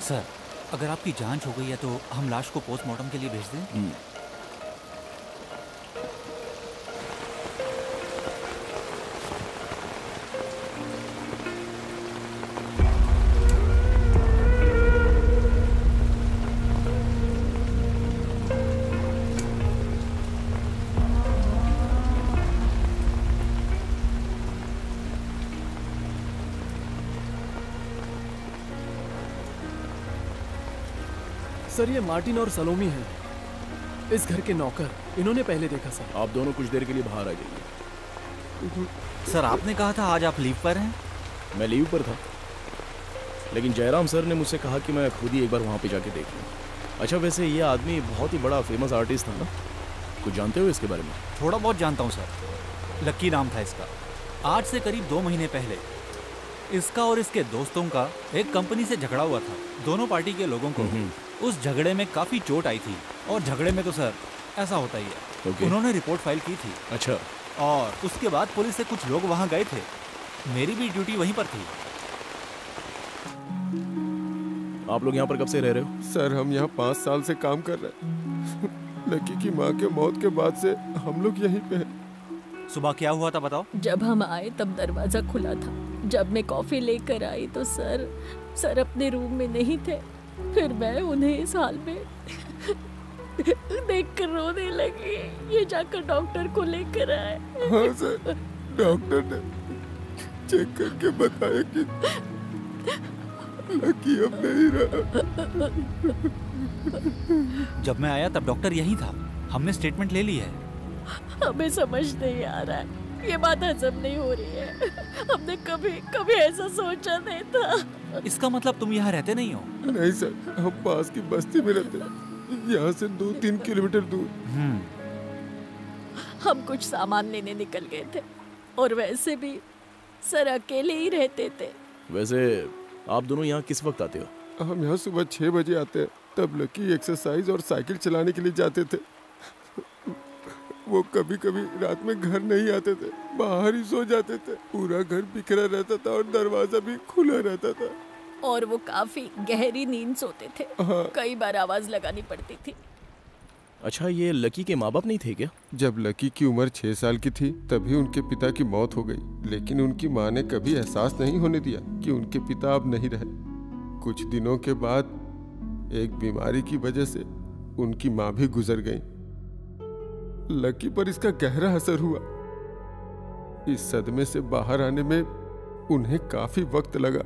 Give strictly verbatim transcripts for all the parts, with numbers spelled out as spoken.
Sir, अगर आपकी जांच हो गई है तो हम लाश को पोस्टमार्टम के लिए भेज दें? सर, ये मार्टिन और सलोमी हैं, इस घर के नौकर। इन्होंने पहले देखा सर। आप दोनों कुछ देर के लिए बाहर आ जाइए। सर, आपने कहा था आज आप लीव पर हैं? मैं लीव पर था, लेकिन जयराम सर ने मुझसे कहा कि मैं खुद ही एक बार वहाँ पे जाके देख लूँ। अच्छा, वैसे ये आदमी बहुत ही बड़ा फेमस आर्टिस्ट था ना, कुछ जानते हो इसके बारे में? थोड़ा बहुत जानता हूँ सर। लक्की नाम था इसका। आज से करीब दो महीने पहले इसका और इसके दोस्तों का एक कंपनी से झगड़ा हुआ था। दोनों पार्टी के लोगों को उस झगड़े में काफी चोट आई थी, और झगड़े में तो सर ऐसा होता ही है। okay. उन्होंने रिपोर्ट फाइल की थी। अच्छा। और उसके बाद पुलिस से कुछ लोग वहां गए थे। मेरी भी ड्यूटी वहीं पर थी। आप लोग यहाँ पर कब से रह रहे हो? सर, हम यहाँ पाँच साल से काम कर रहे हैं। लकी की माँ के मौत के बाद से हम लोग यहीं पे हैं। सुबह क्या हुआ था बताओ? जब हम आए तब दरवाजा खुला था। जब मैं कॉफी लेकर आई तो सर सर अपने रूम में नहीं थे। फिर मैं उन्हें इस हाल में देखकर रोने लगी। ये जाकर डॉक्टर को लेकर आए। हाँ सर, डॉक्टर ने चेक करके बताया कि लकी अब नहीं रहा। जब मैं आया तब डॉक्टर यही था। हमने स्टेटमेंट ले ली है। हमें समझ नहीं आ रहा है, ये बात हजम नहीं हो रही है। हमने कभी कभी ऐसा सोचा नहीं था। इसका मतलब तुम यहाँ रहते नहीं हो? नहीं सर, हम पास की बस्ती में रहते हैं, यहाँ से दो तीन किलोमीटर दूर। हम कुछ सामान लेने निकल गए थे, और वैसे भी सर अकेले ही रहते थे। वैसे आप दोनों यहाँ किस वक्त आते हो? हम यहाँ सुबह छह बजे आते हैं। तब लकी एक्सरसाइज और साइकिल चलाने के लिए जाते थे। वो कभी कभी रात में घर नहीं आते थे, बाहर ही सो जाते थे। पूरा घर बिखरा रहता था और दरवाजा भी खुला रहता था। और वो काफी गहरी नींद सोते थे। हाँ। कई बार आवाज लगानी पड़ती थी। अच्छा, ये लकी के माँ बाप नहीं थे क्या? जब लकी की उम्र छह साल की थी तभी उनके पिता की मौत हो गई, लेकिन उनकी माँ ने कभी एहसास नहीं होने दिया कि उनके पिता अब नहीं रहे। कुछ दिनों के बाद एक बीमारी की वजह से उनकी माँ भी गुजर गई। लकी पर इसका गहरा असर हुआ। इस सदमे से बाहर आने में उन्हें काफी वक्त लगा।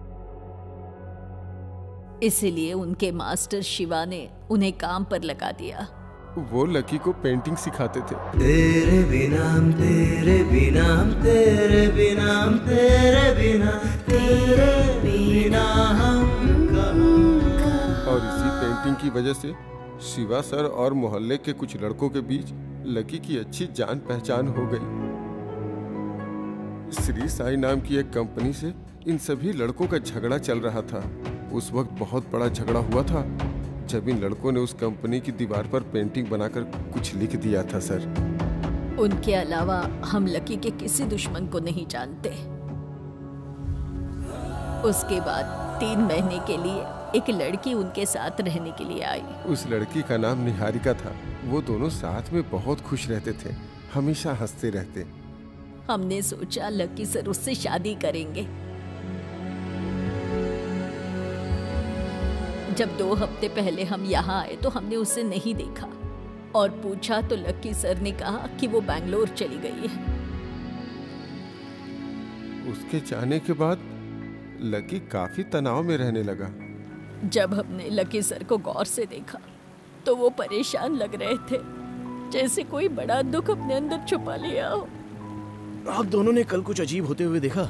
इसीलिए उनके मास्टर शिवा ने उन्हें काम पर लगा दिया। वो लकी को पेंटिंग सिखाते थे। तेरे बिना तेरे बिना तेरे बिना तेरे बिना तेरे बिना हम कहाँ। और इसी पेंटिंग की वजह से शिवा सर और मोहल्ले के कुछ लड़कों के बीच लकी की अच्छी जान पहचान हो गई। श्री साई नाम की एक कंपनी से इन सभी लड़कों का झगड़ा चल रहा था। उस वक्त बहुत बड़ा झगड़ा हुआ था जब इन लड़कों ने उस कंपनी की दीवार पर पेंटिंग बनाकर कुछ लिख दिया था सर। उनके अलावा हम लकी के किसी दुश्मन को नहीं जानते। उसके बाद तीन महीने के लिए एक लड़की उनके साथ रहने के लिए आई। उस लड़की का नाम निहारिका था। वो दोनों साथ में बहुत खुश रहते थे, हमेशा हंसते रहते। हमने सोचा लकी सर उससे शादी करेंगे। जब दो हफ्ते पहले हम यहाँ आए तो हमने उसे नहीं देखा, और पूछा तो लकी सर ने कहा कि वो बैंगलोर चली गई है। उसके जाने के बाद लकी काफी तनाव में रहने लगा। जब हमने लकी सर को गौर से देखा तो वो परेशान लग रहे थे, जैसे कोई बड़ा दुख अपने अंदर छुपा लिया हो। आप दोनों ने कल कुछ अजीब होते हुए देखा?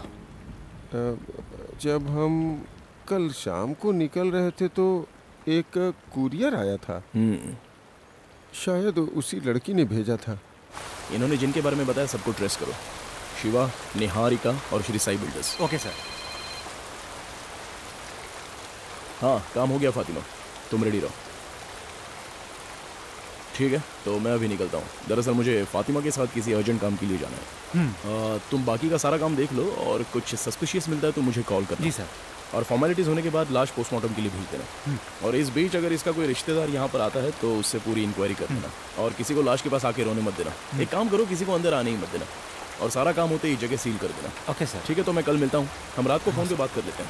जब हम कल शाम को निकल रहे थे तो एक कुरियर आया था। शायद उसी लड़की ने भेजा था। इन्होंने जिनके बारे में बताया सबको ट्रेस करो। शिवा, निहारिका और Shri Sai builders. Okay sir. हाँ, काम हो गया फातिमा, तुम रेडी रहो। ठीक है, तो मैं अभी निकलता हूँ। दरअसल मुझे फातिमा के साथ किसी अर्जेंट काम के लिए जाना है। आ, तुम बाकी का सारा काम देख लो और कुछ सस्पिशियस मिलता है तो मुझे कॉल करना। जी सर। और फॉर्मेलिटीज होने के बाद लाश पोस्टमार्टम के लिए भेज देना। और इस बीच अगर इसका कोई रिश्तेदार यहाँ पर आता है तो उससे पूरी इंक्वायरी कर देना, और किसी को लाश के पास आके रोने मत देना। एक काम करो, किसी को अंदर आने ही मत देना, और सारा काम होते ही जगह सील कर देना। Okay sir. ठीक है, तो मैं कल मिलता हूँ, हम रात को फोन पे बात कर लेते हैं।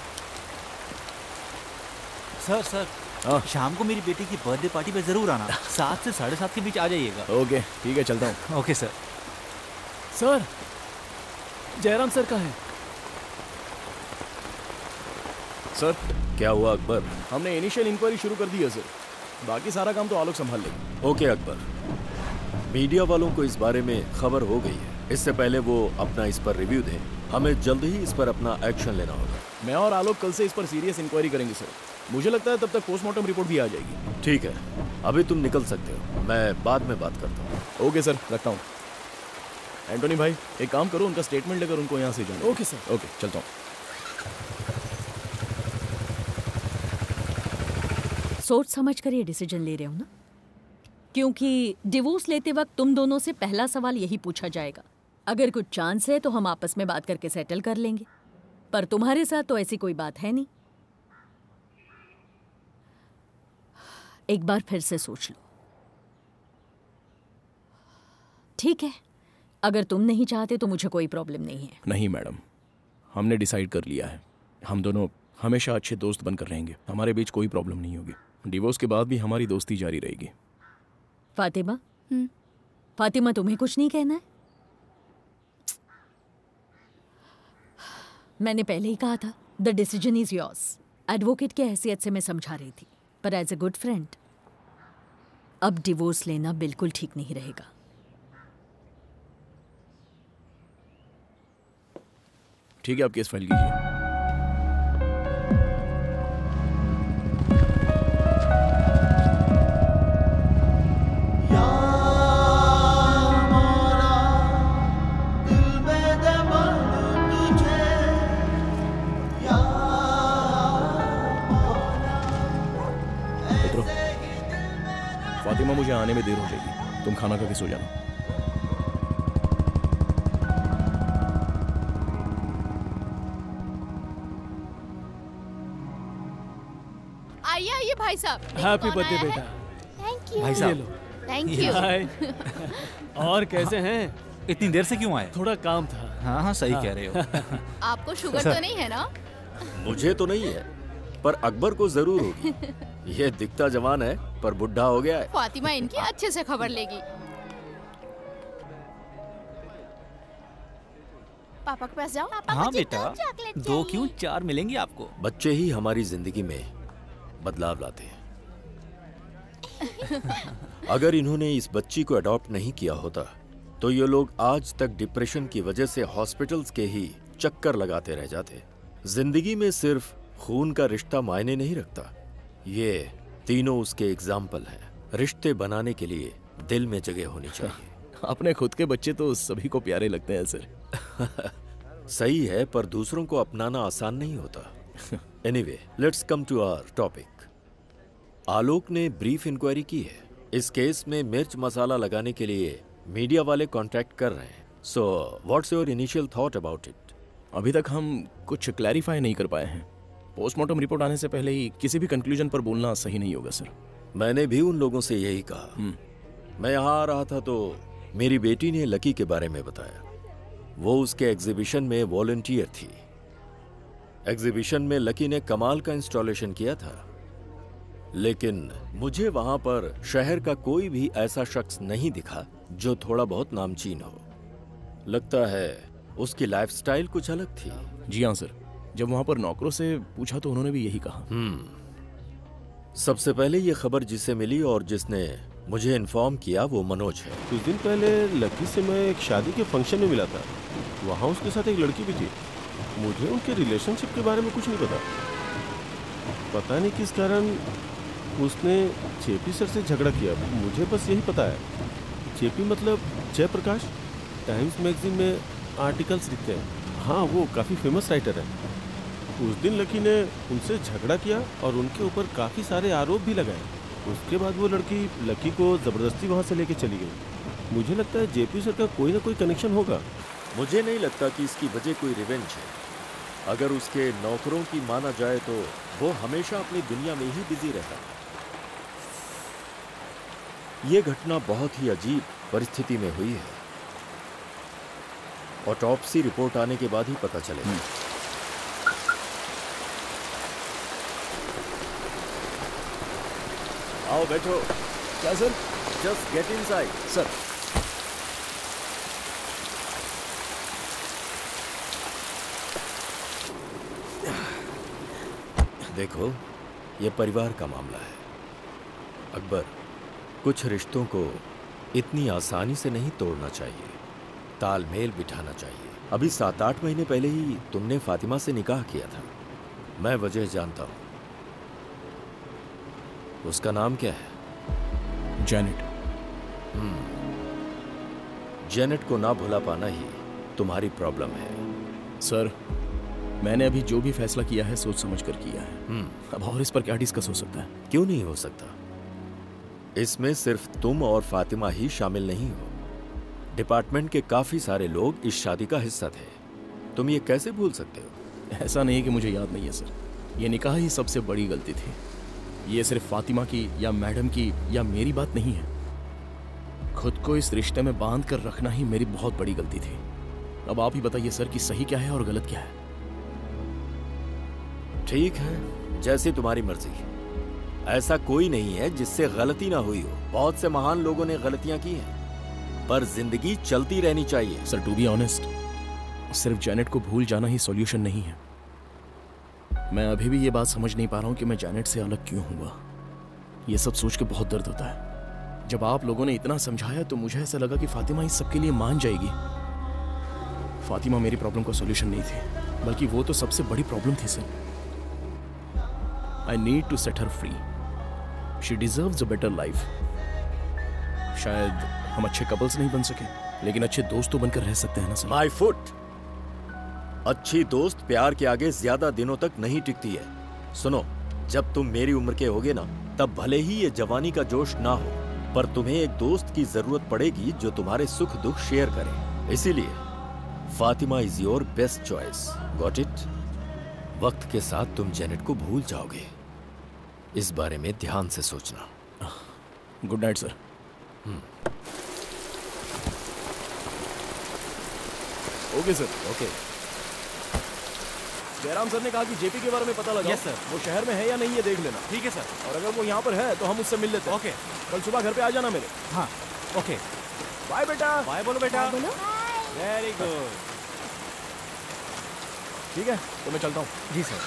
सर सर हाँ। शाम को मेरी बेटी की बर्थडे पार्टी पे जरूर आना, सात से साढ़े सात के बीच आ जाइएगा। ओके ठीक है, चलता हूँ। Okay sir. Sir, Jayram sir कहाँ है? सर क्या हुआ अकबर? हमने इनिशियल इंक्वायरी शुरू कर दी है सर, बाकी सारा काम तो आलोक संभाल लेगी। ओके अकबर, मीडिया वालों को इस बारे में खबर हो गई है। इससे पहले वो अपना इस पर रिव्यू दें, हमें जल्द ही इस पर अपना एक्शन लेना होगा। मैं और आलोक कल से इस पर सीरियस इंक्वायरी करेंगे सर। मुझे लगता है तब तक पोस्टमार्टम रिपोर्ट भी आ जाएगी। ठीक है, अभी तुम निकल सकते हो, मैं बाद में बात करता हूँ। ओके सर, रखता हूँ। एंटोनी भाई, एक काम करो, उनका स्टेटमेंट लेकर उनको यहाँ से जाना। Okay sir. ओके, चलता हूँ। सोच समझ कर ये डिसीजन ले रहे हो ना, क्योंकि डिवोर्स लेते वक्त तुम दोनों से पहला सवाल यही पूछा जाएगा। अगर कुछ चांस है तो हम आपस में बात करके सेटल कर लेंगे, पर तुम्हारे साथ तो ऐसी कोई बात है नहीं। एक बार फिर से सोच लो। ठीक है, अगर तुम नहीं चाहते तो मुझे कोई प्रॉब्लम नहीं है। नहीं मैडम, हमने डिसाइड कर लिया है, हम दोनों हमेशा अच्छे दोस्त बनकर रहेंगे, हमारे बीच कोई प्रॉब्लम नहीं होगी। डिवोर्स के बाद भी हमारी दोस्ती जारी रहेगी। फातिमा, फातिमा तुम्हें कुछ नहीं कहना है? मैंने पहले ही कहा था, the decision is yours. Advocate की हैसियत से मैं समझा रही थी, पर एज ए गुड फ्रेंड अब डिवोर्स लेना बिल्कुल ठीक नहीं रहेगा। ठीक है, आप केस फाइल कीजिए। फातिमा, मुझे आने में देर हो जाएगी, तुम खाना खा के सो जाना। आइए आइए भाई साहब। हैप्पी बर्थडे बेटा। Thank you. भाई ये साहब, लो। Thank you. हाय। और कैसे हैं? इतनी देर से क्यों आए? थोड़ा काम था। हाँ हाँ, सही कह रहे हो। आपको शुगर तो नहीं है ना? मुझे तो नहीं है, पर अकबर को जरूर होगी। ये दिखता जवान है पर बुढ़ा हो गया है। फातिमा इनकी अच्छे से खबर लेगी। पापा के पास जाओ। पापा हाँ मुझे बेटा, दो चॉकलेट दो चाहिए। क्यों, चार मिलेंगी आपको। बच्चे ही हमारी जिंदगी में बदलाव लाते हैं। अगर इन्होंने इस बच्ची को अडॉप्ट नहीं किया होता तो ये लोग आज तक डिप्रेशन की वजह से हॉस्पिटल्स के ही चक्कर लगाते रह जाते। जिंदगी में सिर्फ खून का रिश्ता मायने नहीं रखता, ये तीनों उसके एग्जाम्पल हैं। रिश्ते बनाने के लिए दिल में जगह होनी चाहिए। अपने खुद के बच्चे तो सभी को प्यारे लगते हैं सर। सही है, पर दूसरों को अपनाना आसान नहीं होता। Anyway, let's come to our topic. Alok ने ब्रीफ इंक्वायरी की है। इस केस में मिर्च मसाला लगाने के लिए मीडिया वाले कांटेक्ट कर रहे हैं। So what's your initial thought about it? अभी तक हम कुछ क्लैरिफाई नहीं कर पाए हैं। पोस्टमार्टम रिपोर्ट आने से पहले ही किसी भी कंक्लूजन पर बोलना सही नहीं होगा सर। मैंने भी उन लोगों से यही कहा। मैं यहाँ आ रहा था तो मेरी बेटी ने लकी के बारे में बताया। वो उसके एग्जीबिशन में वॉलंटियर थी। एग्जीबिशन में लकी ने कमाल का इंस्टॉलेशन किया था, लेकिन मुझे वहां पर शहर का कोई भी ऐसा शख्स नहीं दिखा जो थोड़ा बहुत नामचीन हो। लगता है उसकी लाइफस्टाइल कुछ अलग थी। जी हाँ सर, जब वहां पर नौकरों से पूछा तो उन्होंने भी यही कहा। हम्म सबसे पहले ये खबर जिसे मिली और जिसने मुझे इन्फॉर्म किया वो मनोज है। कुछ दिन पहले लकी से मैं एक शादी के फंक्शन में मिला था। वहाँ उसके साथ एक लड़की भी थी। मुझे उनके रिलेशनशिप के बारे में कुछ नहीं पता। पता नहीं किस कारण उसने जेपी सर से झगड़ा किया। मुझे बस यही पता है, जेपी मतलब जयप्रकाश, टाइम्स मैगजीन में आर्टिकल्स लिखते हैं। हाँ, वो काफ़ी फेमस राइटर है। उस दिन लकी ने उनसे झगड़ा किया और उनके ऊपर काफ़ी सारे आरोप भी लगाए। उसके बाद वो लड़की लकी को ज़बरदस्ती वहाँ से लेके चली गई। मुझे लगता है जेपी सर का कोई ना कोई कनेक्शन होगा। मुझे नहीं लगता कि इसकी वजह कोई रिवेंज है। अगर उसके नौकरों की माना जाए तो वो हमेशा अपनी दुनिया में ही बिजी रहता है। ये घटना बहुत ही अजीब परिस्थिति में हुई है। ऑटोप्सी रिपोर्ट आने के बाद ही पता चलेगा। आओ बैठो। क्या sir? Just get inside. Sir देखो, ये परिवार का मामला है अकबर। कुछ रिश्तों को इतनी आसानी से नहीं तोड़ना चाहिए, तालमेल बिठाना चाहिए। अभी सात आठ महीने पहले ही तुमने फातिमा से निकाह किया था। मैं वजह जानता हूं। उसका नाम क्या है? जैनेट। जेनेट को ना भुला पाना ही तुम्हारी प्रॉब्लम है। सर मैंने अभी जो भी फैसला किया है सोच समझ कर किया है। अब और इस पर क्या डिस्कस हो सकता है? क्यों नहीं हो सकता? इसमें सिर्फ तुम और फातिमा ही शामिल नहीं हो। डिपार्टमेंट के काफी सारे लोग इस शादी का हिस्सा थे। तुम ये कैसे भूल सकते हो? ऐसा नहीं है कि मुझे याद नहीं है सर। ये निकाह ही सबसे बड़ी गलती थी। ये सिर्फ फातिमा की या मैडम की या मेरी बात नहीं है। खुद को इस रिश्ते में बांध कर रखना ही मेरी बहुत बड़ी गलती थी। अब आप ही बताइए सर कि सही क्या है और गलत क्या है। ठीक है, जैसी तुम्हारी मर्जी। ऐसा कोई नहीं है जिससे गलती ना हुई हो। बहुत से महान लोगों ने गलतियां की हैं, पर जिंदगी चलती रहनी चाहिए। सर टू बी ऑनेस्ट, सिर्फ जैनेट को भूल जाना ही सॉल्यूशन नहीं है। मैं अभी भी ये बात समझ नहीं पा रहा हूं कि मैं जैनेट से अलग क्यों हुआ। ये सब सोच के बहुत दर्द होता है। जब आप लोगों ने इतना समझाया तो मुझे ऐसा लगा कि फातिमा इस सब के लिए मान जाएगी। फातिमा मेरी प्रॉब्लम का सॉल्यूशन नहीं थी, बल्कि वो तो सबसे बड़ी प्रॉब्लम थी sir. I need to set her free. She deserves a better life. शायद हम अच्छे कपल्स नहीं बन सके, लेकिन अच्छे दोस्त तो बनकर रह सकते हैं ना सर। My foot. अच्छी दोस्त प्यार के आगे ज्यादा दिनों तक नहीं टिकती है। सुनो, जब तुम मेरी उम्र के होगे ना, तब भले ही ये जवानी का जोश ना हो, पर तुम्हें एक दोस्त की जरूरत पड़ेगी जो तुम्हारे सुख दुख शेयर करे। इसीलिए Fatima is your best choice. Got it? वक्त के साथ तुम जेनेट को भूल जाओगे। इस बारे में ध्यान से सोचना। Good night sir. Okay sir. Okay. Jayram sir ने कहा कि जेपी के बारे में पता लगा। Yes sir. वो शहर में है या नहीं ये देख लेना। ठीक है सर। और अगर वो यहाँ पर है तो हम उससे मिल लेते हैं। ओके। कल सुबह घर पे आ जाना मेरे। हाँ ओके। बाय बेटा। बाय बोलो बेटा। बोलो। Very good. ठीक है तो मैं चलता हूँ। जी सर।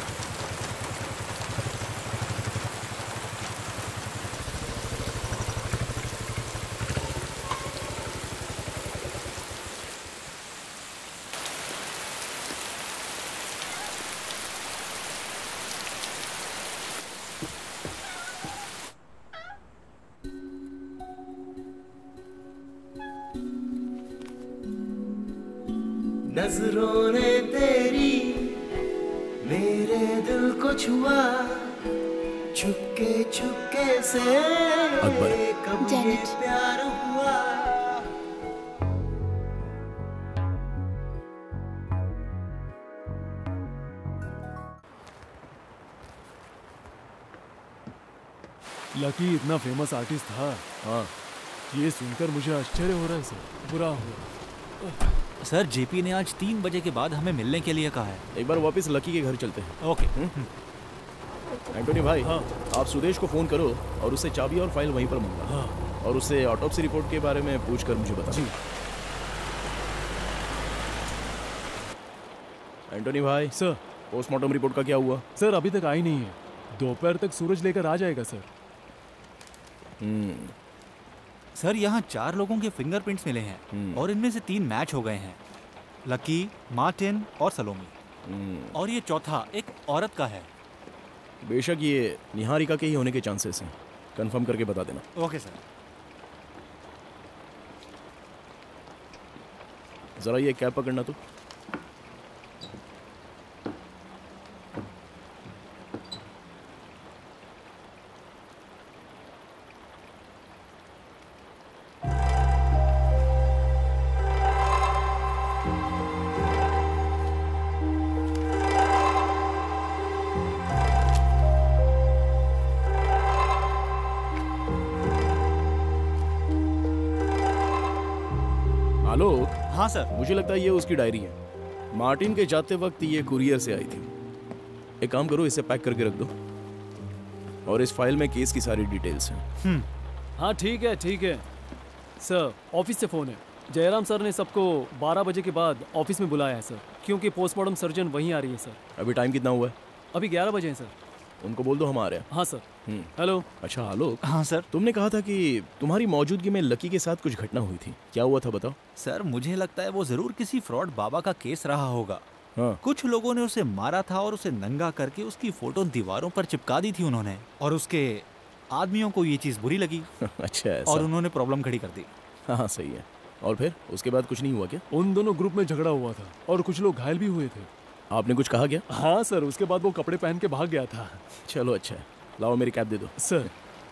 नजरों ने तेरी मेरे दिल को छुआ, चुपके चुपके से अकबर। कब ये जैनेट। प्यार हुआ। लकी इतना फेमस आर्टिस्ट था। हाँ ये सुनकर मुझे आश्चर्य हो रहा है सर। बुरा हुआ। सर जेपी ने आज तीन बजे के बाद हमें मिलने के लिए कहा है। एक बार वापस लकी के घर चलते हैं। ओके। एंटोनी भाई, हाँ। आप सुदेश को फोन करो और उससे चाबी और फाइल वहीं पर मंगवा। हाँ। और उससे ऑटोप्सी रिपोर्ट के बारे में पूछ कर मुझे बता। जी। एंटोनी भाई सर। पोस्टमार्टम रिपोर्ट का क्या हुआ? सर अभी तक आई नहीं है। दोपहर तक सूरज लेकर आ जाएगा सर। हम्म सर यहाँ चार लोगों के फिंगरप्रिंट्स मिले हैं हम्म। और इनमें से तीन मैच हो गए हैं, लकी, मार्टिन और सलोमी। हम्म। और ये चौथा एक औरत का है। बेशक ये निहारिका के ही होने के चांसेस हैं। कंफर्म करके बता देना। Okay sir. जरा ये कैब पकड़ना तो। आलोक, हाँ सर। मुझे लगता है ये उसकी डायरी है। मार्टिन के जाते वक्त ये कुरियर से आई थी। एक काम करो, इसे पैक करके रख दो और इस फाइल में केस की सारी डिटेल्स हैं। हाँ ठीक है ठीक है सर। ऑफिस से फ़ोन है। जयराम सर ने सबको बारह बजे के बाद ऑफिस में बुलाया है सर, क्योंकि पोस्टमार्टम सर्जन वहीं आ रही है सर। अभी टाइम कितना हुआ है? अभी ग्यारह बजे हैं सर। उनको बोल दो हम आ रहे हैं। हाँ सर। हम्म। हेलो। अच्छा आलोक, हाँ सर। तुमने कहा था कि तुम्हारी मौजूदगी में लकी के साथ कुछ घटना हुई थी, क्या हुआ था बताओ? सर मुझे लगता है वो जरूर किसी फ्रॉड बाबा का केस रहा होगा। हाँ। कुछ लोगों ने उसे मारा था और उसे नंगा करके उसकी फोटो दीवारों पर चिपका दी थी उन्होंने, और उसके आदमियों को ये चीज बुरी लगी। अच्छा ऐसा। और उन्होंने प्रॉब्लम खड़ी कर दी। हाँ हाँ सही है। और फिर उसके बाद कुछ नहीं हुआ क्या? उन दोनों ग्रुप में झगड़ा हुआ था और कुछ लोग घायल भी हुए थे। आपने कुछ कहा क्या? हाँ सर, उसके बाद वो कपड़े पहन के भाग गया था। चलो अच्छा है, लाओ मेरी कैप दे दो। सर।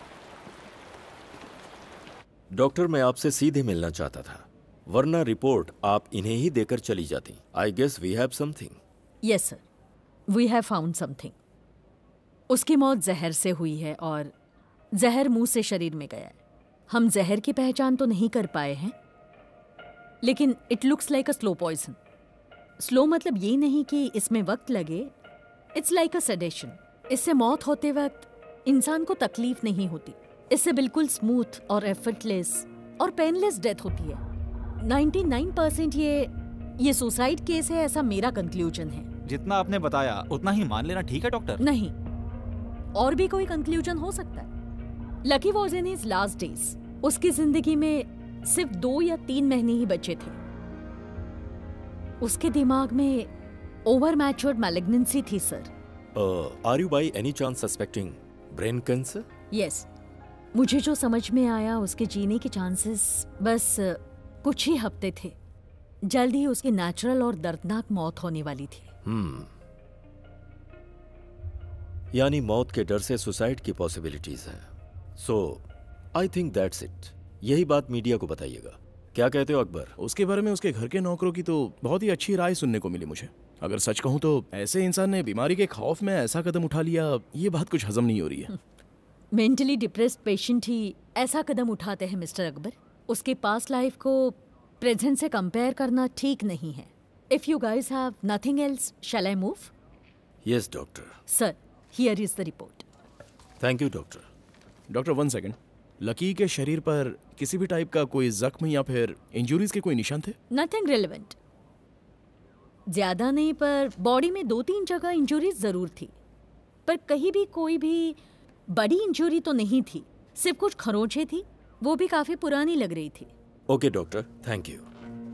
डॉक्टर, मैं आपसे सीधे मिलना चाहता था, वरना रिपोर्ट आप इन्हें ही देकर चली जाती। I guess we have something. Yes sir, we have found something. उसकी मौत जहर से हुई है और जहर मुंह से शरीर में गया है। हम जहर की पहचान तो नहीं कर पाए हैं, लेकिन it looks like a slow poison. Slow मतलब ये नहीं कि इसमें वक्त लगे, इट्स लाइक अ सेडेशन। इससे मौत होते वक्त इंसान को तकलीफ नहीं होती। इससे बिल्कुल स्मूथ और एफर्टलेस और पेनलेस डेथ होती है। निन्यानवे परसेंट ये ये सुसाइड केस है, ऐसा मेरा कंक्लूजन है। जितना आपने बताया उतना ही मान लेना ठीक है डॉक्टर? नहीं, और भी कोई कंक्लूजन हो सकता है। Lucky was in his last days. उसकी जिंदगी में सिर्फ दो या तीन महीने ही बचे थे। उसके दिमाग में ओवर मैच्योर्ड मैलिग्नेंसी थी sir. Are you by any chance suspecting brain cancer? Yes. मुझे जो समझ में आया, उसके जीने के चांसेस बस कुछ ही हफ्ते थे। जल्द ही उसकी नेचुरल और दर्दनाक मौत होने वाली थी। हम्म यानी मौत के डर से सुसाइड की पॉसिबिलिटीज हैं। So I think that's it. यही बात मीडिया को बताइएगा। क्या कहते हो अकबर? उसके बारे में उसके घर के नौकरों की तो बहुत ही अच्छी राय सुनने को मिली मुझे। अगर सच कहूं तो ऐसे इंसान ने बीमारी के खौफ में ऐसा कदम उठा लिया, ये बात कुछ हजम नहीं हो रही है। मेंटली डिप्रेस्ड पेशेंट ही ऐसा कदम उठाते हैं मिस्टर अकबर। उसके पास्ट लाइफ को प्रेजेंट से कंपेयर करना ठीक नहीं है। If you guys have nothing else, shall I move? Yes doctor. Sir, here is the report. Thank you doctor. Doctor one second, Lucky के शरीर पर किसी भी टाइप का कोई जख्म या फिर इंजरीज के कोई निशान थे? Nothing relevant. ज्यादा नहीं, पर बॉडी में दो तीन जगह इंजरीज जरूर थी, पर कहीं भी कोई भी बड़ी इंजरी तो नहीं थी। सिर्फ कुछ खरोंचें थी, वो भी काफी पुरानी लग रही थी। Okay doctor, thank you.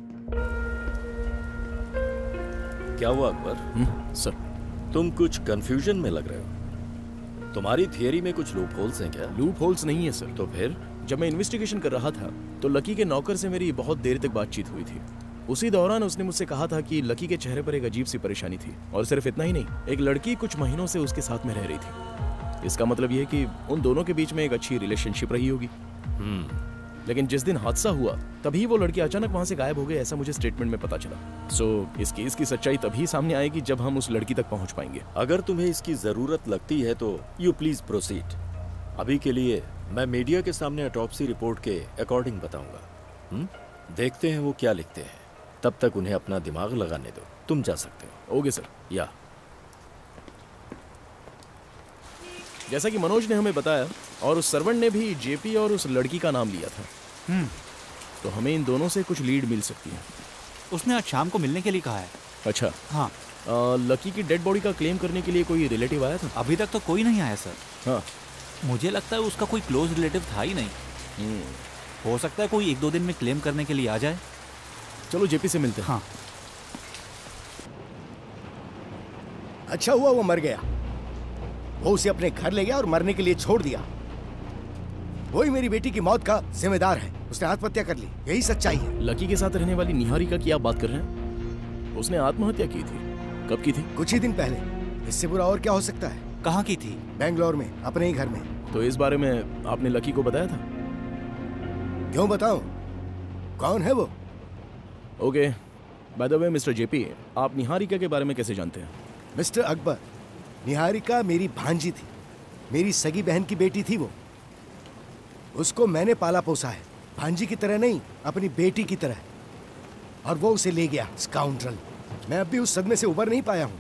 क्या हुआ अकबर? हम्म, सर तुम कुछ कंफ्यूजन में लग रहे हो। तुम्हारी थियरी में कुछ लूप होल्स हैं क्या? लूप होल्स नहीं है सर। तो फिर? जब मैं इन्वेस्टिगेशन कर रहा था तो लकी के नौकर से मेरी बहुत देर तक बातचीत हुई थी। उसी दौरान उसने मुझसे कहा था कि लकी के चेहरे पर एक अजीब सी परेशानी थी, और सिर्फ इतना ही नहीं, एक लड़की कुछ महीनों से उसके साथ में रह रही थी। इसका मतलब यह कि उन दोनों के बीच में एक अच्छी रिलेशनशिप रही होगी। हम्म लेकिन जिस दिन हादसा हुआ तभी वो लड़की अचानक वहां से गायब हो गई, ऐसा मुझे स्टेटमेंट में पता चला। सो so, इस केस की सच्चाई तभी सामने आएगी जब हम उस लड़की तक पहुंच पाएंगे। अगर तुम्हें इसकी जरूरत लगती है तो यू प्लीज प्रोसीड। अभी के लिए मैं मीडिया के सामने ऑटोप्सी रिपोर्ट के अकॉर्डिंग बताऊंगा। हम्म देखते हैं वो क्या लिखते हैं। तब तक उन्हें अपना दिमाग लगाने दो। तुम जा सकते हो। Okay sir. या जैसा कि मनोज ने हमें बताया और उस सर्वेंट ने भी जेपी और उस लड़की का नाम लिया था, हम्म तो हमें इन दोनों से कुछ लीड मिल सकती है। उसने आज शाम को मिलने के लिए कहा है। अच्छा। हाँ। आ, लकी की डेड बॉडी का क्लेम करने के लिए कोई रिलेटिव आया था? अभी तक तो कोई नहीं आया सर। हाँ। मुझे लगता है उसका कोई क्लोज रिलेटिव था ही नहीं। हम्म हो सकता है कोई एक दो दिन में क्लेम करने के लिए आ जाए। चलो जेपी से मिलते हैं। हाँ। अच्छा हुआ वो मर गया। वो उसे अपने घर ले गया और मरने के लिए छोड़ दिया। वही मेरी बेटी की मौत का जिम्मेदार है। उसने आत्महत्या कर ली, यही सच्चाई है। लकी के साथ रहने वाली निहारिका की आप बात कर रहे हैं? उसने आत्महत्या की थी। कब की थी? कुछ ही दिन पहले। इससे बुरा और क्या हो सकता है? कहाँ की थी? बेंगलोर में, अपने ही घर में। तो इस बारे में आपने लकी को बताया था? क्यों बताऊं? कौन है वो? Okay, by the way mister JP, आप निहारिका के बारे में कैसे जानते हैं? मिस्टर अकबर, निहारिका मेरी भांजी थी। मेरी सगी बहन की बेटी थी वो। उसको मैंने पाला पोसा है, भांजी की तरह नहीं, अपनी बेटी की तरह। और वो उसे ले गया, स्काउंड्रल। मैं अब भी उस सदमे से उबर नहीं पाया हूं।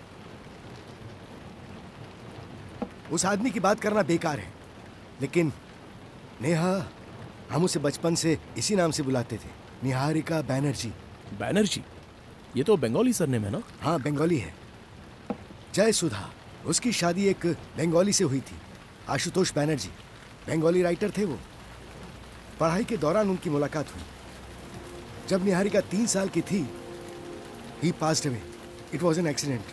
उस आदमी की बात करना बेकार है, लेकिन नेहा, हम उसे बचपन से इसी नाम से बुलाते थे, निहारिका बैनर्जी। बैनर्जी? ये तो बंगाली सरनेम है ना? हाँ, बंगाली है। जय सुधा, उसकी शादी एक बंगाली से हुई थी, आशुतोष बैनर्जी। बंगाली राइटर थे वो। पढ़ाई के दौरान उनकी मुलाकात हुई। जब निहारिका तीन साल की थी, he passed away. It was an accident.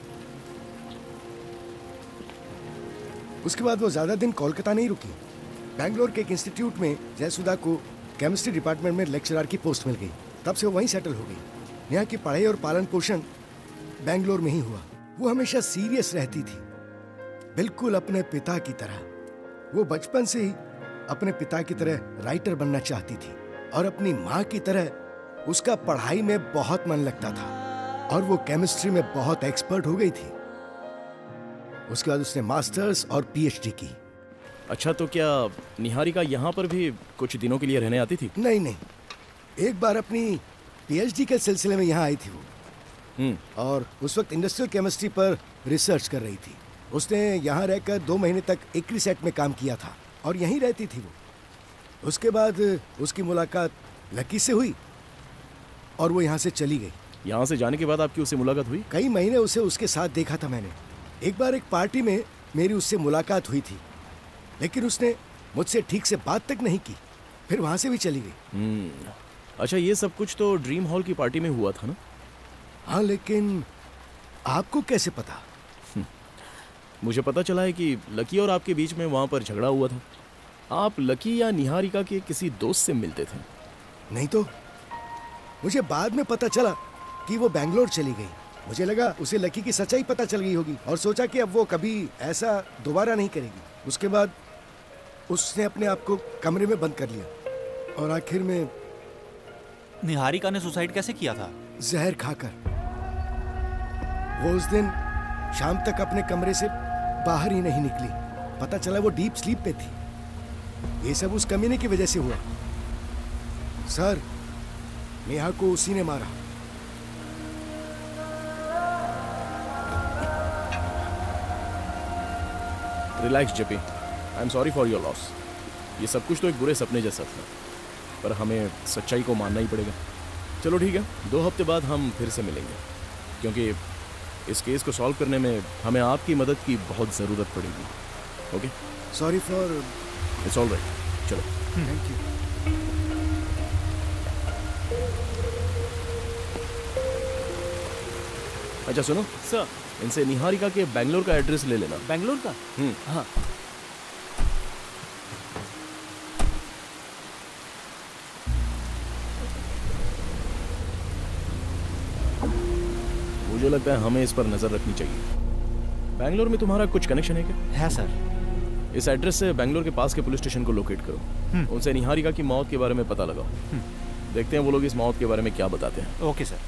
उसके बाद वो ज्यादा दिन कोलकाता नहीं रुकी। बैंगलोर के एक इंस्टीट्यूट में जयसुधा को केमिस्ट्री डिपार्टमेंट में लेक्चरर की पोस्ट मिल गई। तब से वो वहीं सेटल हो गई। यहाँ की पढ़ाई और पालन पोषण बैंगलोर में ही हुआ। वो हमेशा सीरियस रहती थी, बिल्कुल अपने पिता की तरह। वो बचपन से ही अपने पिता की तरह राइटर बनना चाहती थी और अपनी माँ की तरह उसका पढ़ाई में बहुत मन लगता था और वो केमिस्ट्री में बहुत एक्सपर्ट हो गई थी। उसके बाद उसने मास्टर्स और पीएचडी की। अच्छा, तो क्या निहारिका यहाँ पर भी कुछ दिनों के लिए रहने आती थी? नहीं नहीं, एक बार अपनी पीएचडी के सिलसिले में यहाँ आई थी वो, और उस वक्त इंडस्ट्रियल केमिस्ट्री पर रिसर्च कर रही थी। उसने यहाँ रहकर दो महीने तक एक्रीसेट में काम किया था और यहीं रहती थी वो। उसके बाद उसकी मुलाकात लकी से हुई और वो यहाँ से चली गई। यहाँ से जाने के बाद आपकी उससे मुलाकात हुई? कई महीने उसे उसके साथ देखा था मैंने। एक बार एक पार्टी में मेरी उससे मुलाकात हुई थी, लेकिन उसने मुझसे ठीक से बात तक नहीं की, फिर वहाँ से भी चली गई। अच्छा, ये सब कुछ तो ड्रीम हॉल की पार्टी में हुआ था ना? हाँ, लेकिन आपको कैसे पता? मुझे पता चला है कि लकी और आपके बीच में वहाँ पर झगड़ा हुआ था। आप लकी या निहारिका के किसी दोस्त से मिलते थे? नहीं तो। मुझे बाद में पता चला कि वो बैंगलोर चली गई। मुझे लगा उसे लकी की सच्चाई पता चल गई होगी और सोचा कि अब वो कभी ऐसा दोबारा नहीं करेगी। उसके बाद उसने अपने आप को कमरे में बंद कर लिया और आखिर में निहारिका ने सुसाइड कैसे किया था? जहर खाकर। वो उस दिन शाम तक अपने कमरे से बाहर ही नहीं निकली। पता चला वो डीप स्लीप पे थी। ये सब उस कमीने की वजह से हुआ। सर, नेहा को उसी ने मारा। Relax JP, I am sorry for your loss. ये सब कुछ तो एक बुरे सपने जैसा था, पर हमें सच्चाई को मानना ही पड़ेगा। चलो ठीक है, दो हफ्ते बाद हम फिर से मिलेंगे, क्योंकि इस केस को सॉल्व करने में हमें आपकी मदद की बहुत ज़रूरत पड़ेगी। Okay? Sorry for. It's all right. चलो, थैंक यू। अच्छा सुनो सर, इनसे निहारिका के बैंगलोर का एड्रेस ले लेना। बैंगलोर का? हम्म हाँ। मुझे लगता है हमें इस पर नजर रखनी चाहिए। बैंगलोर में तुम्हारा कुछ कनेक्शन है क्या? है सर। इस एड्रेस से बैंगलोर के पास के पुलिस स्टेशन को लोकेट करो। उनसे निहारिका की मौत के बारे में पता लगाओ। देखते हैं वो लोग इस मौत के बारे में क्या बताते हैं। Okay sir.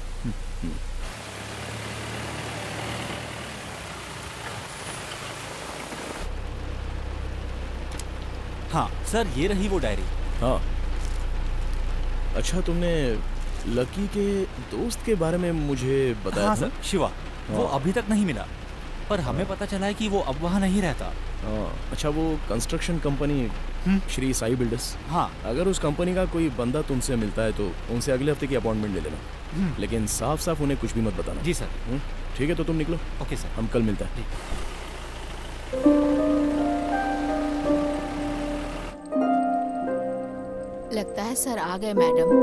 हाँ सर, ये रही वो डायरी। हाँ, अच्छा, तुमने लकी के दोस्त के बारे में मुझे बताया हाँ था? सर, शिवा। वो अभी तक नहीं मिला, पर हमें पता चला है कि वो अब वहाँ नहीं रहता। हाँ, अच्छा, वो construction company Shri Sai builders. हाँ, अगर उस कंपनी का कोई बंदा तुमसे मिलता है तो उनसे अगले हफ्ते की अपॉइंटमेंट ले लेना, लेकिन साफ साफ उन्हें कुछ भी मत बताना। जी सर। ठीक है, तो तुम निकलो। ओके सर, हम कल मिलते हैं। लगता है सर आ गए मैडम।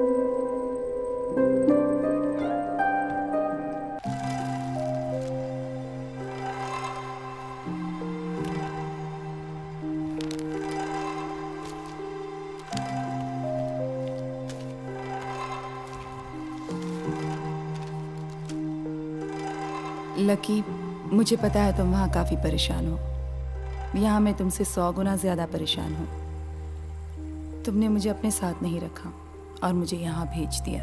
लकी, मुझे पता है तुम वहाँ काफ़ी परेशान हो। यहाँ मैं तुमसे सौ गुना ज़्यादा परेशान हूँ। तुमने मुझे अपने साथ नहीं रखा और मुझे यहाँ भेज दिया।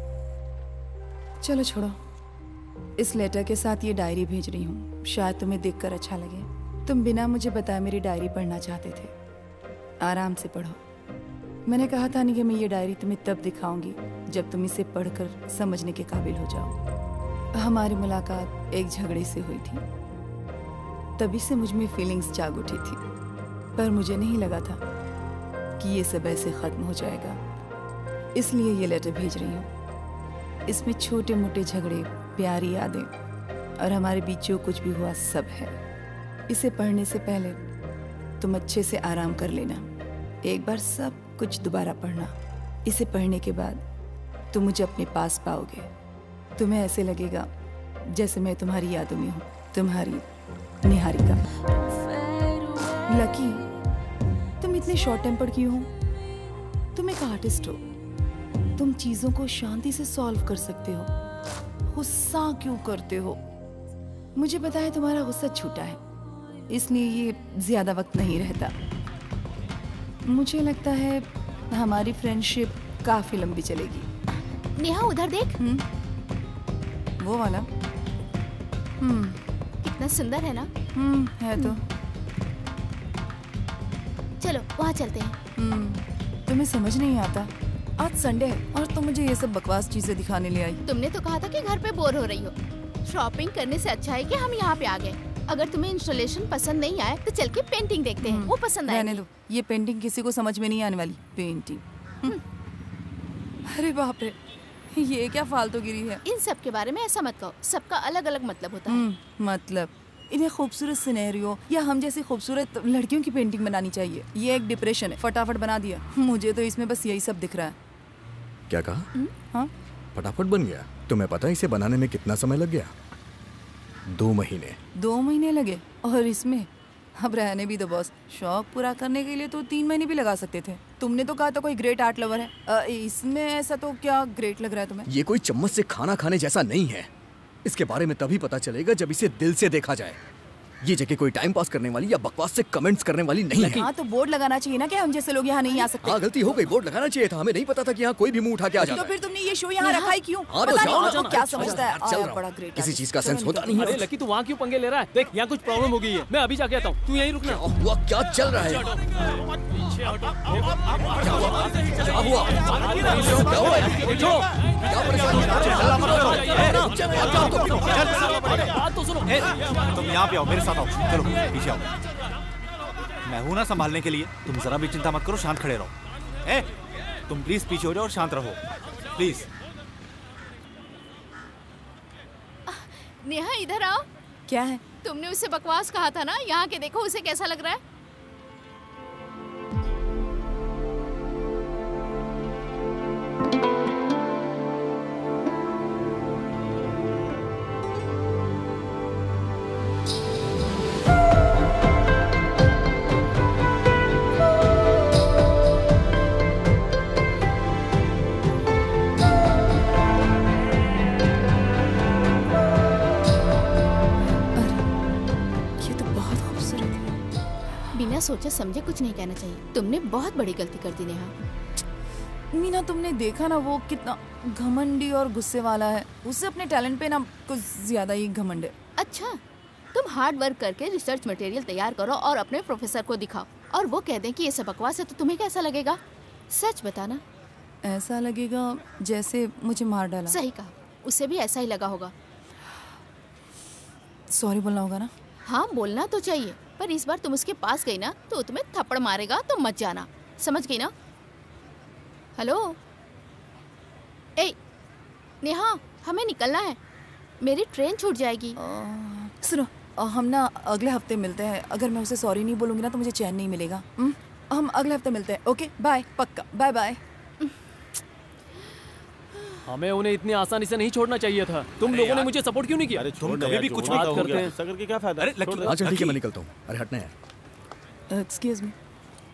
चलो छोड़ो, इस लेटर के साथ ये डायरी भेज रही हूँ, शायद तुम्हें देखकर अच्छा लगे। तुम बिना मुझे बताए मेरी डायरी पढ़ना चाहते थे। आराम से पढ़ो। मैंने कहा था नहीं कि मैं ये डायरी तुम्हें तब दिखाऊंगी जब तुम इसे पढ़कर समझने के काबिल हो जाओ। हमारी मुलाकात एक झगड़े से हुई थी, तभी से मुझ में फीलिंग्स जाग उठी थी, पर मुझे नहीं लगा था कि ये सब ऐसे खत्म हो जाएगा, इसलिए ये लेटर भेज रही हूँ। इसमें छोटे मोटे झगड़े, प्यारी यादें और हमारे बीच जो कुछ भी हुआ सब है। इसे पढ़ने से पहले तुम अच्छे से आराम कर लेना, एक बार सब कुछ दोबारा पढ़ना। इसे पढ़ने के बाद तुम मुझे अपने पास पाओगे। तुम्हें ऐसे लगेगा जैसे मैं तुम्हारी यादों में हूँ। तुम्हारी निहारिका। लकी, तुम इतने शॉर्ट टेम्पर्ड क्यों हो? तुम एक आर्टिस्ट हो, तुम चीजों को शांति से सॉल्व कर सकते हो, गुस्सा क्यों करते हो? मुझे पता है तुम्हारा गुस्सा छूटा है, इसलिए ये ज्यादा वक्त नहीं रहता। मुझे लगता है हमारी फ्रेंडशिप काफी लंबी चलेगी। नेहा उधर देख। हुँ? वो वाला? हम्म, कितना सुंदर है ना? हम्म, है तो। चलो वहाँ चलते हैं। हम्म, तुम्हें समझ नहीं आता, आज संडे है और तुम मुझे ये सब बकवास चीजें दिखाने ले आई। तुमने तो कहा था कि घर पे बोर हो रही हो, शॉपिंग करने से अच्छा है कि हम यहाँ पे आ गए। अगर तुम्हें इंस्टॉलेशन पसंद नहीं आए तो चल के पेंटिंग देखते हैं, वो पसंद आएगी। रहने दो, ये पेंटिंग किसी को समझ में नहीं आने वाली। पेंटिंग, अरे बाप रे, ये क्या फालतूगिरी है। इन सब के बारे में ऐसा मत कहो, सबका अलग अलग मतलब होता है। मतलब इन्हें खूबसूरत सिनेरियो या हम जैसी खूबसूरत लड़कियों की पेंटिंग बनानी चाहिए। ये एक डिप्रेशन है, फटाफट बना दिया। मुझे तो इसमें बस यही सब दिख रहा है। क्या कहा? हाँ, फटाफट बन गया। तुम्हें पता है इसे बनाने में कितना समय लग गया? दो महीने। दो महीने लगे? और इसमें अब रहने भी दो बॉस, शौक पूरा करने के लिए तो तीन महीने भी लगा सकते थे। तुमने तो कहा था कोई ग्रेट आर्ट लवर है, आ, इसमें ऐसा तो क्या ग्रेट लग रहा है तुम्हें? ये कोई चम्मच से खाना खाने जैसा नहीं है। इसके बारे में तभी पता चलेगा जब इसे दिल से देखा जाए। ये जगह कोई टाइम पास करने वाली या बकवास से कमेंट्स करने वाली नहीं है। हाँ तो बोर्ड लगाना चाहिए ना कि हम जैसे लोग यहाँ नहीं आ सकते। हाँ गलती हो गई, बोर्ड लगाना चाहिए था। हमें नहीं पता था कि यहाँ कोई भी मुंह उठा के आ जाता है। तो फिर तुमने ये शो यहाँ रखा ही क्यों? हाँ तो पता जाओ नहीं ना, वो क्या चल समझता है। चल आया बड़ा ग्रेट, किसी चीज का सेंस होता नहीं है। अरे लकी, तू वहाँ क्यों पंगे ले रहा है? देख यहाँ कुछ प्रॉब्लम हो गई है, मैं अभी जाके आता हूँ, तू यहीं रुकना। हुआ क्या चल रहा है? क्या हुआ? क्या हुआ? क्या परेशानी? तुम यहाँ पे आओ, मेरे साथ आओ। चलो पीछे आओ, मैं हूं ना संभालने के लिए। तुम जरा भी चिंता मत करो, शांत खड़े रहो। ए, तुम प्लीज पीछे हो जाओ और शांत रहो प्लीज। नेहा इधर आओ। क्या है? तुमने उसे बकवास कहा था ना, यहाँ के देखो उसे कैसा लग रहा है। सोचे समझे कुछ नहीं कहना चाहिए। तुमने बहुत बड़ी गलती कर दी नेहा। मीना, तुमने देखा ना वो कितना घमंडी और गुस्से वाला है। उससे अपने टैलेंट पे ना कुछ ज्यादा ही घमंड है। अच्छा, तुम हार्ड वर्क करके रिसर्च मटेरियल तैयार करो और अपने प्रोफेसर को दिखाओ और वो कह दें कि ये सब बकवास है, तो तुम्हें कैसा लगेगा? सच बताना। ऐसा लगेगा जैसे मुझे मार डाला। सही कहा, उसे भी ऐसा ही लगा होगा। सॉरी बोलना होगा ना? हाँ बोलना तो चाहिए, पर इस बार तुम उसके पास गई ना तो तुम्हें थप्पड़ मारेगा तो मत जाना, समझ गई ना? हेलो ए नेहा, हमें निकलना है, मेरी ट्रेन छूट जाएगी। सुनो, हम ना अगले हफ्ते मिलते हैं। अगर मैं उसे सॉरी नहीं बोलूंगी ना तो मुझे चैन नहीं मिलेगा। हुँ? हम अगले हफ्ते मिलते हैं। ओके बाय, पक्का बाय बाय। हमें उन्हें इतनी आसानी से नहीं छोड़ना चाहिए था। तुम लोगों ने मुझे सपोर्ट क्यों नहीं किया? तुम कभी भी कुछ बात करते हैं। ऐसा करके क्या फायदा? अरे लकी, अच्छा ठीक है, मैं निकलता हूँ। अरे हटना यार। Excuse me.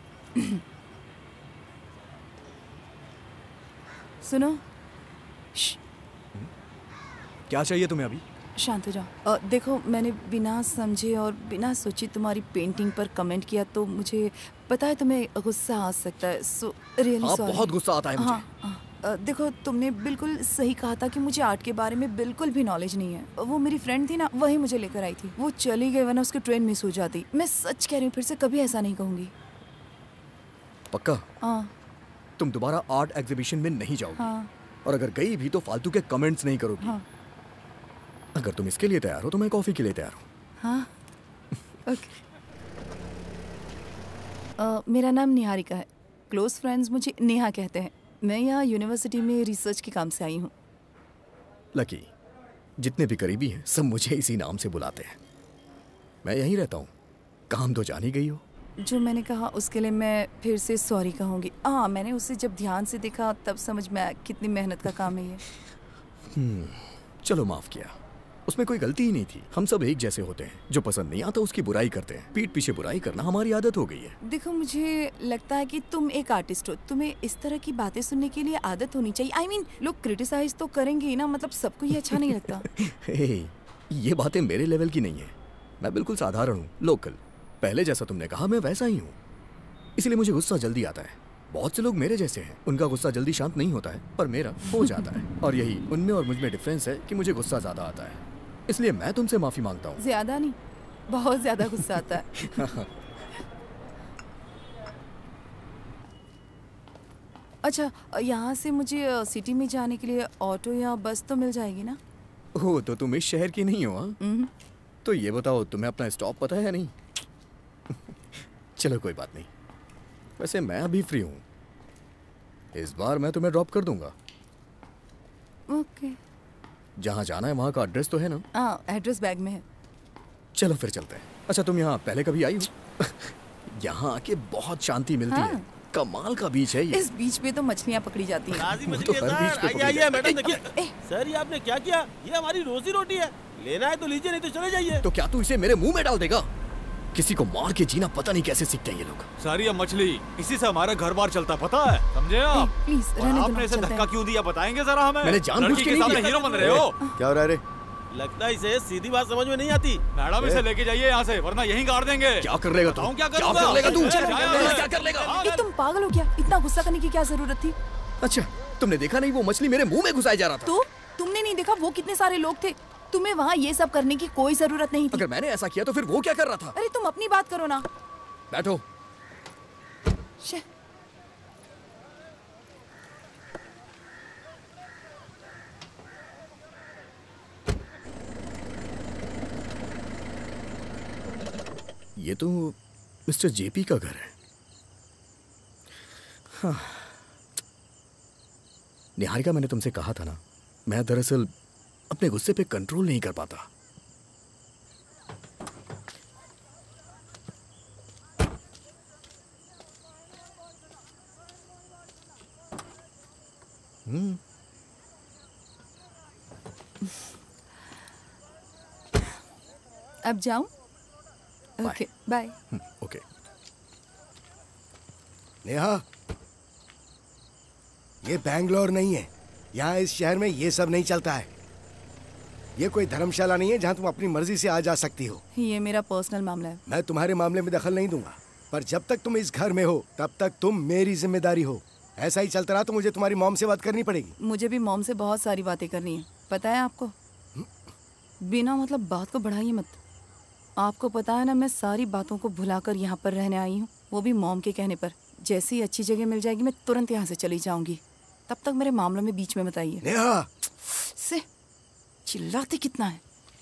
सुनो, क्या चाहिए तुम्हें अभी? शांत हो जाओ। देखो, मैंने बिना समझे और बिना सोचे तुम्हारी पेंटिंग पर कमेंट किया तो मुझे पता है तुम्हें गुस्सा आ सकता है। So really sorry. बहुत गुस्सा आता है मुझे। हाँ, हाँ। देखो, तुमने बिल्कुल सही कहा था कि मुझे आर्ट के बारे में बिल्कुल भी नॉलेज नहीं है। वो मेरी फ्रेंड थी ना, वही मुझे लेकर आई थी। वो चली गई वरना उसकी ट्रेन मिस हो जाती। मैं सच कह रही हूँ, फिर से कभी ऐसा नहीं कहूँगी। पक्का? हाँ। तुम दोबारा आर्ट एग्जीबिशन में नहीं जाओगी। हाँ। और अगर गई भी तो फालतू के कमेंट्स नहीं करोगी। हाँ। अगर तुम इसके लिए तैयार हो तो मैं कॉफी के लिए तैयार हूँ। हाँ ओके। uh, मेरा नाम निहारिका है। क्लोज फ्रेंड्स मुझे नेहा कहते हैं। मैं यहाँ यूनिवर्सिटी में रिसर्च के काम से आई हूँ। लकी, जितने भी करीबी हैं सब मुझे इसी नाम से बुलाते हैं। मैं यहीं रहता हूँ। काम तो जान ही गई हो। जो मैंने कहा उसके लिए मैं फिर से सॉरी कहूँगी। हाँ, मैंने उसे जब ध्यान से देखा तब समझ में आया कितनी मेहनत का काम है ये। हम्म, चलो माफ किया। उसमें कोई गलती ही नहीं थी। हम सब एक जैसे होते हैं। जो पसंद नहीं आता उसकी बुराई करते हैं। पीठ पीछे बुराई करना हमारी आदत हो गई है। देखो, मुझे लगता है कि तुम एक आर्टिस्ट हो। तुम्हें इस तरह की बातें सुनने के लिए आदत होनी चाहिए। आई I मीन mean, लोग क्रिटिसाइज तो करेंगे ही ना, मतलब सबको ये अच्छा नहीं लगता। हे, ये बातें मेरे लेवल की नहीं है। मैं बिल्कुल साधारण हूँ, लोकल। पहले जैसा तुमने कहा मैं वैसा ही हूँ। इसलिए मुझे गुस्सा जल्दी आता है। बहुत से लोग मेरे जैसे हैं, उनका गुस्सा जल्दी शांत नहीं होता है, पर मेरा हो जाता है। और यही उनमें और मुझमें डिफरेंस है कि मुझे गुस्सा ज्यादा आता है। इसलिए मैं तुमसे माफी मांगता हूँ। ज्यादा नहीं, बहुत ज्यादा गुस्सा आता है। अच्छा, यहाँ से मुझे सिटी में जाने के लिए ऑटो या बस तो मिल जाएगी ना? हो तो तुम इस शहर की नहीं हो? हाँ, तो ये बताओ तुम्हें अपना स्टॉप पता है नहीं? चलो कोई बात नहीं। वैसे मैं अभी फ्री हूँ। इस बार मैं तुम्हें ड्रॉप कर दूंगा। ओके। जहाँ जाना है वहाँ का एड्रेस तो है ना? हाँ, एड्रेस बैग में है। चलो फिर चलते हैं। अच्छा, तुम यहाँ पहले कभी आई हो? यहाँ आके बहुत शांति मिलती हाँ। है। कमाल का बीच है ये। इस बीच पे तो मछलियाँ पकड़ी जाती हैं। ताजी तो मछली है हर सर। बीच पे आइए पकड़ी आइए जाती मैडम, देखिए सर, ये आपने क्या किया? ये हमारी रोजी रोटी है। लेना है तो लीजिए, नहीं तो चले जाइए। तो क्या तू इसे मेरे मुंह में डाल देगा? किसी को मार के जीना पता नहीं कैसे सीखते हैं ये लोग। सारी ये मछली, इसी से हमारा घर बार चलता, पता है? समझे आप? प्लीज और रहने दो, आपने इसे चलते धक्का हैं। क्यों दिया, बताएंगे जरा हमें? मैंने जानबूझ लड़की के के नहीं सामने किया। हीरो बन रहे हो। क्या हो रहा है रे? लगता है इसे सीधी बात समझ में नहीं आती। मैडम, इसे लेके जाइए यहाँ से, वरना यहीं गाड़ देंगे। क्या कर लेगा तू? बताऊं क्या क्या करूंगा? कर लेगा तू? चलो, चलो, क्या कर लेगा? ए, तुम पागल हो क्या? इतना गुस्सा करने की क्या जरूरत थी? अच्छा, तुमने देखा नहीं वो मछली मेरे मुंह में घुसाई जा रहा था? तो तुमने नहीं देखा वो कितने सारे लोग थे? तुम्हें वहाँ ये सब करने की कोई जरूरत नहीं थी। अगर मैंने ऐसा किया तो फिर वो क्या कर रहा था? अरे तुम अपनी बात करो ना। बैठो। शे। ये तो मिस्टर जेपी का घर है। हाँ। निहारिका, मैंने तुमसे कहा था ना, मैं दरअसल अपने गुस्से पे कंट्रोल नहीं कर पाता। हम्म अब जाऊं? Okay, bye. ओके। नेहा, ये बैंगलोर नहीं है। यहाँ इस शहर में ये सब नहीं चलता है। ये कोई धर्मशाला नहीं है जहाँ तुम अपनी मर्जी से आ जा सकती हो। ये मेरा पर्सनल मामला है। मैं तुम्हारे मामले में दखल नहीं दूंगा, पर जब तक तुम इस घर में हो तब तक तुम मेरी जिम्मेदारी हो। ऐसा ही चलता रहा तो मुझे तुम्हारी मॉम से बात करनी पड़ेगी। मुझे भी मॉम से बहुत सारी बातें करनी है, पता है आपको। बिना मतलब बात को बढ़ाइए मत। आपको पता है ना, मैं सारी बातों को भुलाकर यहाँ पर रहने आई हूँ, वो भी मॉम के कहने पर। जैसी ही अच्छी जगह मिल जाएगी मैं तुरंत यहाँ से चली जाऊंगी। तब तक मेरे मामलों में बीच में मत आइए। नेहा, से चिल्लाते कितना है।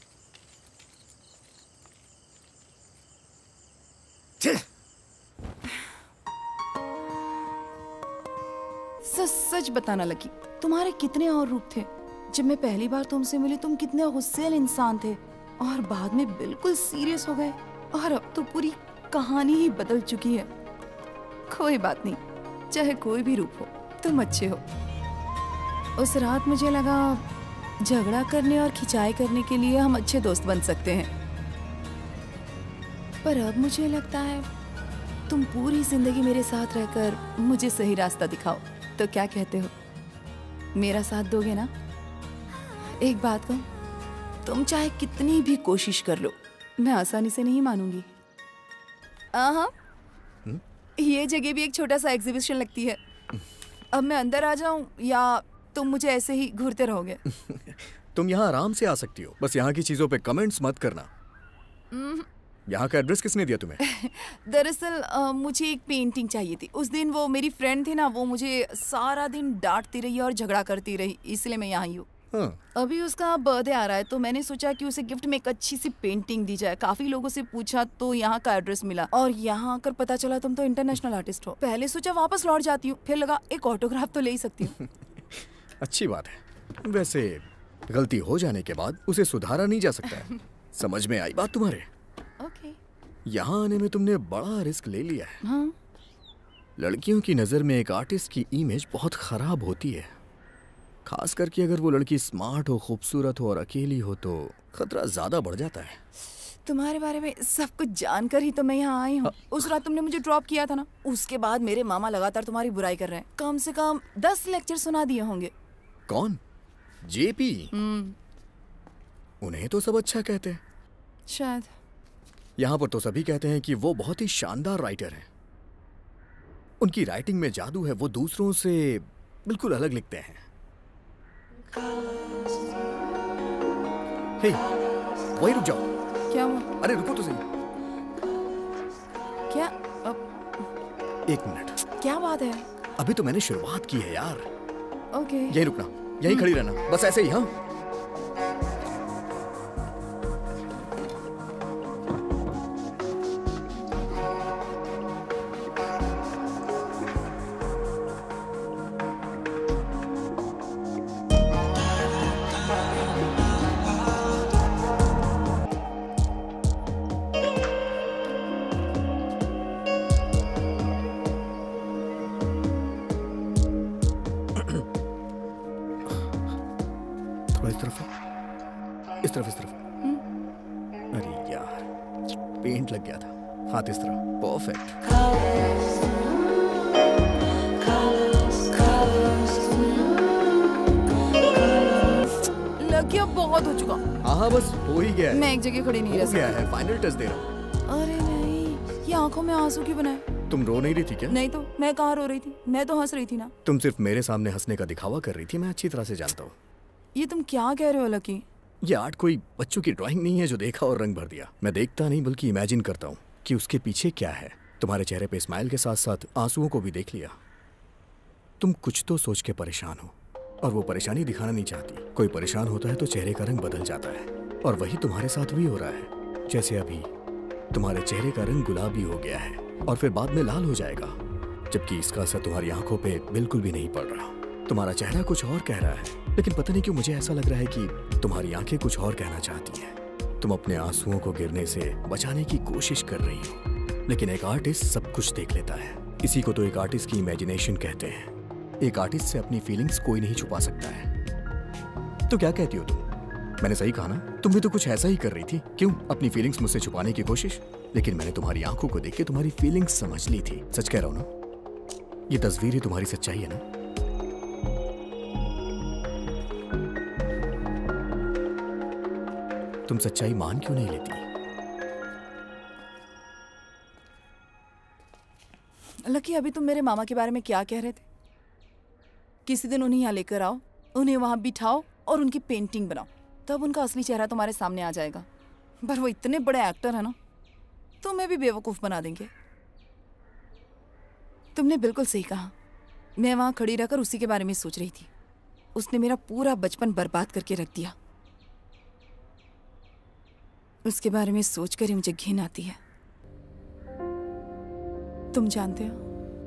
सच सच बताना लकी, तुम्हारे कितने और रूप थे। जब मैं पहली बार तुमसे मिली तुम कितने गुस्सैल इंसान थे, और बाद में बिल्कुल सीरियस हो गए, और अब तो पूरी कहानी ही बदल चुकी है। कोई बात नहीं, चाहे कोई भी रूप हो, तुम अच्छे हो। उस रात मुझे लगा झगड़ा करने और खिंचाई करने के लिए हम अच्छे दोस्त बन सकते हैं, पर अब मुझे लगता है तुम पूरी जिंदगी मेरे साथ रहकर मुझे सही रास्ता दिखाओ। तो क्या कहते हो, मेरा साथ दोगे ना? एक बात कहूं, तुम चाहे कितनी भी कोशिश कर लो, मैं आसानी से नहीं मानूंगी। हाँ, ये जगह भी एक छोटा सा एग्जीबिशन लगती है। अब मैं अंदर आ जाऊं या तुम मुझे ऐसे ही घूरते रहोगे? तुम यहाँ आराम से आ सकती हो, बस यहाँ की चीजों पे कमेंट्स मत करना। यहाँ का एड्रेस किसने दिया तुम्हें? दरअसल अ, मुझे एक पेंटिंग चाहिए थी। उस दिन वो मेरी फ्रेंड थी ना, वो मुझे सारा दिन डांटती रही और झगड़ा करती रही, इसलिए मैं यहाँ ही हूँ। हाँ। अभी उसका बर्थडे आ रहा है तो मैंने सोचा कि उसे गिफ्ट में एक अच्छी सी पेंटिंग दी जाए। काफी लोगों से पूछा तो यहाँ का एड्रेस मिला और यहाँ आकर पता चला तुम तो इंटरनेशनल आर्टिस्ट हो। पहले सोचा वापस लौट जाती हूँ, फिर लगा एक ऑटोग्राफ तो ले ही सकती हूँ। अच्छी बात है। वैसे गलती हो जाने के बाद उसे सुधारा नहीं जा सकता है। समझ में आई बात तुम्हारे? ओके। यहाँ आने में तुमने बड़ा रिस्क ले लिया है। हाँ। लड़कियों की नजर में एक आर्टिस्ट की इमेज बहुत खराब होती है, खास करके अगर वो लड़की स्मार्ट हो, खूबसूरत हो और अकेली हो तो खतरा ज्यादा बढ़ जाता है। तुम्हारे बारे में सब कुछ जानकर ही तो मैं यहाँ आई हूँ। उस रात तुमने मुझे ड्रॉप किया था ना, उसके बाद मेरे मामा लगातार तुम्हारी बुराई कर रहे हैं। कम से कम दस लेक्चर सुना दिए होंगे। कौन? जेपी? हम्म। उन्हें तो सब अच्छा कहते हैं। शायद। यहाँ पर तो सभी कहते हैं कि वो बहुत ही शानदार राइटर हैं। उनकी राइटिंग में जादू है, वो दूसरों से बिल्कुल अलग लिखते हैं। हे, वही रुक जाओ। क्या हुआ? अरे रुको तो सही। क्या? अब... एक मिनट। क्या बात है? अभी तो मैंने शुरुआत की है यार। ओके। यही रुकना, यही खड़ी रहना, बस ऐसे ही। हाँ। इस तरफ इस तरफ इस तरफ। अरे यार, पेंट लग गया था। हाथ इस तरफ। परफेक्ट। लग गया, बहुत हो चुका। हाँ हाँ, बस हो ही गया है। मैं एक जगह खड़ी नहीं रह हो गया सकती। है, फाइनल टच दे रहा हूँ। अरे नहीं, ये आंखों में आंसू क्यों बनाए? तुम रो नहीं रही थी क्या? नहीं तो मैं कहाँ रो रही थी, मैं तो हंस रही थी ना। तुम सिर्फ मेरे सामने हंसने का दिखावा कर रही थी, मैं अच्छी तरह से जानता हूँ। ये तुम क्या कह रहे हो लकी? ये आर्ट कोई बच्चों की ड्राइंग नहीं है जो देखा और रंग भर दिया। मैं देखता नहीं बल्कि इमेजिन करता हूँ कि उसके पीछे क्या है। तुम्हारे चेहरे पे स्माइल के साथ साथ आंसुओं को भी देख लिया। तुम कुछ तो सोच के परेशान हो और वो परेशानी दिखाना नहीं चाहती। कोई परेशान होता है तो चेहरे का रंग बदल जाता है और वही तुम्हारे साथ भी हो रहा है। जैसे अभी तुम्हारे चेहरे का रंग गुलाबी हो गया है और फिर बाद में लाल हो जाएगा, जबकि इसका असर तुम्हारी आंखों पे बिल्कुल भी नहीं पड़ रहा। तुम्हारा चेहरा कुछ और कह रहा है, लेकिन पता नहीं क्यों मुझे ऐसा लग रहा है कि तुम्हारी आंखें कुछ और कहना चाहती हैं। तुम अपने आंसुओं को गिरने से बचाने की कोशिश कर रही हो, लेकिन एक आर्टिस्ट सब कुछ देख लेता है। इसी को तो एक आर्टिस्ट की इमेजिनेशन कहते हैं। एक आर्टिस्ट से अपनी फीलिंग्स कोई नहीं छुपा सकता है। तो क्या कहती हो तुम? मैंने सही कहा ना? तुम भी तो कुछ ऐसा ही कर रही थी। क्यों अपनी फीलिंग्स मुझसे छुपाने की कोशिश? लेकिन मैंने तुम्हारी आंखों को देख के तुम्हारी फीलिंग्स समझ ली थी। सच कह रहा हूं ना? ये तस्वीर ही तुम्हारी सच्चाई है ना? तुम सच्चाई मान क्यों नहीं लेती? लकी, अभी तुम मेरे मामा के बारे में क्या कह रहे थे? किसी दिन उन्हें यहाँ लेकर आओ, उन्हें वहां बिठाओ और उनकी पेंटिंग बनाओ, तब उनका असली चेहरा तुम्हारे सामने आ जाएगा। पर वो इतने बड़े एक्टर है ना, तुम्हें भी बेवकूफ बना देंगे। तुमने बिल्कुल सही कहा। मैं वहां खड़ी रहकर उसी के बारे में सोच रही थी। उसने मेरा पूरा बचपन बर्बाद करके रख दिया। उसके बारे में सोचकर ही मुझे घिन आती है। तुम जानते हो,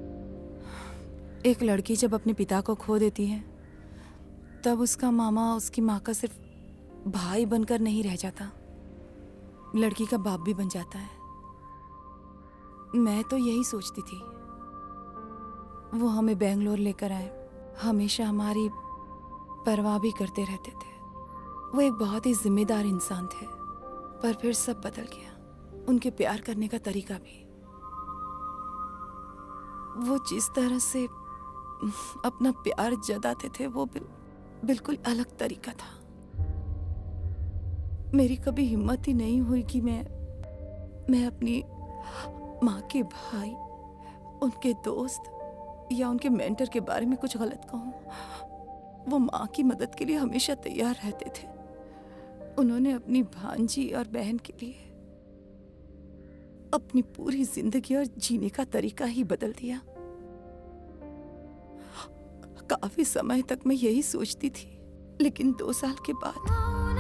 एक लड़की जब अपने पिता को खो देती है तब उसका मामा उसकी माँ का सिर्फ भाई बनकर नहीं रह जाता, लड़की का बाप भी बन जाता है। मैं तो यही सोचती थी। वो हमें बेंगलोर लेकर आए, हमेशा हमारी परवाह भी करते रहते थे। वो एक बहुत ही जिम्मेदार इंसान थे, पर फिर सब बदल गया। उनके प्यार करने का तरीका भी। वो जिस तरह से अपना प्यार जताते थे वो बिल, बिल्कुल अलग तरीका था। मेरी कभी हिम्मत ही नहीं हुई कि मैं मैं अपनी माँ के भाई, उनके दोस्त या उनके मेंटर के बारे में कुछ गलत कहूँ। वो माँ की मदद के लिए हमेशा तैयार रहते थे। उन्होंने अपनी भांजी और बहन के लिए अपनी पूरी जिंदगी और जीने का तरीका ही बदल दिया। काफी समय तक मैं यही सोचती थी, लेकिन दो साल के बाद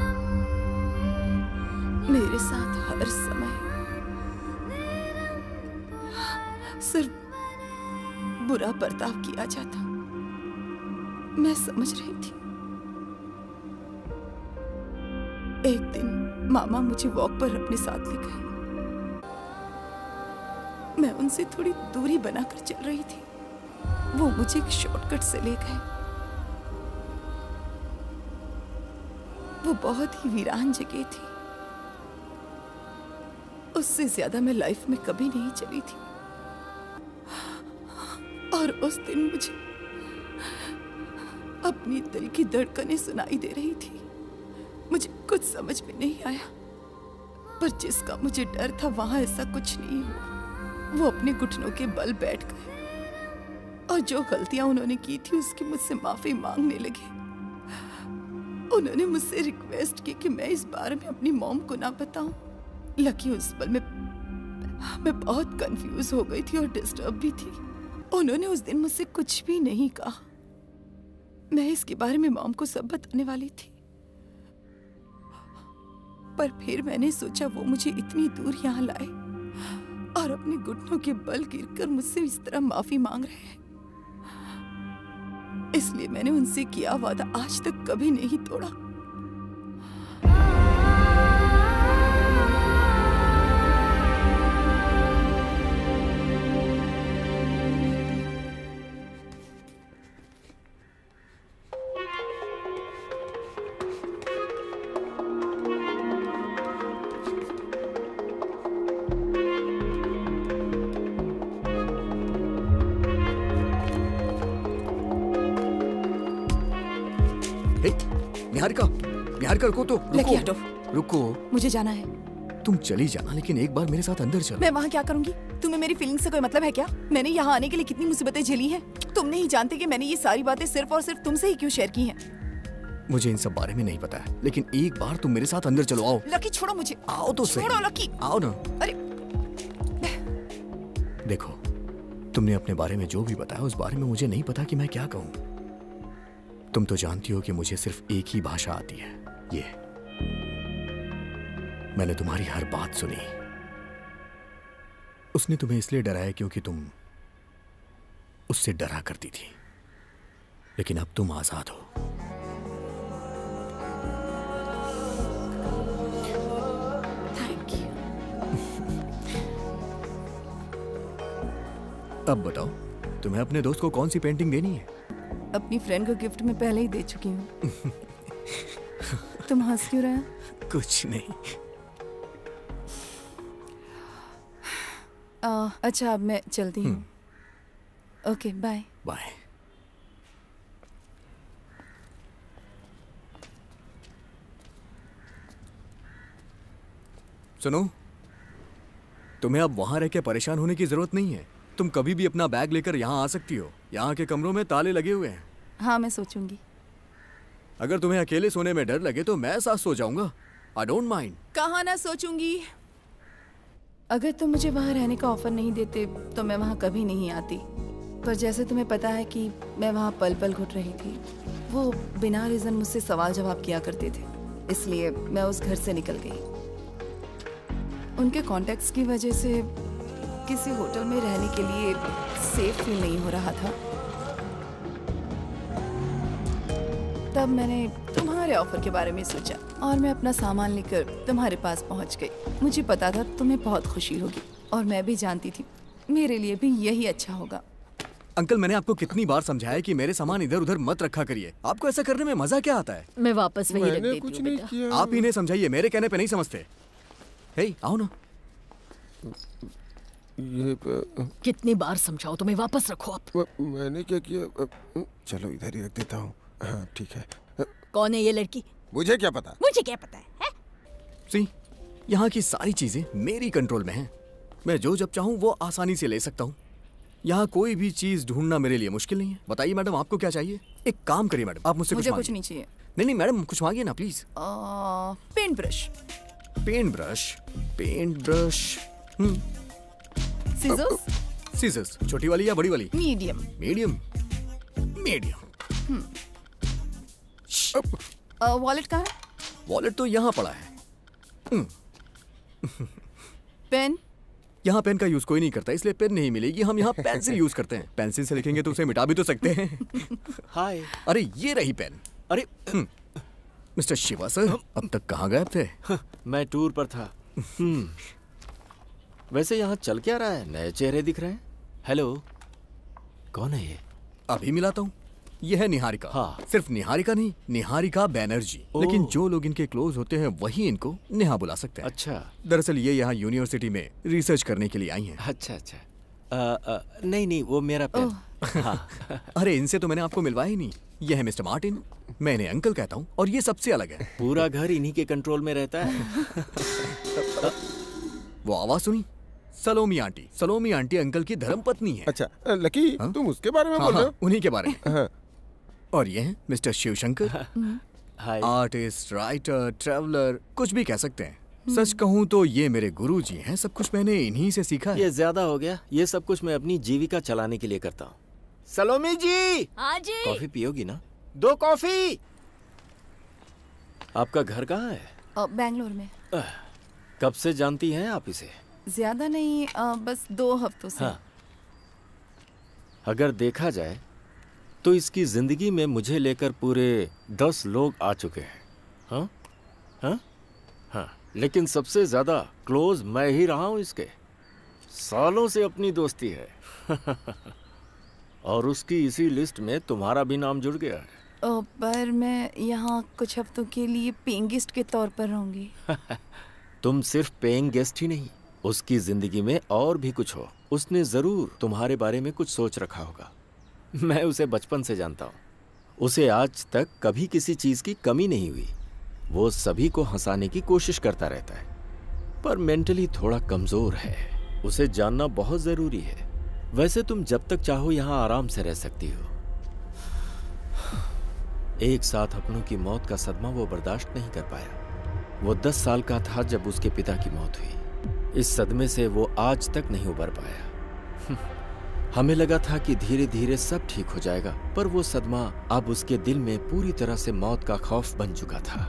मेरे साथ हर समय सिर्फ बुरा बर्ताव किया जाता। मैं समझ रही थी। एक दिन मामा मुझे वॉक पर अपने साथ ले गए। मैं उनसे थोड़ी दूरी बनाकर चल रही थी। वो मुझे एक शॉर्टकट से ले गए। वो बहुत ही वीरान जगह थी। उससे ज्यादा मैं लाइफ में कभी नहीं चली थी। और उस दिन मुझे अपनी दिल की धड़कनें सुनाई दे रही थी। मुझे कुछ समझ में नहीं आया, पर जिसका मुझे डर था वहां ऐसा कुछ नहीं हुआ। वो अपने घुटनों के बल बैठ गए और जो गलतियां उन्होंने की थी उसकी मुझसे माफी मांगने लगे। उन्होंने मुझसे रिक्वेस्ट की कि मैं इस बारे में अपनी मॉम को ना बताऊं। लकी उस पल में मैं बहुत कंफ्यूज हो गई थी और डिस्टर्ब भी थी। उन्होंने उस दिन मुझसे कुछ भी नहीं कहा। मैं इसके बारे में मॉम को सब बताने वाली थी, पर फिर मैंने सोचा वो मुझे इतनी दूर यहाँ लाए और अपने घुटनों के बल गिरकर मुझसे इस तरह माफी मांग रहे हैं, इसलिए मैंने उनसे किया वादा आज तक कभी नहीं तोड़ा। निहारिका, निहारिका रुको तो, लकी हटो। रुको। मुझे जाना है। तुम चली जाना, लेकिन एक बार मेरे साथ अंदर चलो। मैं वहाँ क्या करूंगी? तुम्हें मेरी फीलिंग से कोई मतलब है क्या? मैंने यहाँ आने के लिए कितनी मुसीबतें झेली हैं। तुम नहीं जानते कि मैंने ये सारी बातें सिर्फ और सिर्फ तुमसे ही क्यों शेयर की हैं। मुझे इन सब बारे में नहीं पता है, लेकिन एक बार तुम मेरे साथ अंदर चलो। आओ। लकी छोड़ो मुझे। आओ तो सही। छोड़ो लकी। आओ ना। अरे देखो, तुमने अपने बारे में जो भी बताया उस बारे में मुझे नहीं पता कि मैं क्या कहूँ। तुम तो जानती हो कि मुझे सिर्फ एक ही भाषा आती है, ये। मैंने तुम्हारी हर बात सुनी। उसने तुम्हें इसलिए डराया क्योंकि तुम उससे डरा करती थी, लेकिन अब तुम आजाद हो। Thank you. अब बताओ, तुम्हें अपने दोस्त को कौन सी पेंटिंग देनी है? अपनी फ्रेंड को गिफ्ट में पहले ही दे चुकी हूँ। तुम हंस क्यों रहे हो? कुछ नहीं। आ, अच्छा, अब मैं चलती हूँ। Okay, bye. बाय। सुनो, तुम्हें अब वहां रह के परेशान होने की जरूरत नहीं है। तुम कभी भी अपना बैग लेकर यहाँ आ सकती हो। यहाँ के कमरों में ताले लगे हुए हैं। हाँ, मैं सोचूंगी। अगर तुम्हें अकेले सोने में डर लगे तो मैं साथ सो जाऊंगा। I don't mind. कहाँ ना सोचूंगी। अगर तुम मुझे वहाँ रहने का ऑफर नहीं देते तो मैं वहाँ कभी नहीं आती। पर जैसे तुम्हें पता है कि मैं वहाँ पल पल घुट रही थी, वो बिना रीजन मुझसे सवाल जवाब किया करते थे, इसलिए मैं उस घर से निकल गई। उनके कॉन्टेक्ट्स की वजह से किसी होटल में रहने के लिए सेफ फील नहीं हो रहा था। तब मैंने तुम्हारे ऑफर के बारे में सोचा और मैं अपना सामान लेकर तुम्हारे पास पहुंच गई। मुझे पता था तुम्हें बहुत खुशी होगी और मैं भी जानती थी मेरे लिए भी यही अच्छा होगा। अंकल, मैंने आपको कितनी बार समझाया कि मेरे सामान इधर उधर मत रखा करिए। आपको ऐसा करने में मजा क्या आता है? मैं वापस वही रख देती कुछ हूँ नहीं बेटा। किया। आप इन्हें समझाइए, मेरे कहने पे नहीं समझते। हे, आओ ना। ये प- कितनी बार समझाओ, तुम्हें वापस रखो आप। व- मैंने क्या किया? चलो इधर ही रख देता हूँ। हाँ ठीक है। कौन है ये लड़की? मुझे क्या पता? मुझे क्या पता है, है? सी, यहाँ की सारी चीजें मेरी कंट्रोल में हैं। मैं जो जब चाहूँ वो आसानी से ले सकता हूँ। यहाँ कोई भी चीज ढूंढना मेरे लिए मुश्किल नहीं है। बताइए मैडम, आपको क्या चाहिए? एक काम करिए मैडम, आप मुझसे मुझे कुछ कुछ मांगिए। नहीं चाहिए। नहीं नहीं मैडम, कुछ मांगिए ना please. Paint brush. Paint brush, paint brush. हम्म सीजर्स सीजर्स, छोटी वाली या बड़ी वाली? मीडियम। Medium medium. वॉलेट कहाँ है? वॉलेट तो यहाँ पड़ा है। पेन? यहाँ पेन का यूज कोई नहीं करता, इसलिए पेन नहीं मिलेगी। हम यहाँ पेंसिल यूज करते हैं। पेंसिल से लिखेंगे तो उसे मिटा भी तो सकते हैं। हाय। अरे ये रही पेन। अरे मिस्टर शिवा सर, अब तक कहाँ गायब थे? मैं टूर पर था। वैसे यहाँ चल क्या रहा है? नए चेहरे दिख रहे हैं। हेलो, कौन है ये? अभी मिलाता हूँ। ये है निहारिका। हाँ। सिर्फ निहारिका नहीं, निहारिका बैनर्जी। लेकिन जो लोग इनके क्लोज होते हैं वही इनको नेहा बुला सकते हैं। अच्छा। दरअसल ये यहाँ यूनिवर्सिटी में रिसर्च करने के लिए आई हैं। अच्छा अच्छा। आ, आ, नहीं नहीं, वो मेरा पेन। हाँ। अरे इनसे तो मैंने आपको मिलवाया ही नहीं। ये है मिस्टर मार्टिन, मैं इन्हें अंकल कहता हूँ, और ये सबसे अलग है। पूरा घर इन्हीं के कंट्रोल में रहता है। वो आवाज सुनी? Salome aunty. Salome aunty uncle की धर्मपत्नी है। अच्छा लकी, हाँ? तुम उसके बारे में हाँ, बोल रहे हो? हाँ, उन्हीं के बारे में। हाँ। और ये हैं mister Shivshankar, artist, writer, traveller, कुछ भी कह सकते हैं। सच कहूँ तो ये मेरे गुरुजी हैं। सब कुछ मैंने इन्हीं से सीखा है। ये ज्यादा हो गया। ये सब कुछ मैं अपनी जीविका चलाने के लिए करता हूँ। सलोमी जी, हाँ जी। कॉफी पियोगी ना? दो कॉफी। आपका घर कहाँ है? बैंगलोर में। कब से जानती हैं आप इसे? ज्यादा नहीं, आ, बस दो हफ्तों से। हाँ। अगर देखा जाए तो इसकी जिंदगी में मुझे लेकर पूरे दस लोग आ चुके हैं। हाँ हाँ हाँ, लेकिन सबसे ज्यादा क्लोज मैं ही रहा हूं इसके। सालों से अपनी दोस्ती है। और उसकी इसी लिस्ट में तुम्हारा भी नाम जुड़ गया है। ओ, पर मैं यहाँ कुछ हफ्तों के लिए पेइंग गेस्ट के तौर पर रहूंगी। तुम सिर्फ पेइंग गेस्ट ही नहीं, उसकी जिंदगी में और भी कुछ हो। उसने जरूर तुम्हारे बारे में कुछ सोच रखा होगा। मैं उसे बचपन से जानता हूँ। उसे आज तक कभी किसी चीज की कमी नहीं हुई। वो सभी को हंसाने की कोशिश करता रहता है, पर मेंटली थोड़ा कमजोर है। उसे जानना बहुत जरूरी है। वैसे तुम जब तक चाहो यहाँ आराम से रह सकती हो। एक साथ अपनों की मौत का सदमा वो बर्दाश्त नहीं कर पाया। वो दस साल का था जब उसके पिता की मौत हुई। इस सदमे से वो आज तक नहीं उबर पाया। हमें लगा था कि धीरे धीरे सब ठीक हो जाएगा, पर वो सदमा अब उसके दिल में पूरी तरह से मौत का खौफ बन चुका था।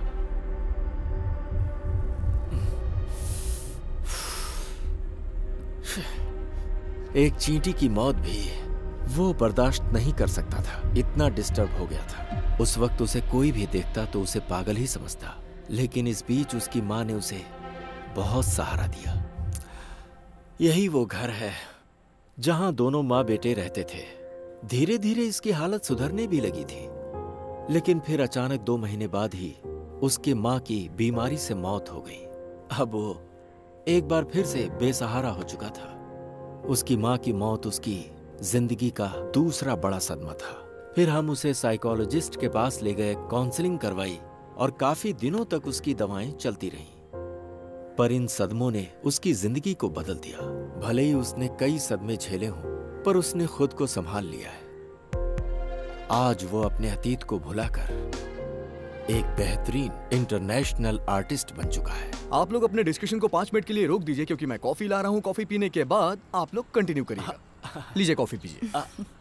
एक चींटी की मौत भी वो बर्दाश्त नहीं कर सकता था। इतना डिस्टर्ब हो गया था। उस वक्त उसे कोई भी देखता तो उसे पागल ही समझता। लेकिन इस बीच उसकी माँ ने उसे बहुत सहारा दिया। यही वो घर है जहां दोनों माँ बेटे रहते थे। धीरे धीरे इसकी हालत सुधरने भी लगी थी, लेकिन फिर अचानक दो महीने बाद ही उसकी माँ की बीमारी से मौत हो गई। अब वो एक बार फिर से बेसहारा हो चुका था। उसकी माँ की मौत उसकी जिंदगी का दूसरा बड़ा सदमा था। फिर हम उसे साइकोलॉजिस्ट के पास ले गए, काउंसलिंग करवाई और काफी दिनों तक उसकी दवाएं चलती रहीं। पर इन सदमों ने उसकी जिंदगी को बदल दिया। भले ही उसने कई सदमे झेले हों, पर उसने खुद को संभाल लिया है। आज वो अपने अतीत को भुलाकर एक बेहतरीन इंटरनेशनल आर्टिस्ट बन चुका है। आप लोग अपने डिस्कशन को पाँच मिनट के लिए रोक दीजिए, क्योंकि मैं कॉफी ला रहा हूँ। कॉफी पीने के बाद आप लोग कंटिन्यू करिएगा। लीजिए कॉफी पीजिए।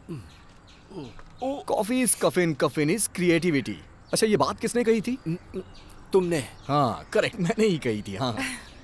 Coffee is caffeine, caffeine is creativity. अच्छा, ये बात किसने कही थी? तुमने। हाँ करेक्ट, मैंने ही कही थी। हाँ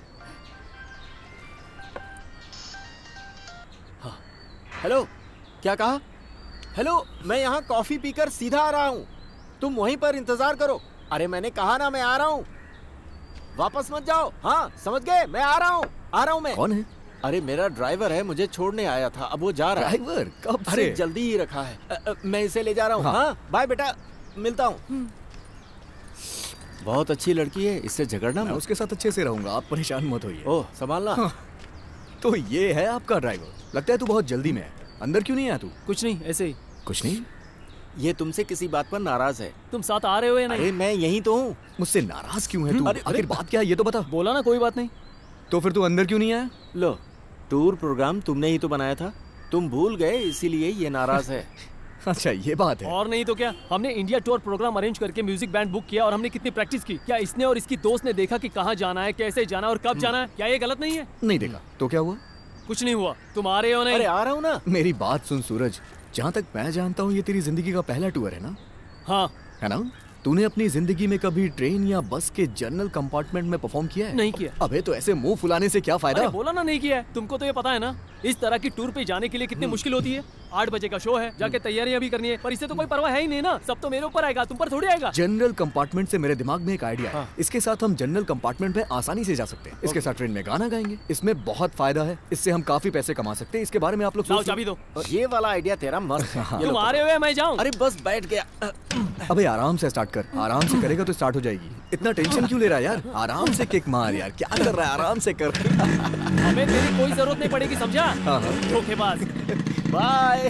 हेलो, क्या कहा? हेलो, मैं यहाँ कॉफी पीकर सीधा आ रहा हूँ। तुम वहीं पर इंतजार करो। अरे मैंने कहा ना, मैं आ रहा हूँ। वापस मत जाओ। हाँ समझ गए, मैं आ रहा हूँ। आ रहा हूँ मैं। कौन है? अरे मेरा ड्राइवर है, मुझे छोड़ने आया था। अब वो जा रहा है। ड्राइवर? कब से? अरे जल्दी ही रखा है। अ, अ, मैं इसे ले जा रहा हूँ। हाँ, हाँ बाय बेटा, मिलता हूँ। बहुत अच्छी लड़की है, इससे झगड़ना मैं मत। उसके साथ अच्छे से रहूंगा, आप परेशान मत होइए। ओह, संभालना। हाँ। तो ये है आपका ड्राइवर। लगता है तू बहुत जल्दी में है। अंदर क्यों नहीं आया तू? कुछ नहीं, ऐसे ही। कुछ नहीं? ये तुमसे किसी बात पर नाराज है। तुम साथ आ रहे हो या नहीं? अरे मैं यहीं तो हूँ। मुझसे नाराज क्यों है तू? अरे, आखिर बात क्या है ये तो बता। बोला ना कोई बात नहीं। तो फिर तू अंदर क्यों नहीं आया? लो, टूर प्रोग्राम तुमने ही तो बनाया था। तुम भूल गए, इसीलिए ये नाराज है। अच्छा ये बात है। और नहीं तो क्या, हमने इंडिया टूर प्रोग्राम अरेंज करके म्यूजिक बैंड बुक किया और हमने कितनी प्रैक्टिस की। क्या इसने और इसकी दोस्त ने देखा कि कहाँ जाना है, कैसे जाना है और कब जाना है? क्या ये गलत नहीं है? नहीं देखा तो क्या हुआ? कुछ नहीं हुआ। तुम आ रहे हो नहीं? अरे आ रहा हूँ ना। मेरी बात सुन सूरज, जहाँ तक मैं जानता हूँ ये तेरी जिंदगी का पहला टूर है ना? हाँ। है ना? तूने अपनी जिंदगी में कभी ट्रेन या बस के जनरल कंपार्टमेंट में परफॉर्म किया है? नहीं किया। अबे तो ऐसे मुंह फुलाने से क्या फायदा? अरे बोला ना नहीं किया है। तुमको तो ये पता है ना इस तरह की टूर पे जाने के लिए कितनी मुश्किल होती है। आठ बजे का शो है, जाके तैयारियां भी करनी है, पर इससे तो कोई परवाह है ही नहीं ना। सब तो मेरे ऊपर आएगा, तुम पर थोड़ी आएगा। जनरल कंपार्टमेंट से मेरे दिमाग में एक आइडिया है। इसके साथ हम जनरल कंपार्टमेंट में आसानी से जा सकते हैं। इसके साथ ट्रेन में गाना गाएंगे, इसमें बहुत फायदा है। इससे हम काफी पैसे कमा सकते हैं। इसके बारे में आप लोग सोचो। चाबी दो। ये वाला आइडिया तेरा मस्त है। तुम आ रहे हो मैं जाऊँ? अरे बस बैठ गया। अबे आराम से स्टार्ट कर, आराम से करेगा तो स्टार्ट हो जाएगी। इतना टेंशन क्यों ले रहा है यार? आराम से किक मार यार, क्या कर रहा है? आराम से कर। हमें तेरी कोई जरूरत नहीं पड़ेगी, समझा? हाँ हाँ। धोखेबाज। बाय।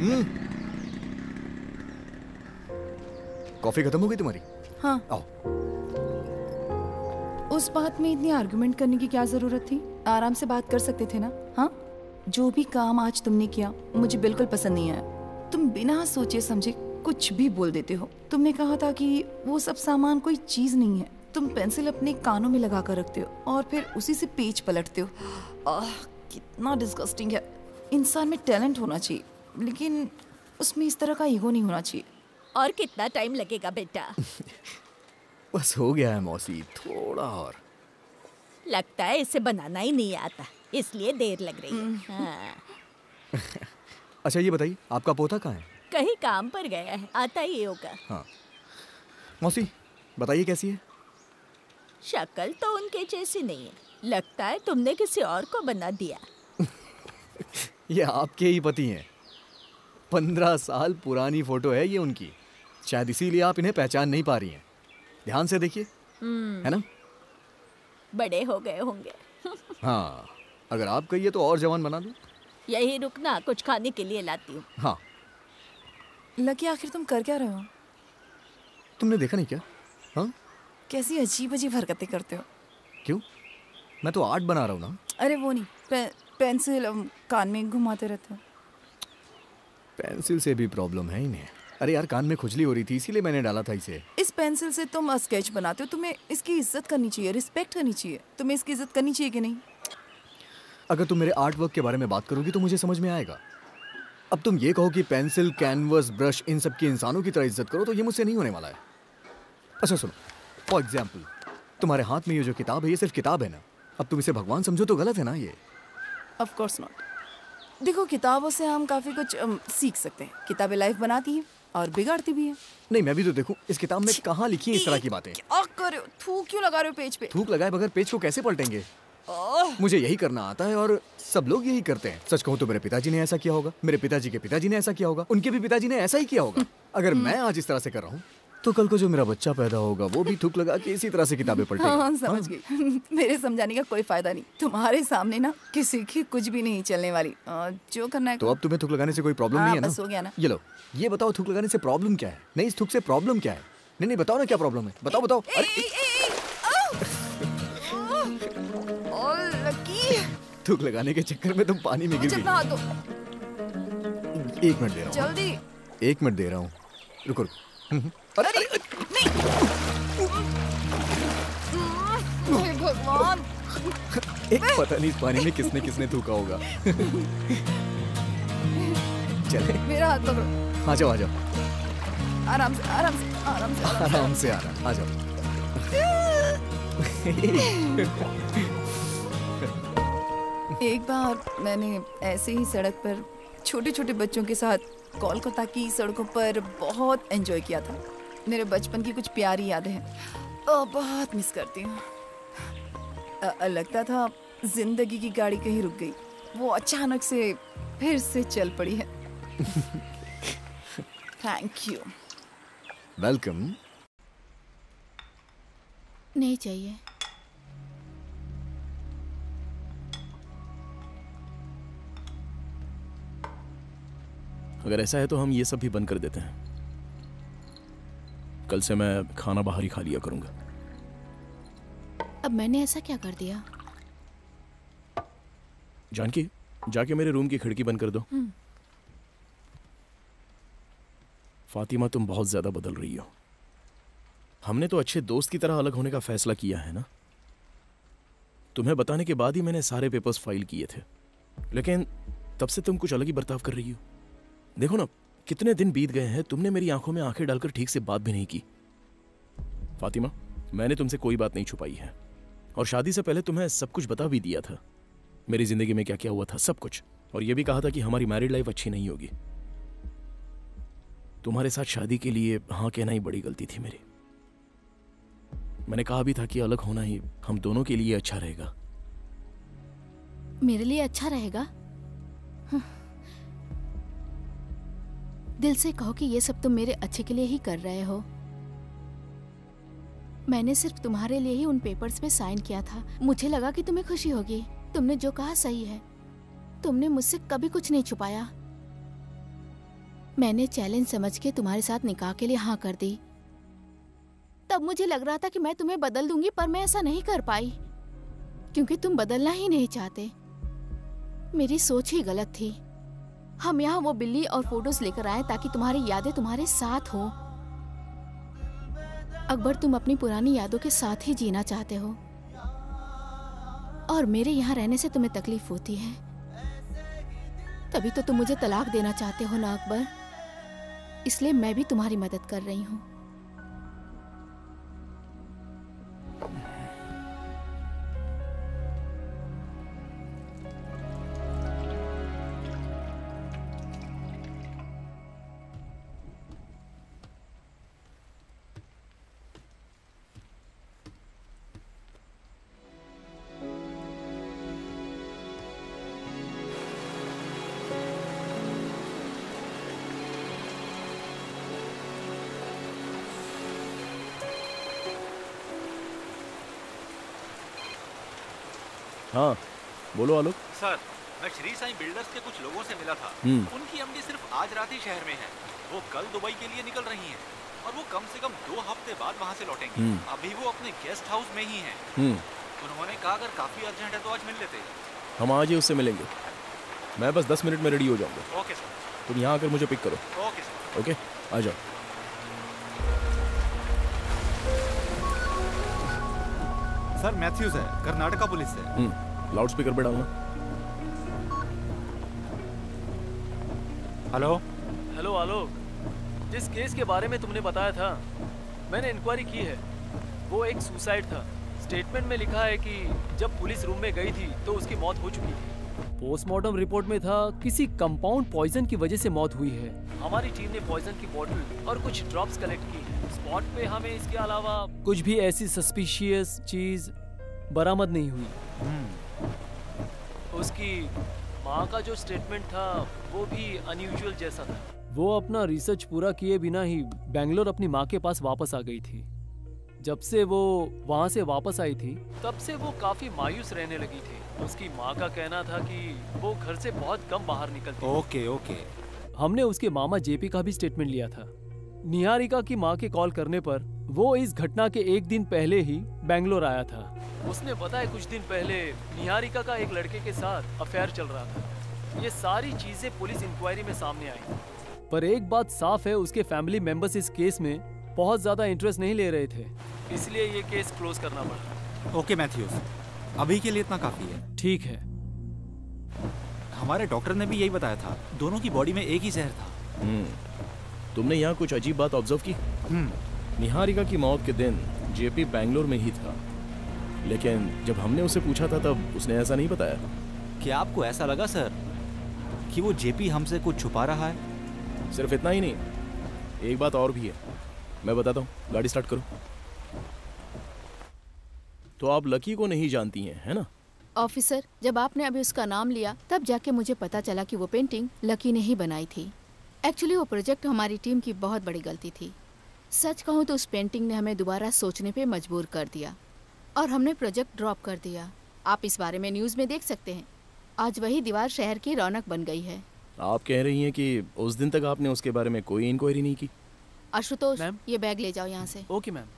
कॉफी खत्म हो गई तुम्हारी? हाँ। आओ। उस बात में इतनी आर्गुमेंट करने की क्या जरूरत थी? आराम से बात कर सकते थे ना? हाँ, जो भी काम आज तुमने किया मुझे बिल्कुल पसंद नहीं आया। तुम बिना सोचे समझे कुछ भी बोल देते हो। तुमने कहा था कि वो सब सामान कोई चीज नहीं है। तुम पेंसिल अपने कानों में लगा कर रखते हो और फिर उसी से पेज पलटते हो। आह, कितना डिस्गस्टिंग है। इंसान में टैलेंट होना चाहिए, लेकिन उसमें इस तरह का ईगो नहीं होना चाहिए। और कितना टाइम लगेगा बेटा? बस हो गया है मौसी, थोड़ा और। लगता है इसे बनाना ही नहीं आता, इसलिए देर लग रही है। हाँ। अच्छा ये बताइए, आपका पोता कहाँ है? कहीं काम पर गया है, आता ही होगा। हाँ मौसी बताइए कैसी है? शक्ल तो उनके जैसी नहीं है, लगता है तुमने किसी और को बना दिया। ये आपके ही पति हैं। पंद्रह साल पुरानी फोटो है ये उनकी, शायद इसीलिए आप इन्हें पहचान नहीं पा रही हैं। ध्यान से देखिए, है ना? बड़े हो गए होंगे। हाँ, अगर आप कहिए तो और जवान बना दो। यही रुकना, कुछ खाने के लिए लाती हूँ। हाँ। लकी आखिर तुम कर क्या रहे हो? तुमने देखा नहीं क्या? हाँ? कैसी अजीब अजीब हरकतें करते हो। क्यों? मैं तो आर्ट बना रहा हूँ ना। अरे वो नहीं, पे, पेंसिल कान में घुमाते रहते हो। पेंसिल से भी प्रॉब्लम है इन्हें। अरे यार कान में खुजली हो रही थी इसीलिए मैंने डाला था इसे। इस पेंसिल से तुम स्केच बनाते हो, तुम्हें इसकी इज्जत करनी चाहिए, रिस्पेक्ट करनी चाहिए। तुम्हें इसकी इज्जत करनी चाहिए कि नहीं? अगर तुम मेरे आर्ट वर्क के बारे में बात करोगी तो मुझे समझ में आएगा। अब तुम ये कहो कि पेंसिल, कैनवस, ब्रश इन सब की इंसानों की तरह इज्जत करो तो ये मुझसे नहीं होने वाला है। अच्छा सुनो, फॉर एग्जाम्पल तुम्हारे हाथ में ये जो किताब है ये सिर्फ किताब है ना। अब तुम इसे भगवान समझो तो गलत है ना ये। Of course not. देखो किताबों से हम काफी कुछ um, सीख सकते हैं। किताबें लाइफ बनाती हैं और बिगाड़ती भी हैं। नहीं मैं भी तो देखूं इस किताब में कहाँ लिखी है इस तरह की बातें। क्या कर रहे हो? थूक क्यों लगा रहे हो पेज पे? थूक लगाए बगैर पेज को कैसे पलटेंगे? मुझे यही करना आता है और सब लोग यही करते हैं। सच कहूं तो मेरे पिताजी ने ऐसा किया होगा, मेरे पिताजी के पिताजी ने ऐसा किया होगा, उनके भी पिताजी ने ऐसा ही किया होगा। अगर मैं आज इस तरह से कर रहा हूँ तो कल को जो मेरा बच्चा पैदा होगा वो भी थूक लगा के इसी तरह से किताबें पलटेगा। हाँ, समझ गई। मेरे समझाने का कोई फायदा नहीं। तुम्हारे सामने ना किसी की कुछ भी नहीं चलने वाली। जो करना है तो अब तुम्हें थूक लगाने से कोई प्रॉब्लम नहीं है ना? बस हो गया ना। ये लो, ये बताओ थूक लगाने से प्रॉब्लम क्या है? नहीं इस थूक से प्रॉब्लम क्या है? नहीं नहीं बताओ ना क्या प्रॉब्लम है, बताओ बताओ। थूक लगाने के चक्कर में तुम पानी में गिर गई। एक मिनट दे रहा हूँ। जल्दी। एक मिनट दे रहा हूँ, रुको रुको। अरे, अरे, नहीं। भगवान। एक पता नहीं इस पानी में किसने किसने थूका होगा। चले मेरा हाथ पकड़ो। आ जाओ आ जाओ। आराम से आराम से आराम से आराम से आ रहा, आ जाओ। एक बार मैंने ऐसे ही सड़क पर छोटे छोटे बच्चों के साथ कोलकाता की सड़कों पर बहुत एंजॉय किया था। मेरे बचपन की कुछ प्यारी यादें हैं और बहुत मिस करती हूँ। लगता था जिंदगी की गाड़ी कहीं रुक गई, वो अचानक से फिर से चल पड़ी है। Thank you. वेलकम। नहीं चाहिए। अगर ऐसा है तो हम ये सब भी बंद कर देते हैं। कल से मैं खाना बाहर ही खा लिया करूंगा। अब मैंने ऐसा क्या कर दिया? जानकी, जाके मेरे रूम की खिड़की बंद कर दो। फातिमा तुम बहुत ज्यादा बदल रही हो। हमने तो अच्छे दोस्त की तरह अलग होने का फैसला किया है ना। तुम्हें बताने के बाद ही मैंने सारे पेपर्स फाइल किए थे। लेकिन तब से तुम कुछ अलग ही बर्ताव कर रही हो। देखो ना, कितने दिन बीत गए हैं, तुमने मेरी आंखों में आंखें डालकर ठीक से बात भी नहीं की। फातिमा, मैंने तुमसे कोई बात नहीं छुपाई है और शादी से पहले तुम्हें सब कुछ बता भी दिया था, मेरी जिंदगी में क्या क्या हुआ था, सब कुछ। और यह भी कहा था कि हमारी मैरिड लाइफ अच्छी नहीं होगी। तुम्हारे साथ शादी के लिए हाँ कहना ही बड़ी गलती थी मेरी। मैंने कहा भी था कि अलग होना ही हम दोनों के लिए अच्छा रहेगा। मेरे लिए अच्छा रहेगा? दिल से कहो कि ये सब तुम मेरे अच्छे के लिए ही कर रहे हो। मैंने सिर्फ तुम्हारे लिए ही उन पेपर्स पे साइन किया था। मुझे लगा कि तुम्हें खुशी होगी। तुमने जो कहा सही है। तुमने मुझसे कभी कुछ नहीं छुपाया। मैंने चैलेंज समझ के तुम्हारे साथ निकाह के लिए हाँ कर दी। तब मुझे लग रहा था कि मैं तुम्हें बदल दूंगी, पर मैं ऐसा नहीं कर पाई क्योंकि तुम बदलना ही नहीं चाहते। मेरी सोच ही गलत थी। हम यहाँ वो बिल्ली और फोटोज लेकर आए ताकि तुम्हारी यादें तुम्हारे साथ हो। अकबर, तुम अपनी पुरानी यादों के साथ ही जीना चाहते हो और मेरे यहाँ रहने से तुम्हें तकलीफ होती है। तभी तो तुम मुझे तलाक देना चाहते हो ना अकबर। इसलिए मैं भी तुम्हारी मदद कर रही हूँ। हाँ बोलो आलोक। सर, मैं श्री साईं बिल्डर्स के कुछ लोगों से मिला था। उनकी एमडी सिर्फ आज रात ही शहर में है। वो कल दुबई के लिए निकल रही हैं और वो कम से कम दो हफ्ते बाद वहाँ से लौटेंगी। अभी वो अपने गेस्ट हाउस में ही हैं। उन्होंने कहा अगर काफी अर्जेंट है तो आज मिल लेते। हम आज ही उससे मिलेंगे। मैं बस दस मिनट में रेडी हो जाऊंगा। Okay sir. तुम यहाँ आकर मुझे पिक करो। Okay sir. ओके, आ जाओ। सर, मैथ्यूज है, कर्नाटका पुलिस से। हम्म लाउड स्पीकर पे डालना। हेलो हेलो आलोक, जिस केस के बारे में तुमने बताया था मैंने इंक्वायरी की है। वो एक सुसाइड था। स्टेटमेंट में लिखा है कि जब पुलिस रूम में गई थी तो उसकी मौत हो चुकी थी। पोस्टमार्टम रिपोर्ट में था किसी कंपाउंड पॉइजन की वजह से मौत हुई है। हमारी टीम ने पॉइजन की बोतल और कुछ ड्रॉप्स कलेक्ट की है। स्पॉट पे हमें इसके अलावा कुछ भी ऐसी सस्पिशियस चीज बरामद नहीं हुई। उसकी माँ का जो स्टेटमेंट था वो भी अनयूजुअल जैसा था। वो अपना रिसर्च पूरा किए बिना ही बेंगलोर अपनी माँ के पास वापस आ गई थी। जब से वो वहाँ से वापस आई थी तब से वो काफी मायूस रहने लगी थी। उसकी माँ का कहना था कि वो घर से बहुत कम बाहर निकलती। Okay okay. हमने उसके मामा जेपी का भी स्टेटमेंट लिया था। निहारिका की माँ के कॉल करने पर वो इस घटना के एक दिन पहले ही बेंगलोर आया था। उसने बताया कुछ दिन पहले निहारिका का एक लड़के के साथ अफेयर चल रहा था। ये सारी चीजें पुलिस इंक्वायरी में सामने आई। पर एक बात साफ है, उसके फैमिली मेंबर्स इस केस में बहुत ज्यादा इंटरेस्ट नहीं ले रहे थे, इसलिए ये केस क्लोज करना पड़ा। ओके मैथ्यूज, अभी के लिए इतना काफी है। ठीक है। हमारे डॉक्टर ने भी यही बताया था, दोनों की बॉडी में एक ही जहर था। हम्म तुमने यहाँ कुछ अजीब बात ऑब्जर्व की? निहारिका की मौत के दिन जेपी बेंगलोर में ही था, लेकिन जब हमने उसे पूछा था तब उसने ऐसा नहीं बताया। क्या आपको ऐसा लगा सर कि वो जेपी हमसे कुछ छुपा रहा है? सिर्फ इतना ही नहीं, एक बात और भी है, मैं बताता हूँ। गाड़ी स्टार्ट करो। तो आप लकी को नहीं जानती हैं, है ना? ऑफिसर, जब आपने अभी उसका नाम लिया तब जाके मुझे पता चला कि वो पेंटिंग लकी ने ही बनाई थी। एक्चुअली वो प्रोजेक्ट हमारी टीम की बहुत बड़ी गलती थी। सच कहूँ तो उस पेंटिंग ने हमें दोबारा सोचने पे मजबूर कर दिया और हमने प्रोजेक्ट ड्रॉप कर दिया। आप इस बारे में न्यूज़ में देख सकते हैं। आज वही दीवार शहर की रौनक बन गई है। आप कह रही हैं कि उस दिन तक आपने उसके बारे में कोई इंक्वायरी नहीं की? आशुतोष, ये बैग ले जाओ यहाँ से। Okay ma'am.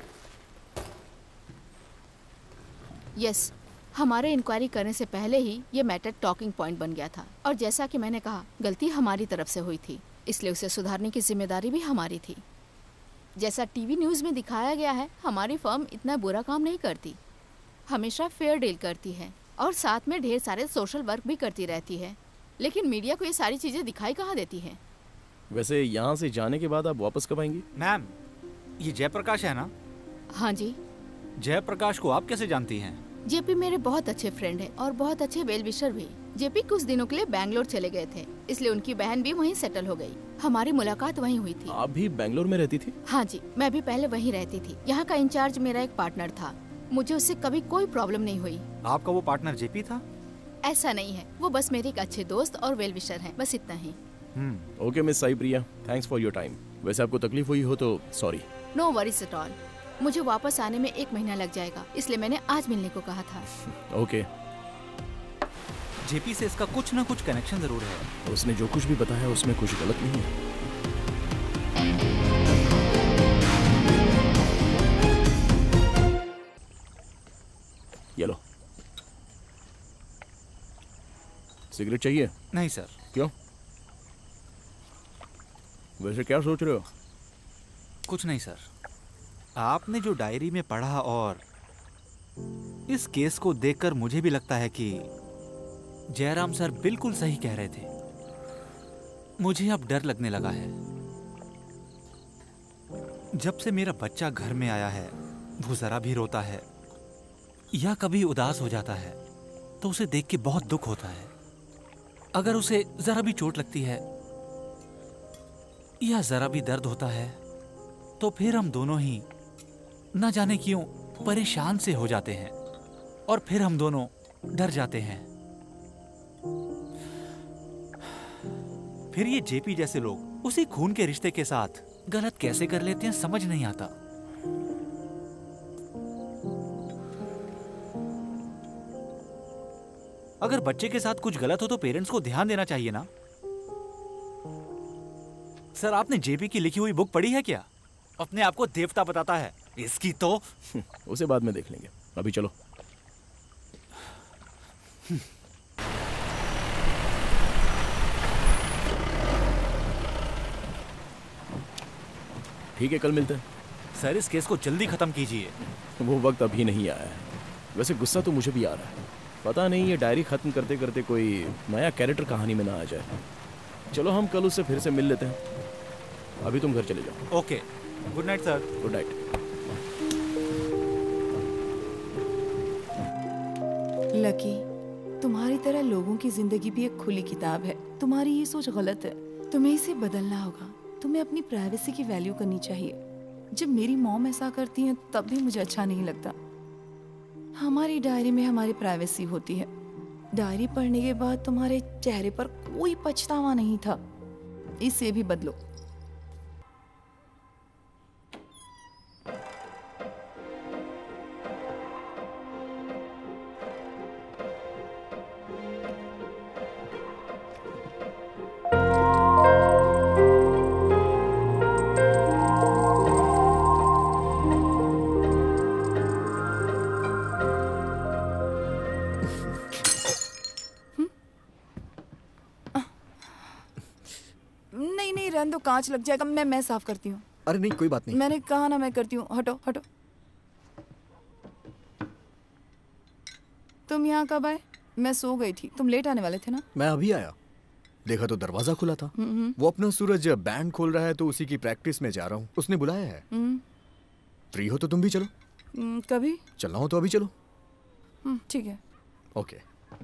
यस, हमारे इंक्वायरी करने से पहले ही ये मैटर टॉकिंग पॉइंट बन गया था और जैसा कि मैंने कहा, गलती हमारी तरफ से हुई थी, इसलिए उसे सुधारने की जिम्मेदारी भी हमारी थी। जैसा टीवी न्यूज़ में दिखाया गया है, हमारी फर्म इतना बुरा काम नहीं करती, हमेशा फेयर डील करती है। और साथ में ढेर सारे सोशल वर्क भी करती रहती है, लेकिन मीडिया को ये सारी चीजें दिखाई कहाँ देती हैं? वैसे यहाँ से जाने के बाद आप वापस कब आएंगी? मैम, ये जयप्रकाश है ना? हाँ जी। जयप्रकाश को आप कैसे जानती हैं? जेपी मेरे बहुत अच्छे फ्रेंड हैं और बहुत अच्छे वेल विशर भी। जेपी कुछ दिनों के लिए बैंगलोर चले गए थे, इसलिए उनकी बहन भी वहीं सेटल हो गई। हमारी मुलाकात वहीं हुई थी। आप भी बैंगलोर में रहती थी? हाँ जी, मैं भी पहले वहीं रहती थी। यहाँ का इंचार्ज मेरा एक पार्टनर था, मुझे उससे कभी कोई प्रॉब्लम नहीं हुई। आपका वो पार्टनर जेपी था? ऐसा नहीं है, वो बस मेरे एक अच्छे दोस्त और वेल विशर हैं, बस इतना ही। Okay miss Sai Priya, thanks for your time. वैसे आपको तकलीफ हुई हो तो sorry. No worries at all. मुझे वापस आने में एक महीना लग जाएगा, इसलिए मैंने आज मिलने को कहा था। ओके। जेपी से इसका कुछ ना कुछ कनेक्शन जरूर है। उसने जो कुछ भी बताया उसमें कुछ गलत नहीं है। ये लो। सिगरेट चाहिए? नहीं सर। क्यों? वैसे क्या सोच रहे हो? कुछ नहीं सर। आपने जो डायरी में पढ़ा और इस केस को देखकर मुझे भी लगता है कि जयराम सर बिल्कुल सही कह रहे थे। मुझे अब डर लगने लगा है। जब से मेरा बच्चा घर में आया है, वो जरा भी रोता है या कभी उदास हो जाता है तो उसे देख के बहुत दुख होता है। अगर उसे जरा भी चोट लगती है या जरा भी दर्द होता है तो फिर हम दोनों ही न जाने क्यों परेशान से हो जाते हैं और फिर हम दोनों डर जाते हैं। फिर ये जेपी जैसे लोग उसी खून के रिश्ते के साथ गलत कैसे कर लेते हैं समझ नहीं आता। अगर बच्चे के साथ कुछ गलत हो तो पेरेंट्स को ध्यान देना चाहिए ना। सर, आपने जेपी की लिखी हुई बुक पढ़ी है क्या? अपने आप को देवता बताता है। इसकी तो उसे बाद में देख लेंगे, अभी चलो। ठीक है, कल मिलते हैं। सर, इस केस को जल्दी खत्म कीजिए। वो वक्त अभी नहीं आया है। वैसे गुस्सा तो मुझे भी आ रहा है। पता नहीं ये डायरी खत्म करते करते कोई नया कैरेक्टर कहानी में ना आ जाए। चलो हम कल उससे फिर से मिल लेते हैं। अभी तुम घर चले जाओ। Okay, good night sir. Good night. Lucky, तुम्हारी तरह लोगों की जिंदगी भी एक खुली किताब है। तुम्हारी ये सोच गलत है, तुम्हें इसे बदलना होगा। तुम्हें अपनी प्राइवेसी की वैल्यू करनी चाहिए। जब मेरी मॉम ऐसा करती है तब भी मुझे अच्छा नहीं लगता। हमारी डायरी में हमारी प्राइवेसी होती है। डायरी पढ़ने के बाद तुम्हारे चेहरे पर कोई पछतावा नहीं था। इसे भी बदलो। तो कांच लग जाएगा। मैं मैं साफ करती हूँ। अरे नहीं, कोई बात नहीं। मैंने कहा ना मैं करती हूँ। हटो हटो। तुम यहाँ कब आए? मैं सो गई थी। तुम लेट आने वाले थे ना? मैं अभी आया, देखा तो दरवाजा खुला था। वो अपना सूरज बैंड खोल रहा है तो उसी की प्रैक्टिस में जा रहा हूँ। उसने बुलाया है। फ्री हो तो तुम भी चलो। कभी चलना हो तो अभी चलो। ठीक है। ओके।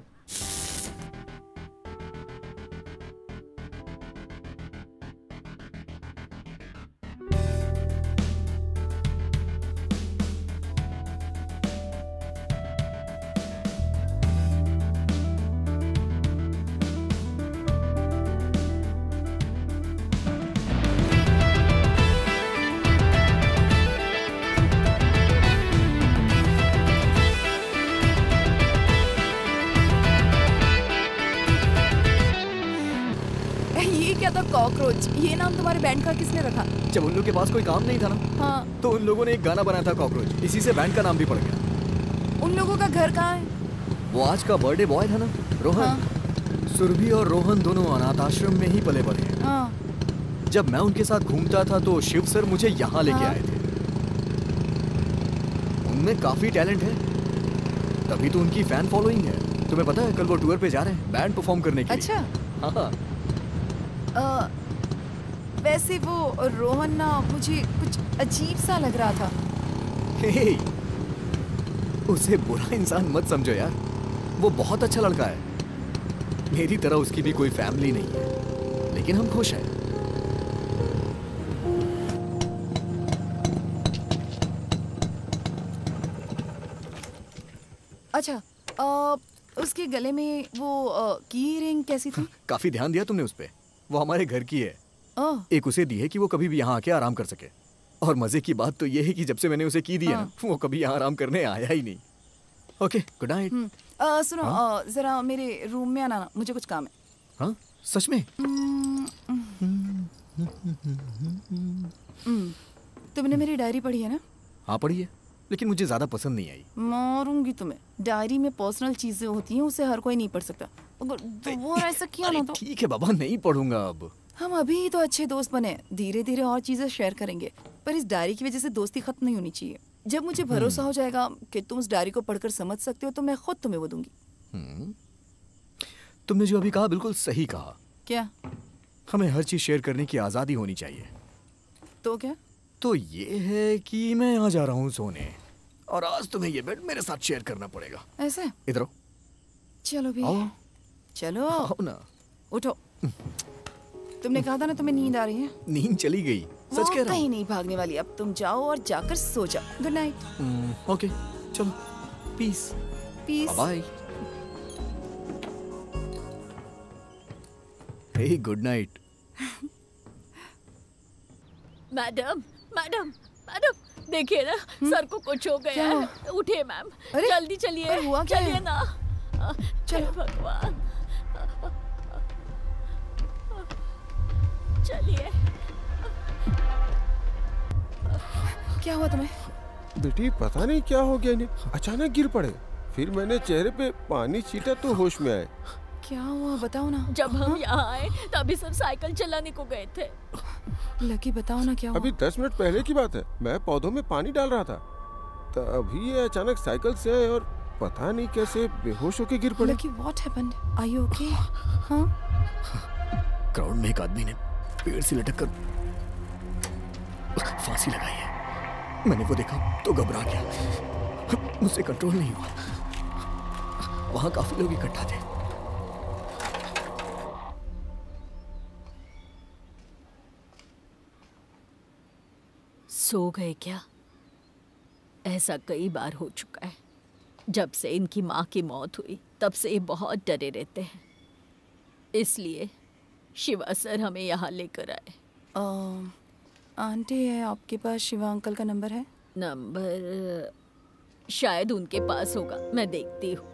कॉकरोच, ये नाम तुम्हारे बैंड का किसने रखा? जब उन लोगों के पास कोई काम नहीं था ना, हाँ, तो उन लोगों ने एक गाना बनाया था कॉकरोच। इसी से बैंड का नाम भी पड़ गया। उन लोगों का घर कहाँ है? वो आज का बर्थडे बॉय था ना, रोहन। हाँ। सुरभि और रोहन दोनों अनाथ आश्रम में ही पले बड़े हैं। हाँ। जब मैं उनके साथ घूमता था तो शिव सर मुझे यहाँ लेके हाँ। आए थे। उनमें काफी टैलेंट है, तभी तो उनकी फैन फॉलोइंग है। तुम्हें पता है कल वो टूर पे जा रहे हैं बैंड परफॉर्म करने के लिए। अच्छा हाँ आ, वैसे वो रोहन ना मुझे कुछ अजीब सा लग रहा था। हे, उसे बुरा इंसान मत समझो यार, वो बहुत अच्छा लड़का है। मेरी तरह उसकी भी कोई फैमिली नहीं है, लेकिन हम खुश हैं। अच्छा आ, उसके गले में वो आ, की रिंग कैसी थी? काफी ध्यान दिया तुमने उस पे। वो हमारे घर की है। ओह, एक उसे दी है कि वो कभी भी यहाँ आके आराम कर सके। और मजे की बात तो ये है कि जब से मैंने उसे की दी है ना, वो कभी यहाँ आराम करने आया ही नहीं। Okay, good night. आ, सुनो आ, जरा मेरे रूम में आना ना, मुझे कुछ काम है। हाँ सच में? तुमने मेरी डायरी पढ़ी है ना? हाँ पढ़ी है, लेकिन मुझे ज्यादा पसंद नहीं आई। मारूंगी तुम्हें। डायरी में पर्सनल चीजें होती हैं, उसे हर कोई नहीं पढ़ सकता। अगर वो ऐसा किया ना तो ठीक है बाबा, नहीं पढ़ूंगा अब। हम अभी ही तो अच्छे दोस्त बने, धीरे धीरे और चीजें शेयर करेंगे, पर इस डायरी की वजह से दोस्ती खत्म नहीं होनी चाहिए। जब मुझे भरोसा हो जाएगा कि तुम उस डायरी को पढ़कर समझ सकते हो तो मैं खुद तुम्हें वो दूंगी। तुमने जो अभी कहा बिल्कुल सही कहा। क्या? हमें हर चीज शेयर करने की आजादी होनी चाहिए। तो क्या? तो ये है कि मैं यहाँ जा रहा हूँ सोने, और आज तुम्हें ये बेड मेरे साथ शेयर करना पड़ेगा। ऐसे? इधर आओ। चलो भी। आओ। चलो। आओ ना। उठो। तुमने कहा था ना तुम्हें नींद आ रही है। नींद चली गई, सच कह रहा हूँ। कहीं नहीं भागने वाली। अब तुम जाओ और जाकर सो जाओ। Good night. ओके चलो, peace. Peace. Bye. Hey good night. Madam madam madam देखिए ना, सर को कुछ हो गया है। उठिए मैम, जल्दी चलिए। हुआ क्या? चलिए ना। चलो भगवान, चलिए। क्या हुआ तुम्हें? बेटी पता नहीं क्या हो गया इन्हें, अचानक गिर पड़े। फिर मैंने चेहरे पे पानी छीटा तो होश में आए। क्या हुआ बताओ ना। जब हम यहाँ आए तभी सब साइकिल चलाने को गए थे। लकी बताओ ना क्या हुआ। अभी दस मिनट पहले की बात है, मैं पौधों में पानी डाल रहा था, तभी ये अचानक साइकिल से आए और पता नहीं कैसे बेहोश होके गिर पड़े। Lucky what happened? Are you okay? हाँ? ग्राउंड में एक आदमी ने पेड़ से लटक कर फांसी लगाई है। मैंने वो देखा तो घबरा गया, मुझसे कंट्रोल नहीं हुआ। वहां काफी लोग इकट्ठा थे। सो गए क्या? ऐसा कई बार हो चुका है। जब से इनकी माँ की मौत हुई तब से ये बहुत डरे रहते हैं, इसलिए शिवा सर हमें यहाँ लेकर आए। आंटी है आपके पास शिवा अंकल का नंबर है? नंबर शायद उनके पास होगा, मैं देखती हूँ।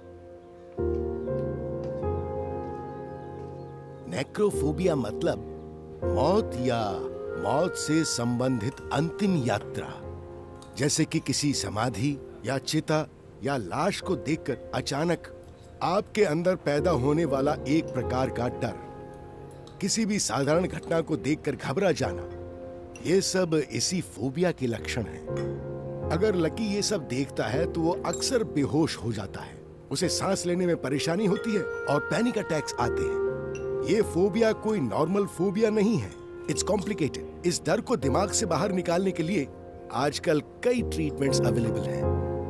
नेक्रोफोबिया मतलब मौत या मौत से संबंधित अंतिम यात्रा, जैसे कि किसी समाधि या चिता या लाश को देखकर अचानक आपके अंदर पैदा होने वाला एक प्रकार का डर, किसी भी साधारण घटना को देखकर घबरा जाना, ये सब इसी फोबिया के लक्षण हैं। अगर लकी ये सब देखता है तो वो अक्सर बेहोश हो जाता है, उसे सांस लेने में परेशानी होती है और पैनिक अटैक्स आते हैं। ये फोबिया कोई नॉर्मल फोबिया नहीं है, इट्स कॉम्प्लिकेटेड। इस डर को दिमाग से बाहर निकालने के लिए आजकल कई ट्रीटमेंट्स अवेलेबल हैं।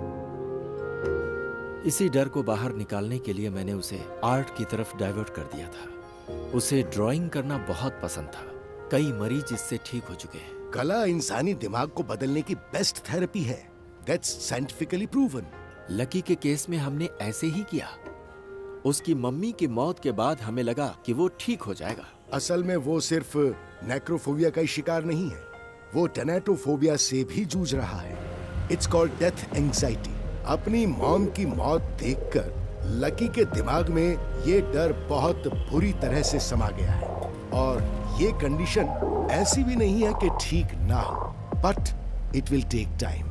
इसी डर को बाहर निकालने के लिए मैंने उसे आर्ट की तरफ डाइवर्ट कर दिया था। उसे ड्राइंग करना बहुत पसंद था। कई मरीज इससे ठीक हो चुके हैं। कला इंसानी दिमाग को बदलने की बेस्ट थेरेपी है। That's scientifically proven. लकी के केस में हमने ऐसे ही किया। उसकी मम्मी की मौत के बाद हमें लगा कि वो ठीक हो जाएगा। असल में वो सिर्फ नेक्रोफोबिया का ही शिकार नहीं है, वो टेनेटोफोबिया से भी जूझ रहा है। It's called death anxiety. अपनी मॉम की मौत देखकर लकी के दिमाग में ये डर बहुत बुरी तरह से समा गया है, और ये कंडीशन ऐसी भी नहीं है कि ठीक ना हो, but it will take time.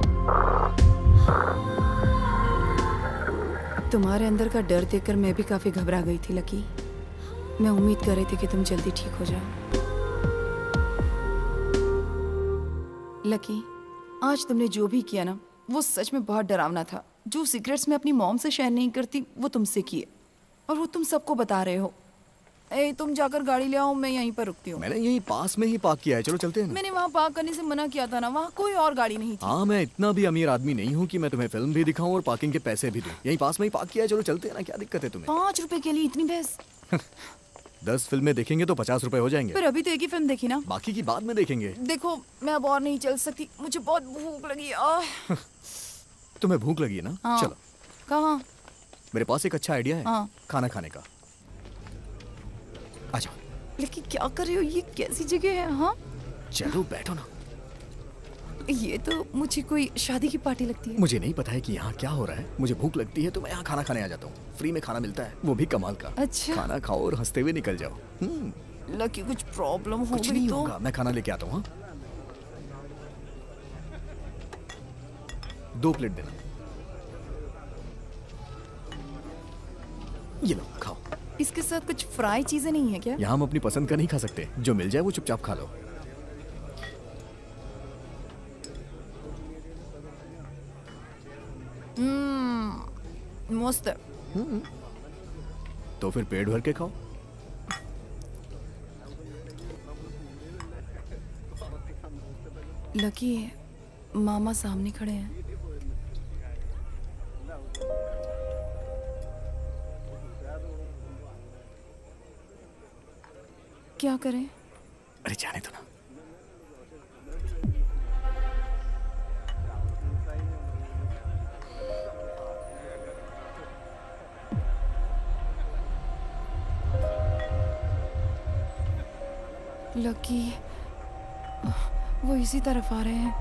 तुम्हारे अंदर का डर देखकर मैं भी काफी घबरा गई थी लकी। मैं उम्मीद कर रही थी कि तुम जल्दी ठीक हो जाओ। लकी, आज तुमने जो भी किया ना वो सच में बहुत डरावना था। जो सीक्रेट्स मैं अपनी मॉम से शेयर नहीं करती वो तुमसे किए, और वो तुम सबको बता रहे हो। ए, तुम जाकर गाड़ी ले आओ, मैं यहीं पर रुकती हूँ। मैंने यहीं पास में ही पार्क किया है, चलो चलते हैं ना। मैंने वहाँ पार्क करने से मना किया था ना, वहाँ कोई और गाड़ी नहीं थी। हाँ, मैं इतना भी अमीर आदमी नहीं हूँ कि मैं तुम्हें फिल्म भी दिखाऊं और पार्किंग के पैसे भी दूं। यहीं पास में ही पार्क किया है, चलो चलते हैं ना, क्या दिक्कत है तुम्हें? पाँच रुपए के लिए इतनी बहस? दस फिल्में देखेंगे तो पचास रुपए हो जाएंगे। पर अभी तो एक ही फिल्म देखी ना, बाकी की बाद में देखेंगे। देखो मैं अब और नहीं चल सकती, मुझे बहुत भूख लगी। आह। तुम्हें भूख लगी है ना? हाँ। चलो। कहाँ? मेरे पास एक अच्छा आइडिया है। हाँ। खाना खाने का। आ जाओ। लेकिन क्या कर रहे हो, ये कैसी जगह है? हाँ चलो बैठो ना। ये तो मुझे कोई शादी की पार्टी लगती है। मुझे नहीं पता है कि यहाँ क्या हो रहा है, मुझे भूख लगती है तो मैं यहाँ खाना खाने आ जाता हूँ। फ्री में खाना मिलता है, वो भी कमाल का। अच्छा। खाना खाओ और हंसते हुए निकल जाओ। लकी कुछ प्रॉब्लम हो कुछ गई नहीं तो? होगा, मैं खाना लेके आता हूँ। दो प्लेट देना। ये लो खाओ। इसके साथ कुछ फ्राई चीजें नहीं है क्या? यहाँ हम अपनी पसंद का नहीं खा सकते, जो मिल जाए वो चुपचाप खा लो। हम्म, मस्त है। तो फिर पेट भर के खाओ। लकी मामा सामने खड़े हैं। क्या करें? अरे जाने दो ना। लकी वो इसी तरफ आ रहे हैं।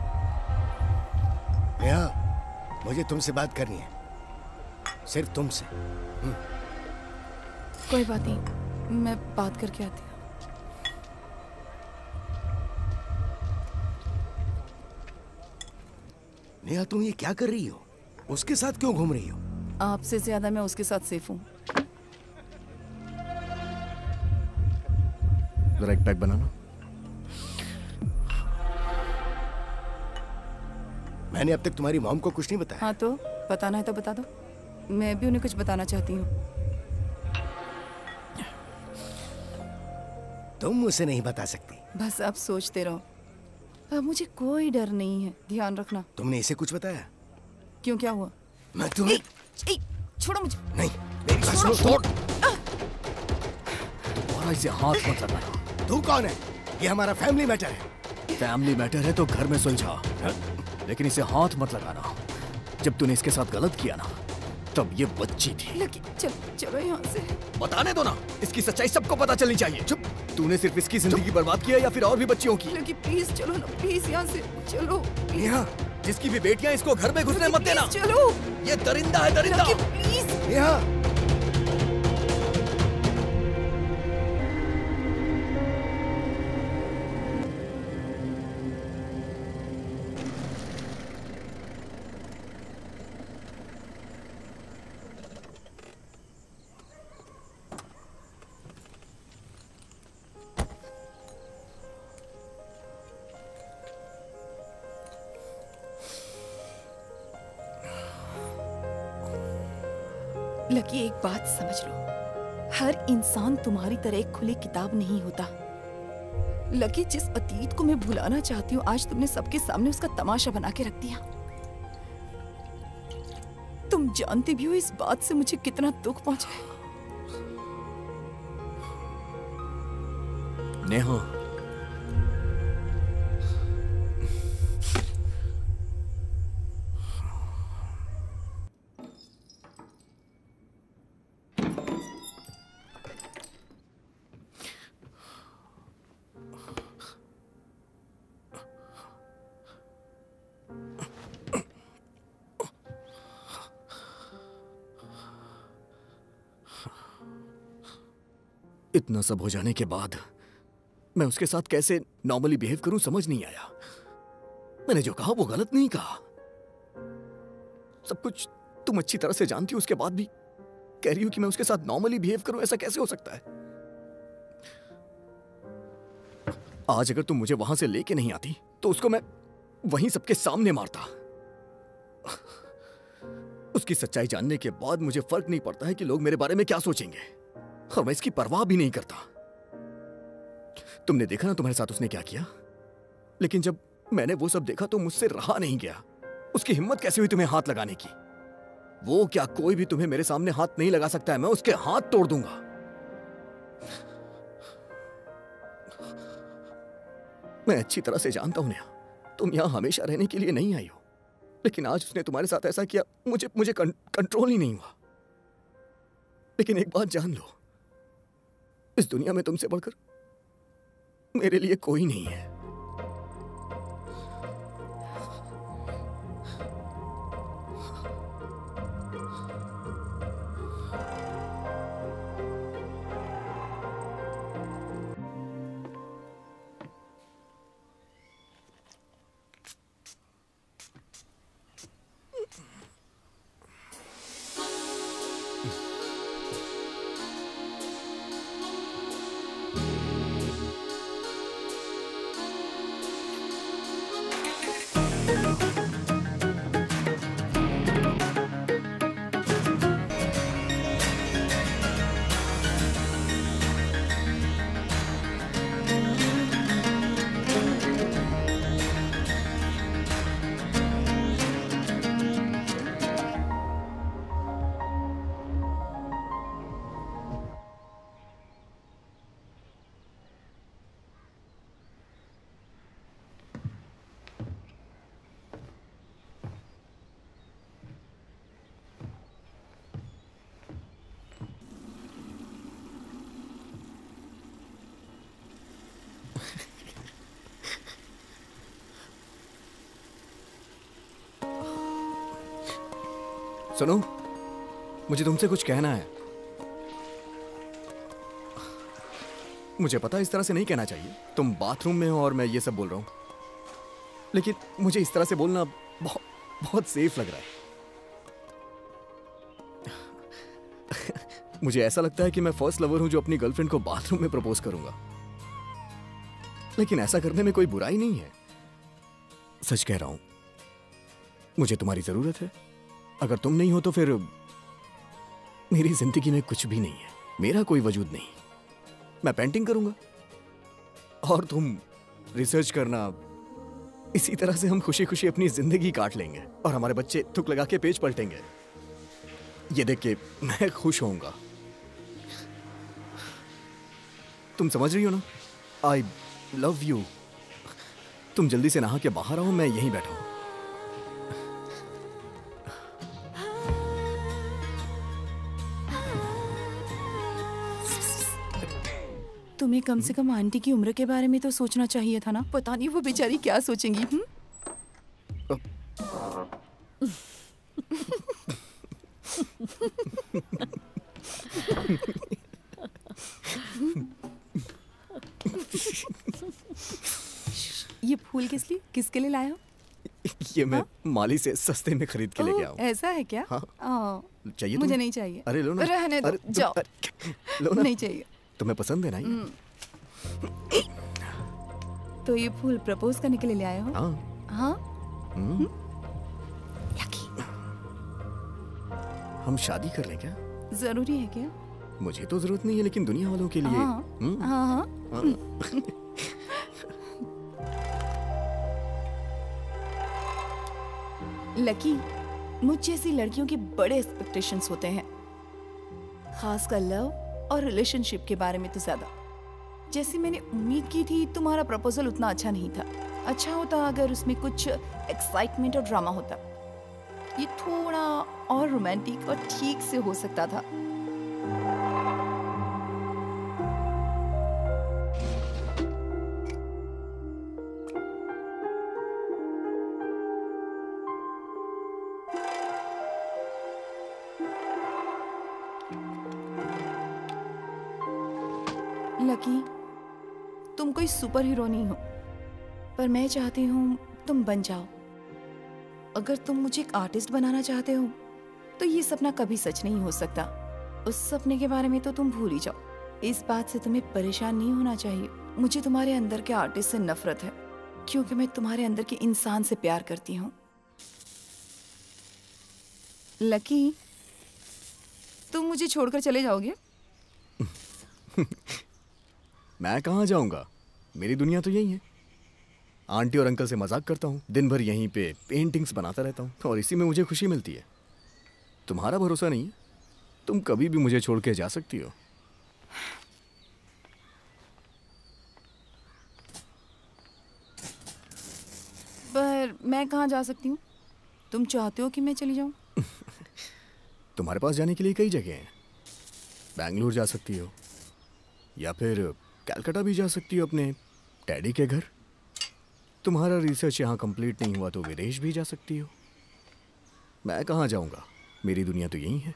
नेहा, मुझे तुमसे बात करनी है, सिर्फ तुमसे। कोई बात नहीं, मैं बात करके आती हूँ। नेहा, तुम ये क्या कर रही हो? उसके साथ क्यों घूम रही हो? आपसे ज्यादा मैं उसके साथ सेफ हूँ। जरा एक पैक बनाना। मैंने अब तक तुम्हारी मॉम को कुछ नहीं बताया। हाँ तो बताना है तो बता दो, मैं भी उन्हें कुछ बताना चाहती हूँ। तुम उसे नहीं बता सकती। बस अब सोचते रहो, अब मुझे कोई डर नहीं है, ध्यान रखना। तुमने इसे कुछ बताया? क्यों, क्या हुआ? मैं तुम्हें ए, ए, छोड़ो मुझे। नहीं, मेरी बात सुनो। छोड़ो। तुम्हारा इसे हाथ मत लगाना। तू कौन है? ये हमारा फैमिली मैटर है। फैमिली मैटर है तो घर में सुलझा, लेकिन इसे हाथ मत लगाना। जब तूने इसके साथ गलत किया ना, तब ये बच्ची थी। लकी चल, चलो यहाँ से। बताने दो ना, इसकी सच्चाई सबको पता चलनी चाहिए। चुप। तूने सिर्फ इसकी जिंदगी बर्बाद किया या फिर और भी बच्चियों की? लकी प्लीज चलो ना, प्लीज यहाँ से चलो। नेहा, जिसकी भी बेटियां, इसको घर में घुसने मत देना। चलो। ये दरिंदा है, दरिंदा। प्लीज। नेहा। लकी एक बात समझ लो, हर इंसान तुम्हारी तरह एक खुली किताब नहीं होता। लकी, जिस अतीत को मैं भुलाना चाहती हूँ, आज तुमने सबके सामने उसका तमाशा बना के रख दिया। तुम जानती भी हो इस बात से मुझे कितना दुख पहुंचा है। नेहा, इतना सब हो जाने के बाद मैं उसके साथ कैसे नॉर्मली बिहेव करूं समझ नहीं आया। मैंने जो कहा वो गलत नहीं कहा। सब कुछ तुम अच्छी तरह से जानती हो, उसके बाद भी कह रही हो कि मैं उसके साथ नॉर्मली बिहेव करूं। ऐसा कैसे हो सकता है? आज अगर तुम मुझे वहां से लेके नहीं आती तो उसको मैं वहीं सबके सामने मारता। उसकी सच्चाई जानने के बाद मुझे फर्क नहीं पड़ता है कि लोग मेरे बारे में क्या सोचेंगे, और मैं इसकी परवाह भी नहीं करता। तुमने देखा ना तुम्हारे साथ उसने क्या किया, लेकिन जब मैंने वो सब देखा तो मुझसे रहा नहीं गया। उसकी हिम्मत कैसे हुई तुम्हें हाथ लगाने की? वो क्या कोई भी तुम्हें मेरे सामने हाथ नहीं लगा सकता है, मैं उसके हाथ तोड़ दूंगा। मैं अच्छी तरह से जानता हूं नेहा, तुम यहां हमेशा रहने के लिए नहीं आई हो, लेकिन आज उसने तुम्हारे साथ ऐसा किया, मुझे मुझे कं, कंट्रोल ही नहीं हुआ। लेकिन एक बात जान लो, इस दुनिया में तुमसे बढ़कर मेरे लिए कोई नहीं है। सुनो, मुझे तुमसे कुछ कहना है। मुझे पता इस तरह से नहीं कहना चाहिए, तुम बाथरूम में हो और मैं ये सब बोल रहा हूं, लेकिन मुझे इस तरह से बोलना बहुत बहुत सेफ लग रहा है। मुझे ऐसा लगता है कि मैं फर्स्ट लवर हूं जो अपनी गर्लफ्रेंड को बाथरूम में प्रपोज करूंगा, लेकिन ऐसा करने में कोई बुराई नहीं है। सच कह रहा हूं, मुझे तुम्हारी जरूरत है। अगर तुम नहीं हो तो फिर मेरी जिंदगी में कुछ भी नहीं है, मेरा कोई वजूद नहीं। मैं पेंटिंग करूंगा और तुम रिसर्च करना, इसी तरह से हम खुशी खुशी अपनी जिंदगी काट लेंगे और हमारे बच्चे थुक लगा के पेज पलटेंगे। ये देख के मैं खुश होऊंगा। तुम समझ रही हो ना? I love you. तुम जल्दी से नहा के बाहर आओ, मैं यहीं बैठा हूं। तुम्हें कम से कम आंटी की उम्र के बारे में तो सोचना चाहिए था ना। पता नहीं वो बेचारी क्या सोचेंगी। हुँ? ये फूल किस लिए, किसके लिए लाए हो? ये मैं माली से सस्ते में खरीद के लेके आया हूं। ऐसा है क्या? हाँ। आ, चाहिए मुझे तुम्हें? नहीं चाहिए। अरे लो ना। रहने दो, तुम- जाओ। लो ना। नहीं चाहिए। तुम्हें पसंद है ना ये? तो ये फूल प्रपोज करने के लिए ले आए हो? हाँ। हाँ? हम्म। हम शादी कर लें क्या? जरूरी है क्या? मुझे तो जरूरत नहीं है, लेकिन दुनिया वालों के लिए। हाँ, हम्म। हाँ, हाँ। हाँ। लकी, मुझ जैसी लड़कियों के बड़े एक्सपेक्टेशंस होते हैं, खासकर लव और रिलेशनशिप के बारे में तो ज्यादा। जैसे मैंने उम्मीद की थी, तुम्हारा प्रपोजल उतना अच्छा नहीं था। अच्छा होता अगर उसमें कुछ एक्साइटमेंट और ड्रामा होता। ये थोड़ा और रोमांटिक और ठीक से हो सकता था। लकी, तुम कोई सुपर हीरो नहीं हो, पर मैं चाहती हूँ तुम बन जाओ। अगर तुम मुझे एक आर्टिस्ट बनाना चाहते हो तो ये सपना कभी सच नहीं हो सकता। उस सपने के बारे में तो तुम भूल ही जाओ। इस बात से तुम्हें परेशान नहीं होना चाहिए। मुझे तुम्हारे अंदर के आर्टिस्ट से नफरत है, क्योंकि मैं तुम्हारे अंदर के इंसान से प्यार करती हूँ। लकी, तुम मुझे छोड़कर चले जाओगे? मैं कहाँ जाऊंगा, मेरी दुनिया तो यही है। आंटी और अंकल से मजाक करता हूँ, दिन भर यहीं पे पेंटिंग्स बनाता रहता हूँ और इसी में मुझे खुशी मिलती है। तुम्हारा भरोसा नहीं है, तुम कभी भी मुझे छोड़ के जा सकती हो। पर मैं कहाँ जा सकती हूँ? तुम चाहते हो कि मैं चली जाऊँ? तुम्हारे पास जाने के लिए कई जगह हैं। बैंगलोर जा सकती हो या फिर कलकत्ता भी जा सकती हो अपने डैडी के घर। तुम्हारा रिसर्च यहाँ कंप्लीट नहीं हुआ तो विदेश भी जा सकती हो। मैं कहाँ जाऊँगा, मेरी दुनिया तो यही है।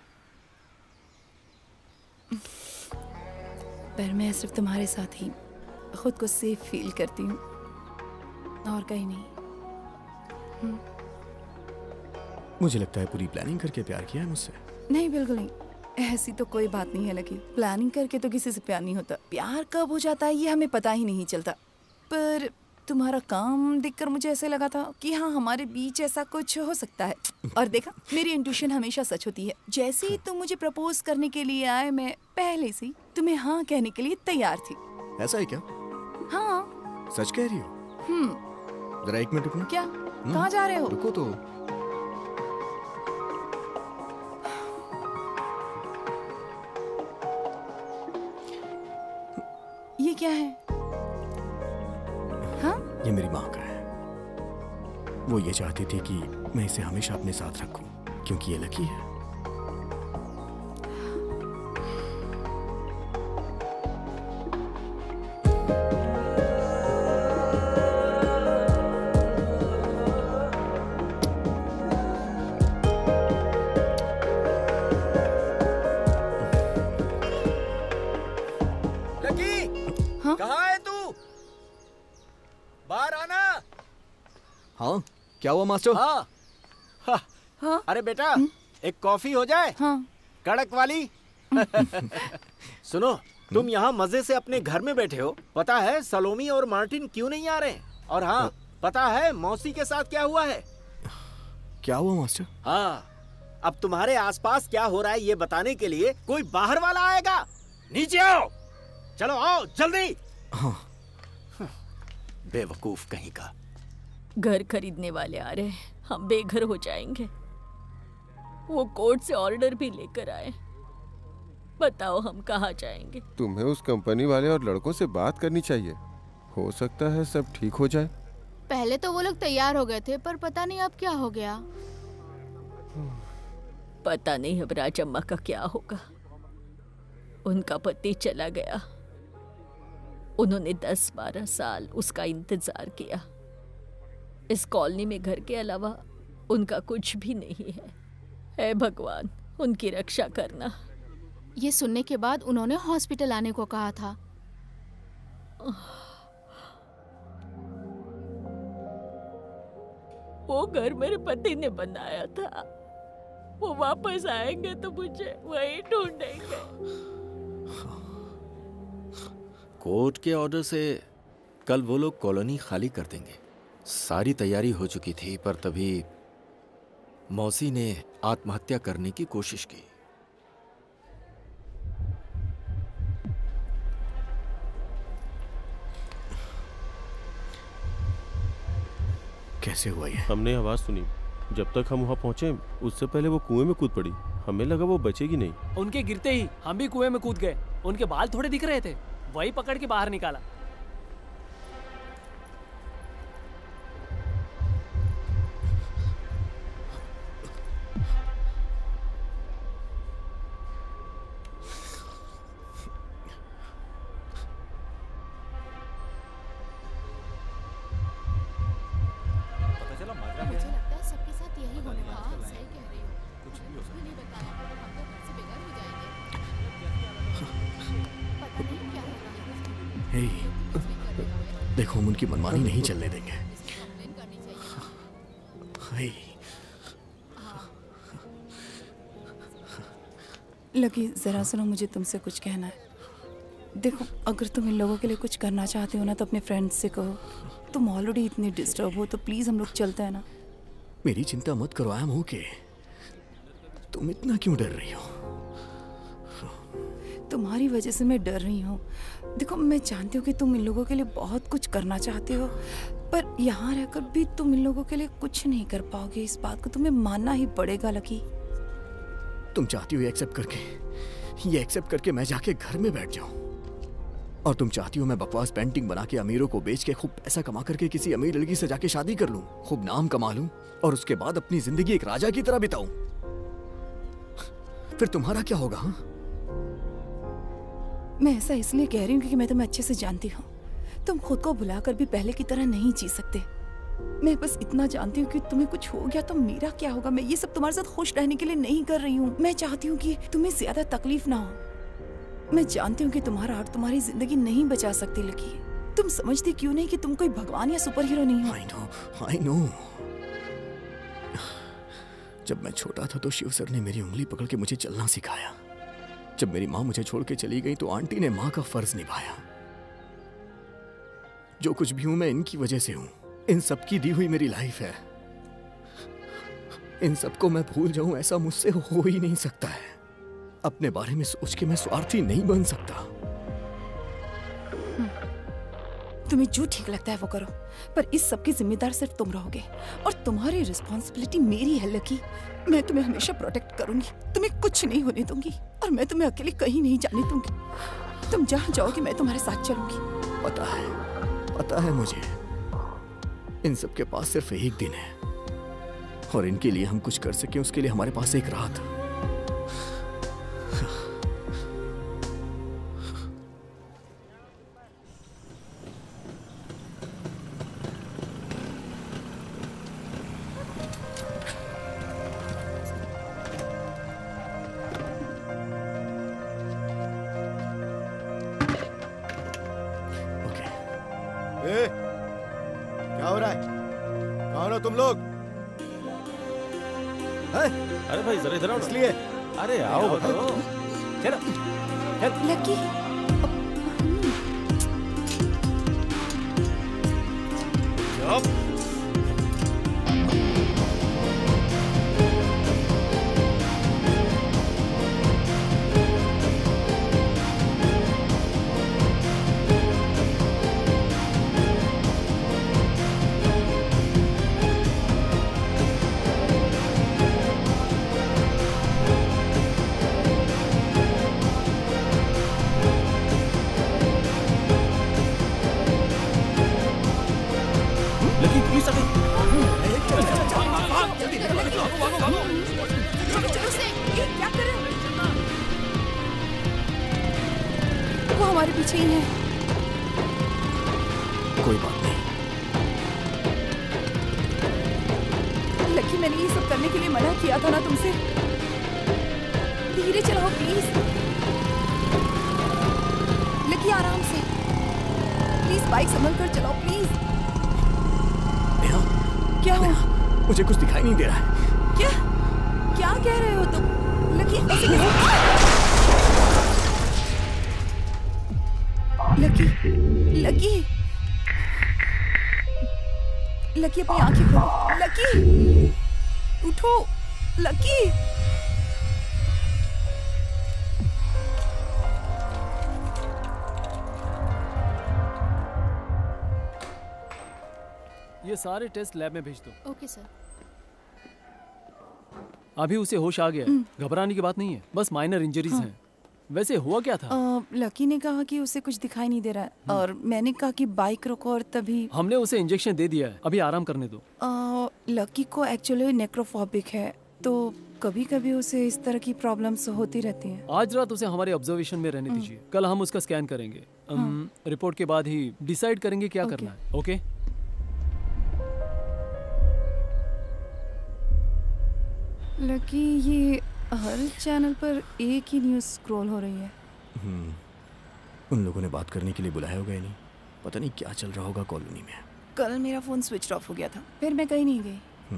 पर मैं सिर्फ तुम्हारे साथ ही खुद को सेफ फील करती हूँ और कहीं नहीं। हुँ? मुझे लगता है पूरी प्लानिंग करके प्यार किया है मुझसे। नहीं, बिल्कुल नहीं, ऐसी तो कोई बात नहीं है लकी। प्लानिंग करके तो किसी से प्यार नहीं होता। प्यार कब हो जाता है ये हमें पता ही नहीं चलता। पर तुम्हारा काम देखकर मुझे ऐसे लगा था कि हाँ, हमारे बीच ऐसा कुछ हो सकता है। और देखा, मेरी इंट्यूशन हमेशा सच होती है। जैसे ही तुम मुझे प्रपोज करने के लिए आए, मैं पहले से ही तुम्हें हाँ कहने के लिए तैयार थी। ऐसा है क्या? हाँ, सच कह रही हो? हम्म। जरा एक मिनट रुकना। क्या? कहाँ जा रहे हो? रुको तो। ये क्या है? हाँ? ये मेरी माँ का है। वो ये चाहती थी कि मैं इसे हमेशा अपने साथ रखूं, क्योंकि ये लकी है। हाँ, क्या हुआ मास्टर? हाँ, हाँ, हाँ? अरे बेटा, एक कॉफी हो जाए? हाँ। कड़क वाली। सुनो, तुम यहाँ मजे से अपने घर में बैठे हो। पता है सलोमी और मार्टिन क्यों नहीं आ रहे? और हाँ, पता है मौसी के साथ क्या हुआ है? क्या हुआ मास्टर? हाँ, अब तुम्हारे आसपास क्या हो रहा है ये बताने के लिए कोई बाहर वाला आएगा। नीचे आओ, चलो आओ जल्दी। हाँ। बेवकूफ कहीं का। घर खरीदने वाले आ रहे हैं, हम बेघर हो जाएंगे। वो कोर्ट से ऑर्डर भी लेकर आए। बताओ हम कहाँ जाएंगे? तुम्हें उस कंपनी वाले और लड़कों से बात करनी चाहिए। हो सकता है सब ठीक हो जाए। पहले तो वो लोग तैयार हो गए थे, पर पता नहीं अब क्या हो गया। पता नहीं अब राजम्मा का क्या होगा। उनका पति चला गया। उन्होंने दस बारह साल उसका इंतजार किया। इस कॉलोनी में घर के अलावा उनका कुछ भी नहीं है। हे भगवान, उनकी रक्षा करना। ये सुनने के बाद उन्होंने हॉस्पिटल आने को कहा था। वो घर मेरे पति ने बनाया था। वो वापस आएंगे तो मुझे वहीं ढूंढेंगे। कोर्ट के ऑर्डर से कल वो लोग कॉलोनी खाली कर देंगे। सारी तैयारी हो चुकी थी, पर तभी मौसी ने आत्महत्या करने की कोशिश की। कैसे हुआ ये? हमने आवाज सुनी। जब तक हम वहां पहुंचे उससे पहले वो कुएं में कूद पड़ी। हमें लगा वो बचेगी नहीं। उनके गिरते ही हम भी कुएं में कूद गए। उनके बाल थोड़े दिख रहे थे, वही पकड़ के बाहर निकाला। हे, देखो हम उनकी मनमानी नहीं चलने देंगे। हे। लकी, जरा सुनो, मुझे तुमसे कुछ कहना है। देखो, अगर तुम इन लोगों के लिए कुछ करना चाहते हो ना तो अपने फ्रेंड्स से कहो। तुम ऑलरेडी इतने डिस्टर्ब हो तो प्लीज हम लोग चलते हैं ना। मेरी चिंता मत करो, आई एम ओके। तुम इतना क्यों डर रही हो? तुम्हारी वजह से मैं डर रही हूँ। देखो, मैं जानती हूँ कि तुम इन लोगों के लिए बहुत कुछ करना चाहते हो, पर यहाँ रहकर भी तुम इन लोगों के लिए कुछ नहीं कर पाओगे। इस बात को तुम्हें मानना ही पड़ेगा लकी। तुम चाहती हो ये एक्सेप्ट करके ये एक्सेप्ट करके मैं जाके घर में बैठ जाऊं, और तुम चाहती हो मैं बकवास पेंटिंग बना के अमीरों को बेच के खूब पैसा कमा करके किसी अमीर लड़की से जाके शादी कर लूं, खूब नाम कमा लूं, और उसके बाद अपनी जिंदगी एक राजा की तरह बिताऊं। फिर तुम्हारा क्या होगा? हा? मैं ऐसा इसलिए कह रही हूँ क्योंकि मैं तुम्हें अच्छे से जानती हूँ। तुम खुद को भुलाकर भी पहले की तरह नहीं जी सकते। मैं बस इतना जानती हूँ कि तुम्हें कुछ हो गया तो मेरा क्या होगा। मैं ये सब तुम्हारे साथ खुश रहने के लिए नहीं कर रही हूँ। मैं चाहती हूँ कि तुम्हें ज्यादा तकलीफ ना हो। मैं जानती हूँ कि तुम्हारा आर्ट तुम्हारी जिंदगी नहीं बचा सकती लकी। तुम समझती क्यों नहीं कि तुम कोई भगवान या सुपर हीरो नहीं हो? I know, I know। जब मैं छोटा था तो शिव सर ने मेरी उंगली पकड़ के मुझे चलना सिखाया। जब मेरी माँ मुझे छोड़ के चली गई तो आंटी ने माँ का फर्ज निभाया। जो कुछ भी हूं मैं इनकी वजह से हूं। इन सब की दी हुई मेरी लाइफ है। इन सबको मैं भूल जाऊं ऐसा मुझसे हो ही नहीं सकता है। अपने बारे में सोच के मैं स्वार्थी नहीं बन सकता। तुम्हें जो ठीक लगता है वो करो, पर इस सब की जिम्मेदार सिर्फ तुम रहोगे और तुम्हारी रिस्पॉन्सिबिलिटी मेरी है लकी। मैं तुम्हें हमेशा प्रोटेक्ट करूंगी, तुम्हें कुछ नहीं होने दूंगी, और मैं तुम्हें अकेले कहीं नहीं जाने दूंगी। तुम जहां जाओगे मैं तुम्हारे साथ चलूंगी। पता है, पता है मुझे। इन सब के पास सिर्फ एक दिन है, और इनके लिए हम कुछ कर सके उसके लिए हमारे पास एक रात। ए, क्या हो रहा है? कौन हो तुम लोग? है? अरे भाई जरा इधर आओ। इसलिए अरे आओ बताओ। चलो लकी। वो हमारे पीछे ही है। कोई बात नहीं। लकी, मैंने ये सब करने के लिए मना किया था ना तुमसे। धीरे चलाओ प्लीज। लकी आराम से, प्लीज बाइक संभल कर चलाओ प्लीज। नेहा, क्या हुआ? मुझे कुछ दिखाई नहीं दे रहा है। क्या क्या कह रहे हो तुम? लकी ऐसे कैसे? लकी लकी लकी अपनी आंखें खोलो। लकी उठो। लकी ये सारे टेस्ट लैब में भेज दो। Okay sir. अभी उसे होश आ गया है, घबराने की बात नहीं है, बस माइनर इंजरीज हैं। वैसे हुआ क्या था? आ, लकी ने कहा कि उसे कुछ दिखाई नहीं दे रहा है और मैंने कहा कि बाइक रोको और तभी हमने उसे इंजेक्शन दे दिया है, अभी आराम करने दो। आ, लकी को एक्चुअली नेक्रोफोबिक है, तो कभी कभी उसे इस तरह की प्रॉब्लम्स होती रहती हैं। आज रात उसे हमारे ऑब्जर्वेशन में रहने दीजिए, कल हम उसका स्कैन करेंगे। हाँ। रिपोर्ट के बाद ही डिसाइड करेंगे क्या करना है। ओके लकी, ये हर चैनल पर एक ही न्यूज़ स्क्रॉल हो रही है। हम्म, उन लोगों ने बात करने के लिए बुलाया होगा ही नहीं, पता नहीं क्या चल रहा होगा कॉलोनी में। कल मेरा फोन स्विच ऑफ हो गया था, फिर मैं कहीं नहीं गई।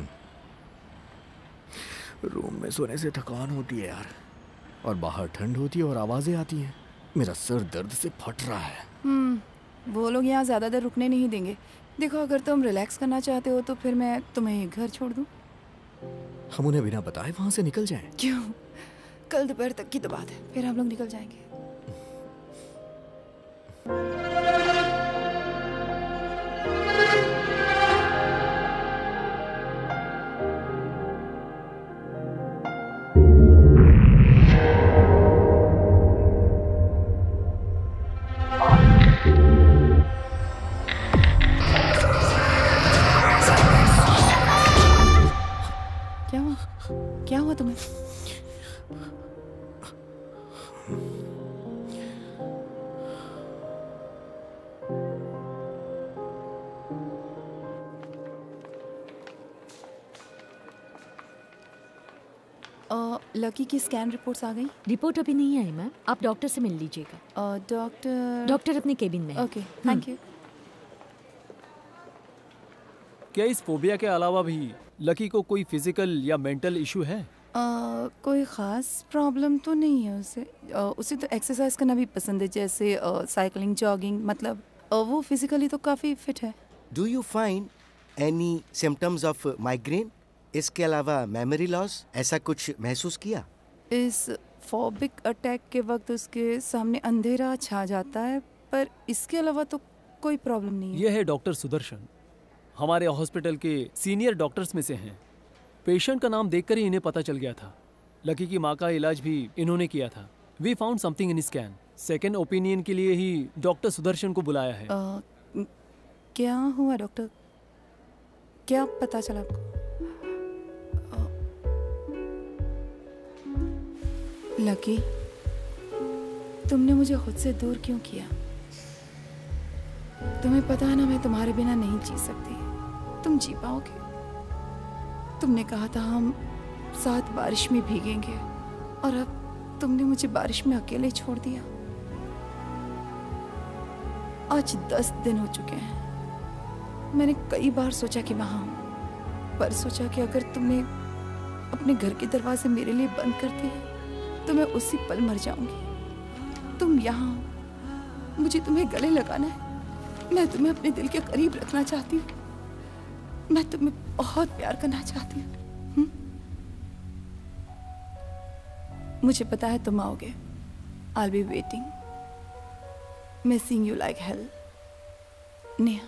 रूम में सोने से थकान होती है यार, और बाहर ठंड होती है और आवाजें आती हैं। मेरा सर दर्द से फट रहा है। हम्म, वो लोग यहाँ ज्यादा देर रुकने नहीं देंगे। देखो, अगर तुम रिलैक्स करना चाहते हो तो फिर मैं तुम्हें घर छोड़ दूँ। हम उन्हें बिना बताए वहां से निकल जाएं। क्यों? कल दोपहर तक की तो बात है, फिर हम लोग निकल जाएंगे। क्या हुआ? क्या हुआ तुम्हें? अ, लकी की स्कैन रिपोर्ट्स आ गई? रिपोर्ट अभी नहीं आई मैम, आप डॉक्टर से मिल लीजिएगा। अ, डॉक्टर डॉक्टर अपने केबिन में है। Okay, thank you. क्या इस फोबिया के अलावा भी लकी को कोई फिजिकल या मेंटल इशू है? अ, कोई ख़ास प्रॉब्लम तो नहीं है उसे। अ, उसे तो एक्सरसाइज करना भी पसंद है, जैसे साइकिलिंग, जॉगिंग। मतलब अ, वो फिजिकली तो काफ़ी फिट है। Do you find any symptoms of migraine? इसके अलावा मेमोरी लॉस, ऐसा कुछ महसूस किया? इस फोबिक अटैक के वक्त उसके सामने अंधेरा छा जाता है, पर इसके अलावा तो कोई प्रॉब्लम नहीं है। यह है डॉक्टर सुदर्शन, हमारे हॉस्पिटल के सीनियर डॉक्टर्स में से हैं। पेशेंट का नाम देखकर ही इन्हें पता चल गया था। लकी की माँ का इलाज भी इन्होंने किया था। We found something in scan. Second opinion के लिए ही डॉक्टर सुदर्शन को बुलाया है। अ, क्या हुआ डॉक्टर? क्या पता चला आपको? लकी, तुमने मुझे खुद से दूर क्यों किया? तुम्हें पता है ना, मैं तुम्हारे बिना नहीं जी सकती। तुम जी पाओगे? तुमने कहा था हम साथ बारिश में भीगेंगे, और अब तुमने मुझे बारिश में अकेले छोड़ दिया। आज दस दिन हो चुके हैं। मैंने कई बार सोचा कि वहां हूं, पर सोचा कि अगर तुमने अपने घर के दरवाजे मेरे लिए बंद कर दिए तो मैं उसी पल मर जाऊंगी। तुम यहाँ हो, मुझे तुम्हें गले लगाना है। मैं तुम्हें अपने दिल के करीब रखना चाहती हूँ। मैं तुम्हें बहुत प्यार करना चाहती हूँ। मुझे पता है तुम आओगे। I'll be waiting, missing you like hell, Neha.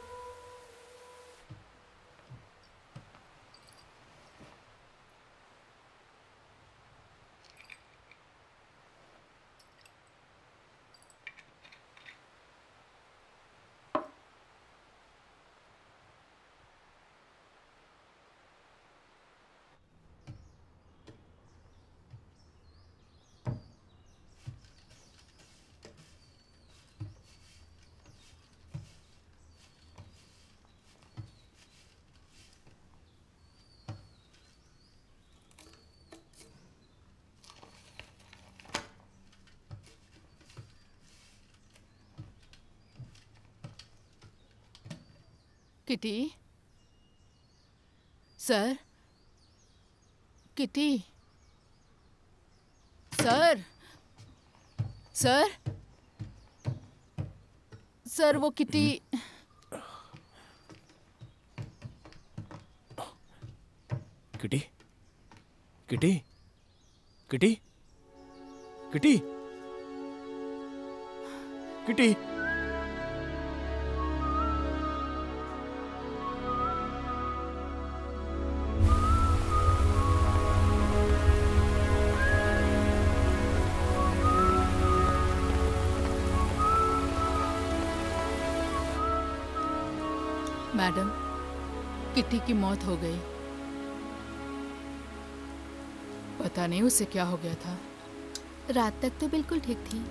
Kitty sir, Kitty sir, sir, sir वो Kitty. Kitty, Kitty, Kitty, Kitty, Kitty. Madam, Kitty की मौत हो गई। पता नहीं उसे क्या हो गया था। रात तक तो बिल्कुल ठीक थी।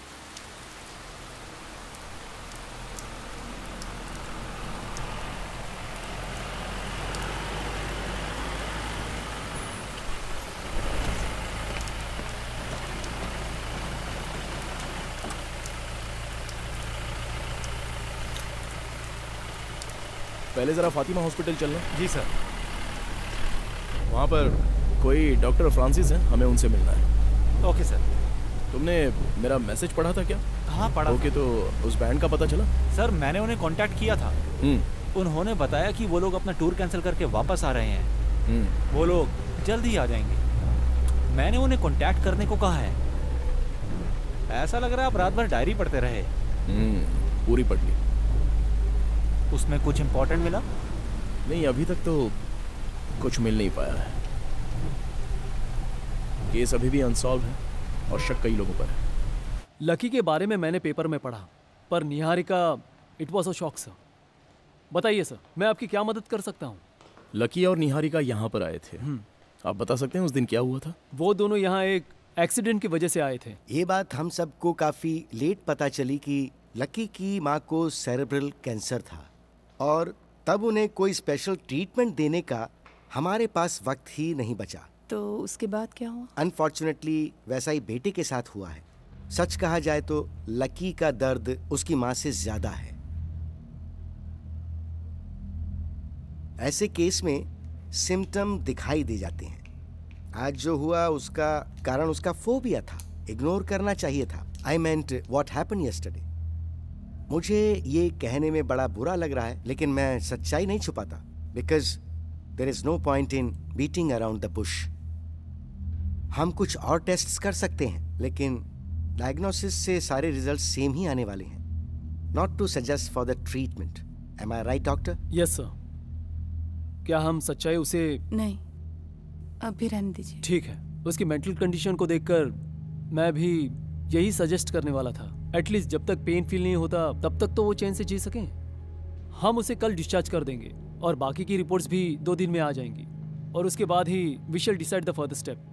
पहले जरा फातिमा हॉस्पिटल चलना। जी सर। वहाँ पर कोई डॉक्टर फ्रांसिस हैं, हमें उनसे मिलना है। Okay sir. तुमने मेरा मैसेज पढ़ा था क्या? हाँ पढ़ा। ओके, तो उस बैंड का पता चला? सर मैंने उन्हें कांटेक्ट किया था। उन्होंने बताया कि वो लोग अपना टूर कैंसिल करके वापस आ रहे हैं। वो लोग जल्द ही आ जाएंगे। मैंने उन्हें कांटेक्ट करने को कहा है। ऐसा लग रहा है आप रात भर डायरी पढ़ते रहे। पूरी पढ़ ली। उसमें कुछ इंपॉर्टेंट मिला? नहीं, अभी तक तो कुछ मिल नहीं पाया है। केस अभी भी अनसॉल्व है और शक कई लोगों पर है। लकी के बारे में मैंने पेपर में पढ़ा, पर Niharika, it was a shock sir. बताइए सर, मैं आपकी क्या मदद कर सकता हूँ? लकी और निहारिका यहाँ पर आए थे। आप बता सकते हैं उस दिन क्या हुआ था? वो दोनों यहाँ एक एक्सीडेंट की वजह से आए थे। ये बात हम सबको काफी लेट पता चली कि लकी की माँ को सेरेब्रल कैंसर था और तब उन्हें कोई स्पेशल ट्रीटमेंट देने का हमारे पास वक्त ही नहीं बचा। तो उसके बाद क्या हुआ? अनफॉर्चुनेटली वैसा ही बेटे के साथ हुआ है। सच कहा जाए तो लकी का दर्द उसकी माँ से ज्यादा है। ऐसे केस में सिम्टम दिखाई दे जाते हैं। आज जो हुआ उसका कारण उसका फोबिया था, इग्नोर करना चाहिए था। I meant what happened yesterday. मुझे ये कहने में बड़ा बुरा लग रहा है, लेकिन मैं सच्चाई नहीं छुपाता, because there is no point in beating around the bush. हम कुछ और टेस्ट्स कर सकते हैं, लेकिन डायग्नोसिस से सारे रिजल्ट सेम ही आने वाले हैं। Not to suggest for the treatment. Am I right doctor? Yes sir. क्या हम सच्चाई उसे? नहीं, अब भी रहने दीजिए। ठीक है। उसकी मेंटल कंडीशन को देखकर मैं भी यही सजेस्ट करने वाला था। एटलीस्ट जब तक पेन फील नहीं होता तब तक तो वो चैन से जी सकें। हम उसे कल डिस्चार्ज कर देंगे और बाकी की रिपोर्ट्स भी दो दिन में आ जाएंगी और उसके बाद ही we shall decide the further step.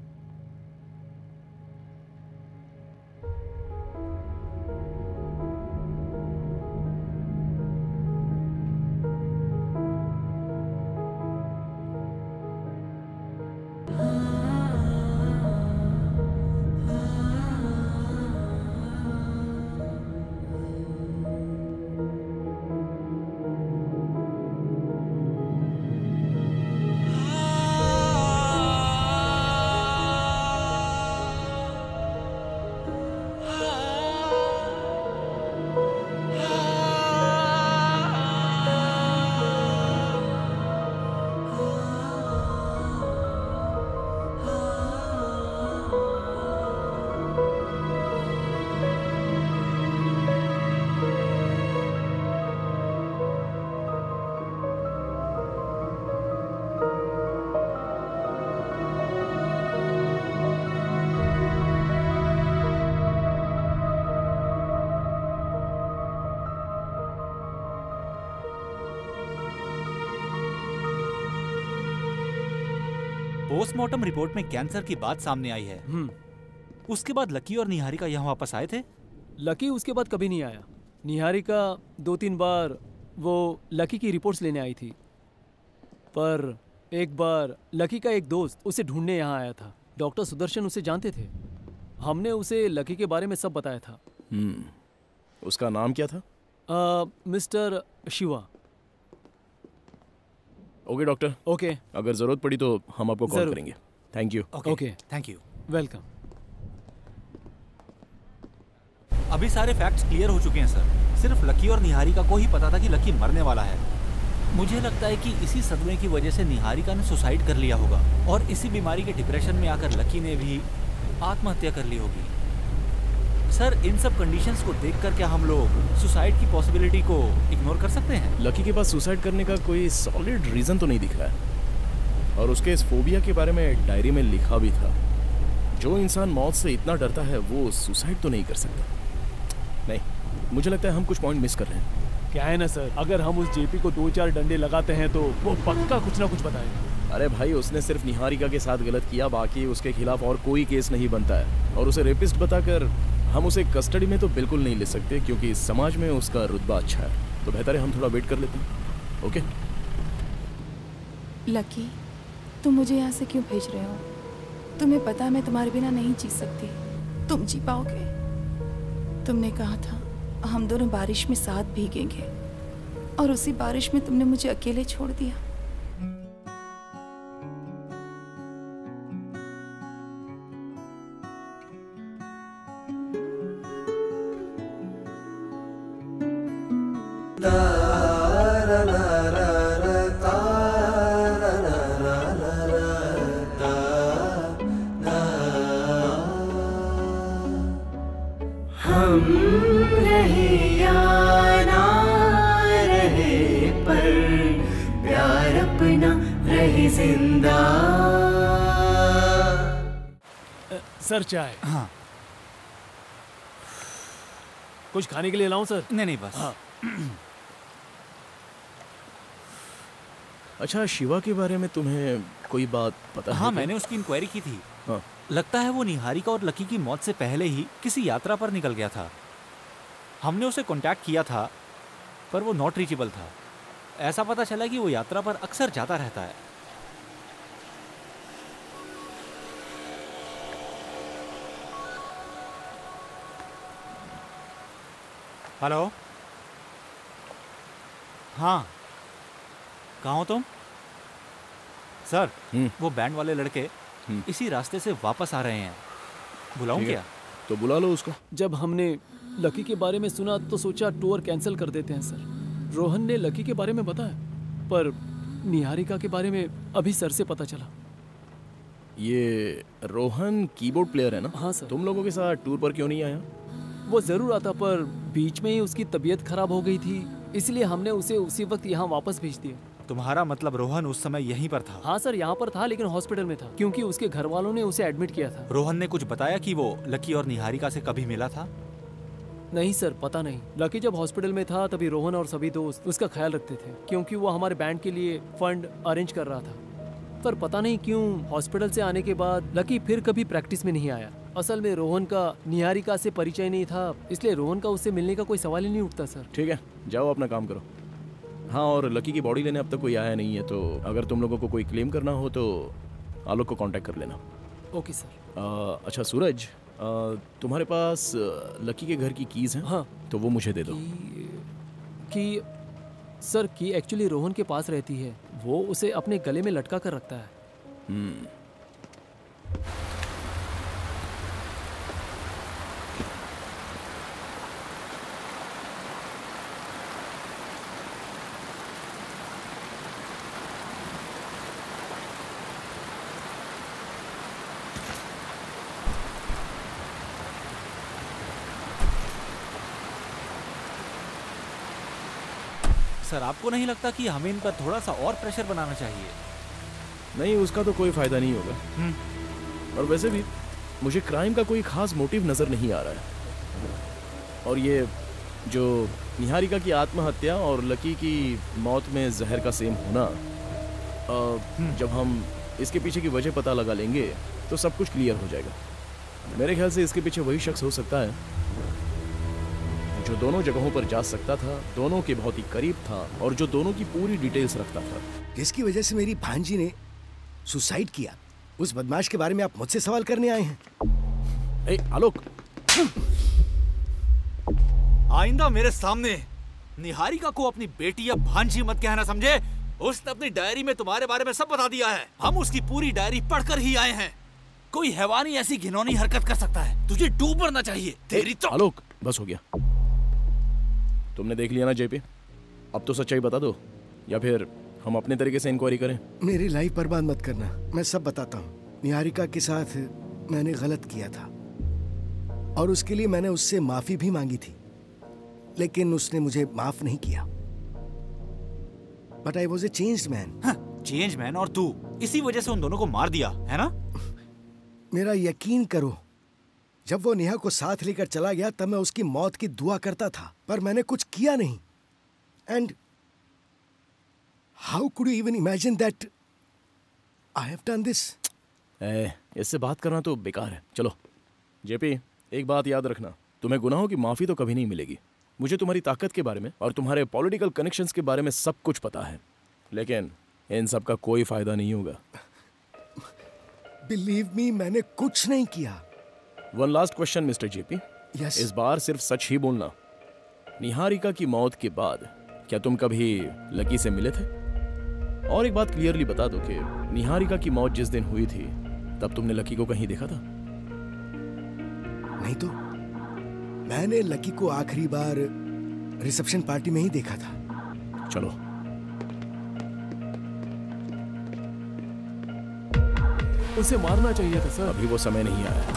Postmortem report में कैंसर की बात सामने आई है। उसके बाद लकी और निहारिका यहाँ वापस आए थे? लकी उसके बाद कभी नहीं आया। निहारिका दो तीन बार वो लकी की रिपोर्ट्स लेने आई थी, पर एक बार लकी का एक दोस्त उसे ढूंढने यहाँ आया था। डॉक्टर सुदर्शन उसे जानते थे। हमने उसे लकी के बारे में सब बताया था। हम्म, उसका नाम क्या था? आ, mister Shiva. Okay doctor. Okay. अगर जरूरत पड़ी तो हम आपको कॉल करेंगे। Thank you. Okay, thank you. Welcome. अभी सारे फैक्ट्स क्लियर हो चुके हैं सर। सिर्फ लकी और निहारिका को ही पता था कि लकी मरने वाला है। मुझे लगता है कि इसी सदमे की वजह से निहारिका ने सुसाइड कर लिया होगा और इसी बीमारी के डिप्रेशन में आकर लकी ने भी आत्महत्या कर ली होगी। सर, इन सब कंडीशंस को देखकर क्या हम लोग सुसाइड की पॉसिबिलिटी को इग्नोर कर सकते हैं? लकी के पास सुसाइड करने का कोई सॉलिड रीजन तो नहीं दिख रहा है और उसके इस फोबिया के बारे में डायरी में लिखा भी था। जो इंसान मौत से इतना डरता है वो सुसाइड तो नहीं कर सकता। नहीं, मुझे लगता है हम कुछ पॉइंट मिस कर रहे हैं। क्या है ना सर, अगर हम उस जेपी को दो चार डंडे लगाते हैं तो वो पक्का कुछ ना कुछ बताएगा। अरे भाई, उसने सिर्फ निहारिका के साथ गलत किया, बाकी उसके खिलाफ और कोई केस नहीं बनता है। और उसे रेपिस्ट बताकर हम उसे कस्टडी में तो बिल्कुल नहीं ले सकते, क्योंकि समाज में उसका रुतबा अच्छा है। तो बेहतर है हम थोड़ा वेट कर लेते हैं। ओके लकी, तुम मुझे यहाँ से क्यों भेज रहे हो? तुम्हें पता है मैं तुम्हारे बिना नहीं जी सकती। तुम जी पाओगे? तुमने कहा था हम दोनों बारिश में साथ भीगेंगे और उसी बारिश में तुमने मुझे अकेले छोड़ दिया। रा रा रा रा रा रा रा रा रही जिंदा। सर चाय। हाँ। कुछ खाने के लिए लाऊं सर? नहीं नहीं बस। हाँ। अच्छा, शिवा के बारे में तुम्हें कोई बात पता है? हाँ, मैंने उसकी इंक्वायरी की थी। हाँ। लगता है वो निहारिका और लकी की मौत से पहले ही किसी यात्रा पर निकल गया था। हमने उसे कांटेक्ट किया था पर वो नॉट रीचेबल था। ऐसा पता चला कि वो यात्रा पर अक्सर जाता रहता है। हेलो। हाँ, कहाँ हो तुम? सर, वो बैंड वाले लड़के इसी रास्ते से वापस आ रहे हैं। बुलाऊं क्या? तो बुला लो उसको। जब हमने लकी के बारे में सुना तो सोचा टूर कैंसिल कर देते हैं सर। रोहन ने लकी के बारे में बताया पर निहारिका के बारे में अभी सर से पता चला। ये रोहन कीबोर्ड प्लेयर है ना? हाँ सर। तुम लोगों के साथ टूर पर क्यों नहीं आया? वो जरूर आता पर बीच में ही उसकी तबीयत खराब हो गई थी, इसलिए हमने उसे उसी वक्त यहाँ वापस भेज दिया। तुम्हारा मतलब रोहन उस समय यहीं पर था? हाँ सर, यहाँ पर था लेकिन हॉस्पिटल में था क्योंकि उसके घर वालों ने उसे एडमिट किया था। रोहन ने कुछ बताया कि वो लकी और निहारिका से कभी मिला था? नहीं सर, पता नहीं। लकी जब हॉस्पिटल में था तभी रोहन और सभी दोस्त उसका ख्याल रखते थे क्योंकि वो हमारे बैंड के लिए फंड अरेंज कर रहा था। पर पता नहीं क्यों हॉस्पिटल से आने के बाद लकी फिर कभी प्रैक्टिस में नहीं आया। असल में रोहन का निहारिका से परिचय नहीं था, इसलिए रोहन का उससे मिलने का कोई सवाल ही नहीं उठता सर। ठीक है, जाओ अपना काम करो। हाँ, और लकी की बॉडी लेने अब तक कोई आया नहीं है, तो अगर तुम लोगों को कोई क्लेम करना हो तो आलोक को कांटेक्ट कर लेना। Okay sir. आ, अच्छा सूरज, आ, तुम्हारे पास लकी के घर की कीज हैं? हाँ। तो वो मुझे दे दो। की सर, की एक्चुअली रोहन के पास रहती है, वो उसे अपने गले में लटका कर रखता है। हम्म। सर, आपको नहीं लगता कि हमें इन पर थोड़ा सा और प्रेशर बनाना चाहिए? नहीं, उसका तो कोई फायदा नहीं होगा। और वैसे भी मुझे क्राइम का कोई खास मोटिव नजर नहीं आ रहा है। और ये जो निहारिका की आत्महत्या और लकी की मौत में जहर का सेम होना, आ, जब हम इसके पीछे की वजह पता लगा लेंगे तो सब कुछ क्लियर हो जाएगा। मेरे ख्याल से इसके पीछे वही शख्स हो सकता है जो दोनों जगहों पर जा सकता था, दोनों के बहुत ही करीब था और जो दोनों की पूरी डिटेल्स रखता था। जिसकी वजह से मेरी भांजी ने सुसाइड किया। उस बदमाश के बारे में आप मुझसे सवाल करने आए हैं? ए, आलोक, आइंदा मेरे सामने निहारिका को अपनी बेटी या भांजी मत कहना, समझे? उसने अपनी डायरी में तुम्हारे बारे में सब बता दिया है। हम उसकी पूरी डायरी पढ़कर ही आए हैं। कोई हैवानी ऐसी घिनौनी हरकत कर सकता है? तुझे डूब मरना चाहिए। तेरी तो आलोक, बस हो गया। तुमने देख लिया ना जेपी, अब तो सच्चाई बता दो या फिर हम अपने तरीके से इंक्वायरी करें। मेरी लाइफ बर्बाद मत करना, मैं सब बताता हूँ। निहारिका के साथ मैंने गलत किया था और उसके लिए मैंने उससे माफी भी मांगी थी, लेकिन उसने मुझे माफ नहीं किया। But I was a changed man. Change man? और तू इसी वजह से उन दोनों को मार दिया है ना? मेरा यकीन करो, जब वो नेहा को साथ लेकर चला गया तब मैं उसकी मौत की दुआ करता था, पर मैंने कुछ किया नहीं। And how could you even imagine that I have done this? ए, इससे बात करना तो बेकार है। चलो जेपी, एक बात याद रखना, तुम्हें गुनाहों की माफी तो कभी नहीं मिलेगी। मुझे तुम्हारी ताकत के बारे में और तुम्हारे पॉलिटिकल कनेक्शंस के बारे में सब कुछ पता है, लेकिन इन सब का कोई फायदा नहीं होगा। बिलीव मी, मैंने कुछ नहीं किया। One last question mister JP. Yes. इस बार सिर्फ सच ही बोलना। निहारिका की मौत के बाद क्या तुम कभी लकी से मिले थे? और एक बात क्लियरली बता दो कि निहारिका की मौत जिस दिन हुई थी तब तुमने लकी को कहीं देखा था? नहीं तो मैंने लकी को आखिरी बार रिसेप्शन पार्टी में ही देखा था। चलो। उसे मारना चाहिए था सर। अभी वो समय नहीं आया।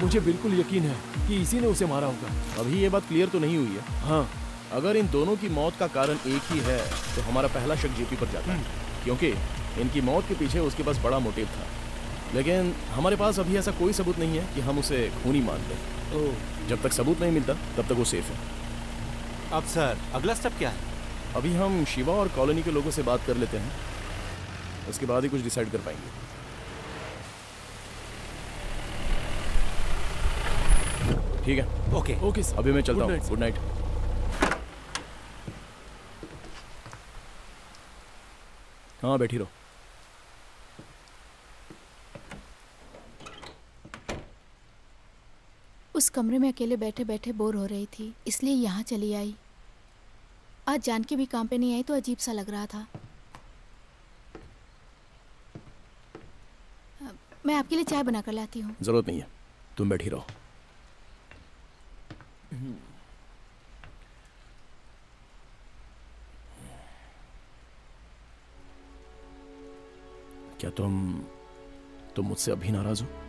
मुझे बिल्कुल यकीन है कि इसी ने उसे मारा होगा। अभी ये बात क्लियर तो नहीं हुई है। हाँ, अगर इन दोनों की मौत का कारण एक ही है तो हमारा पहला शक जेपी पर जाता है, क्योंकि इनकी मौत के पीछे उसके पास बड़ा मोटिव था। लेकिन हमारे पास अभी ऐसा कोई सबूत नहीं है कि हम उसे खूनी मान लें। जब तक सबूत नहीं मिलता तब तक वो सेफ है। अब सर अगला स्टेप क्या है? अभी हम शिवा और कॉलोनी के लोगों से बात कर लेते हैं, उसके बाद ही कुछ डिसाइड कर पाएंगे। ठीक है, ओके ओके सर। अभी मैं चलता हूँ। Good night. हाँ, बैठी रहो। उस कमरे में अकेले बैठे बैठे बोर हो रही थी, इसलिए यहाँ चली आई। आज जानकी भी काम पे नहीं आई तो अजीब सा लग रहा था। मैं आपके लिए चाय बना कर लाती हूँ। जरूरत नहीं है, तुम बैठी रहो। क्या तुम तुम मुझसे अभी नाराज हो?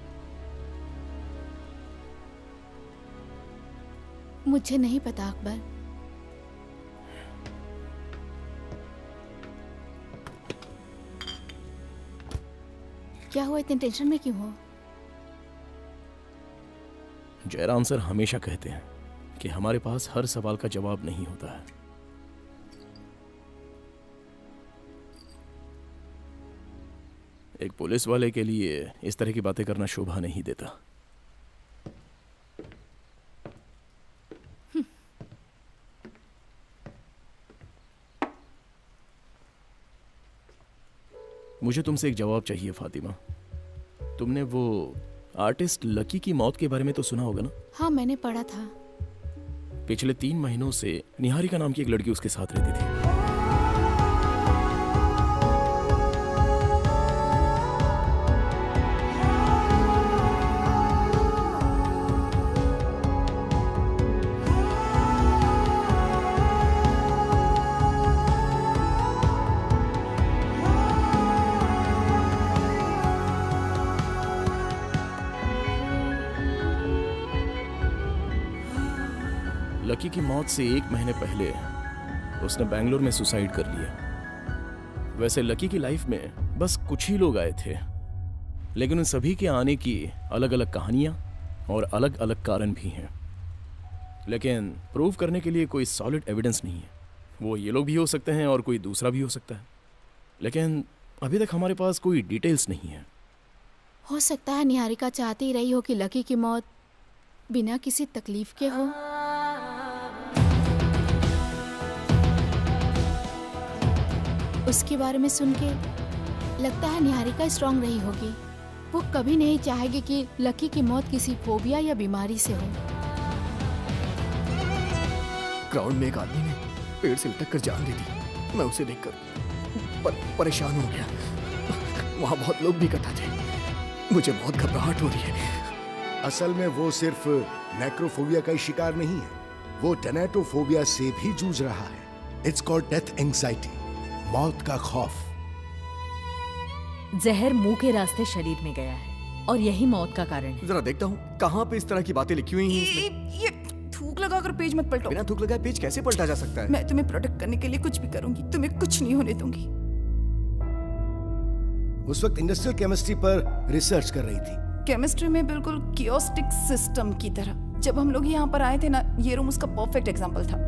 मुझे नहीं पता अकबर। क्या हुआ, इतने टेंशन में क्यों हो? जयराम सर हमेशा कहते हैं कि हमारे पास हर सवाल का जवाब नहीं होता है। एक पुलिस वाले के लिए इस तरह की बातें करना शोभा नहीं देता। मुझे तुमसे एक जवाब चाहिए फातिमा। तुमने वो आर्टिस्ट लकी की मौत के बारे में तो सुना होगा ना? हाँ, मैंने पढ़ा था। पिछले तीन महीनों से निहारिका नाम की एक लड़की उसके साथ रहती थी। लकी की मौत से एक महीने पहले उसने बेंगलोर में सुसाइड कर लिया। वैसे लकी की लाइफ में बस कुछ ही लोग आए थे, लेकिन उन सभी के आने की अलग अलग कहानियां और अलग अलग कारण भी हैं। लेकिन प्रूव करने के लिए कोई सॉलिड एविडेंस नहीं है। वो ये लोग भी हो सकते हैं और कोई दूसरा भी हो सकता है, लेकिन अभी तक हमारे पास कोई डिटेल्स नहीं है। हो सकता है निहारिका चाहती रही हो कि लकी की मौत बिना किसी तकलीफ के हो। उसके बारे में सुन के लगता है निहारिका स्ट्रांग रही होगी। वो कभी नहीं चाहेगी कि लकी की मौत किसी फोबिया या बीमारी से हो। ग्राउंड में एक आदमी ने पेड़ से लटक कर जान दे दी। मैं उसे देखकर पर, परेशान हो गया। वहाँ बहुत लोग भी इकट्ठा थे। मुझे बहुत घबराहट हो रही है। असल में वो सिर्फ नेक्रोफोबिया का ही शिकार नहीं है, वो टेनेटोफोबिया से भी जूझ रहा है। इट्स कॉल्ड डेथ एंग्जाइटी, मौत का खौफ। जहर मुंह के रास्ते शरीर में गया है और यही मौत का कारण है। जरा देखता हूँ कहाँ पे इस तरह की बातें लिखी हुई हैं इसमें। ये थूक लगाकर पेज मत पलटो। बिना थूक लगाए पेज कैसे पलटा जा सकता है? मैं तुम्हें प्रोटेक्ट करने के लिए कुछ भी करूंगी, तुम्हें कुछ नहीं होने दूंगी। उस वक्त इंडस्ट्रियल केमिस्ट्री पर रिसर्च कर रही थी। केमिस्ट्री में बिल्कुल कियोस्टिक सिस्टम की तरह। जब हम लोग यहाँ पर आए थे ना, ये रूम उसका परफेक्ट एग्जाम्पल था।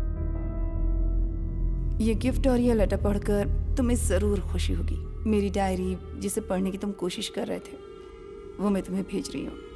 ये गिफ्ट और ये लेटर पढ़कर तुम्हें जरूर खुशी होगी। मेरी डायरी जिसे पढ़ने की तुम कोशिश कर रहे थे, वो मैं तुम्हें भेज रही हूँ।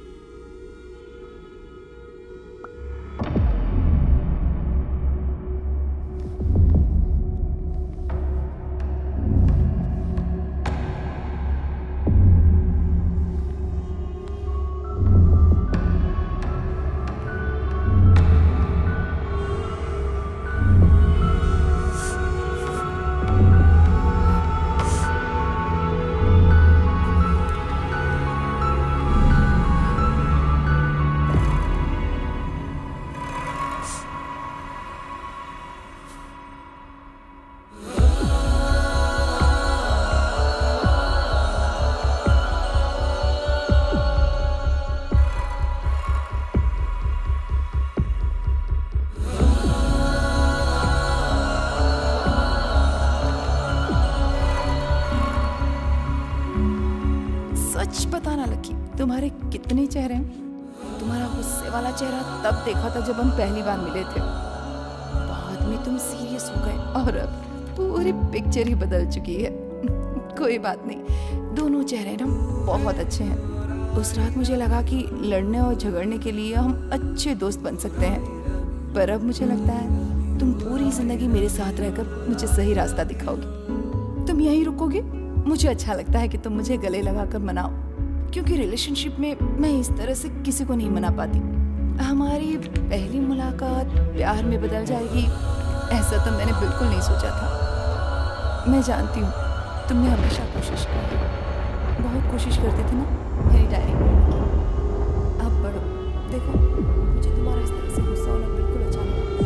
लकी, तुम्हारे कितने चेहरे हैं। तुम्हारा गुस्से वाला चेहरा तब देखा था जब हम पहली बार मिले थे, बाद में तुम सीरियस हो गए और अब पूरी पिक्चर ही बदल चुकी है। कोई बात नहीं, दोनों चेहरे ना बहुत अच्छे हैं। उस रात मुझे लगा कि लड़ने और झगड़ने के लिए हम अच्छे दोस्त बन सकते हैं, पर अब मुझे लगता है तुम पूरी जिंदगी मेरे साथ रहकर मुझे सही रास्ता दिखाओगी। तुम यहीं रुकोगे? मुझे अच्छा लगता है कि तुम मुझे गले लगाकर मनाओ, क्योंकि रिलेशनशिप में मैं इस तरह से किसी को नहीं मना पाती। हमारी पहली मुलाकात प्यार में बदल जाएगी, ऐसा तो मैंने बिल्कुल नहीं सोचा था। मैं जानती हूँ तुमने हमेशा कोशिश की, बहुत कोशिश करती थी ना मेरी डायरी पढ़ने की। अब पढ़ो, देखो मुझे तुम्हारा इस तरह से गुस्सा होना बिल्कुल अच्छा नहीं लगता।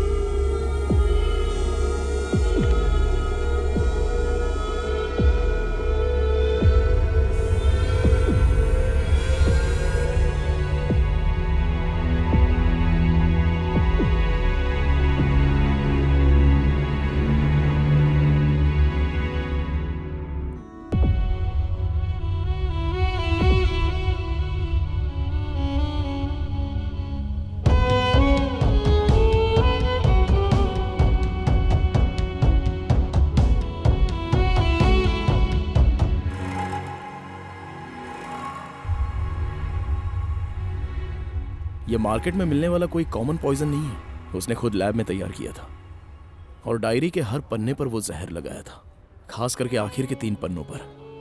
ये मार्केट में मिलने वाला कोई कॉमन पॉइजन नहीं है, उसने खुद लैब में तैयार किया था और डायरी के हर पन्ने पर वो जहर लगाया था, खास करके आखिर के तीन पन्नों पर।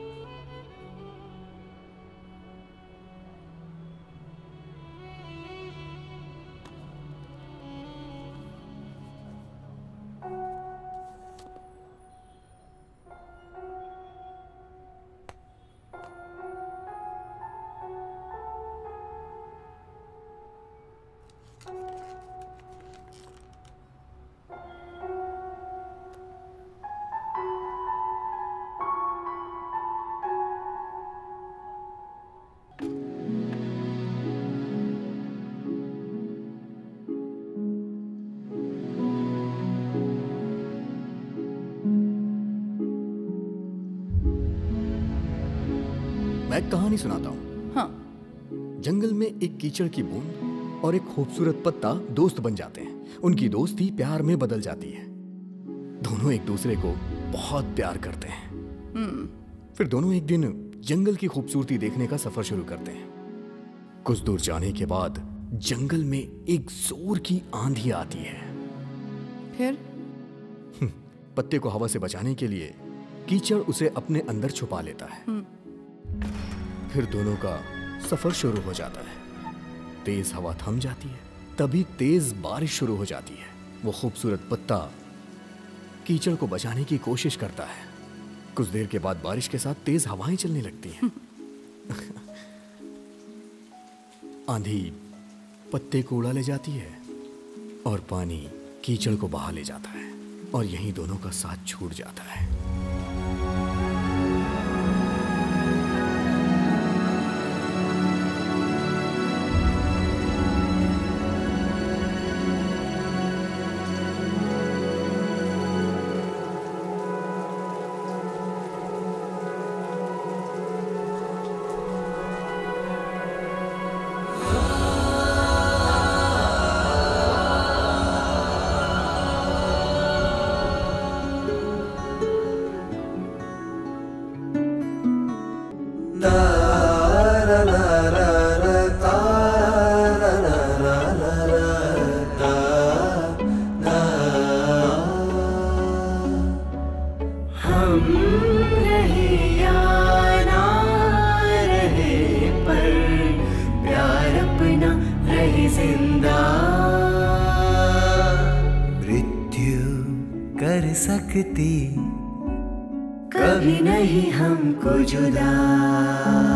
मैं एक कहानी सुनाता हूँ। हाँ। जंगल में एक कीचड़ की बूंद और एक खूबसूरत पत्ता दोस्त बन जाते हैं। उनकी दोस्ती प्यार में बदल जाती है। दोनों एक दूसरे को बहुत प्यार करते हैं। हम्म। फिर दोनों एक दिन जंगल की खूबसूरती देखने का सफर शुरू करते हैं। कुछ दूर जाने के बाद जंगल में एक जोर की आंधी आती है। फिर पत्ते को हवा से बचाने के लिए कीचड़ उसे अपने अंदर छुपा लेता है। फिर दोनों का सफर शुरू हो जाता है। तेज हवा थम जाती है, तभी तेज बारिश शुरू हो जाती है। वो खूबसूरत पत्ता कीचड़ को बचाने की कोशिश करता है। कुछ देर के बाद बारिश के साथ तेज हवाएं चलने लगती हैं। आंधी पत्ते को उड़ा ले जाती है और पानी कीचड़ को बहा ले जाता है और यहीं दोनों का साथ छूट जाता है। कभी नहीं हमको जुदा।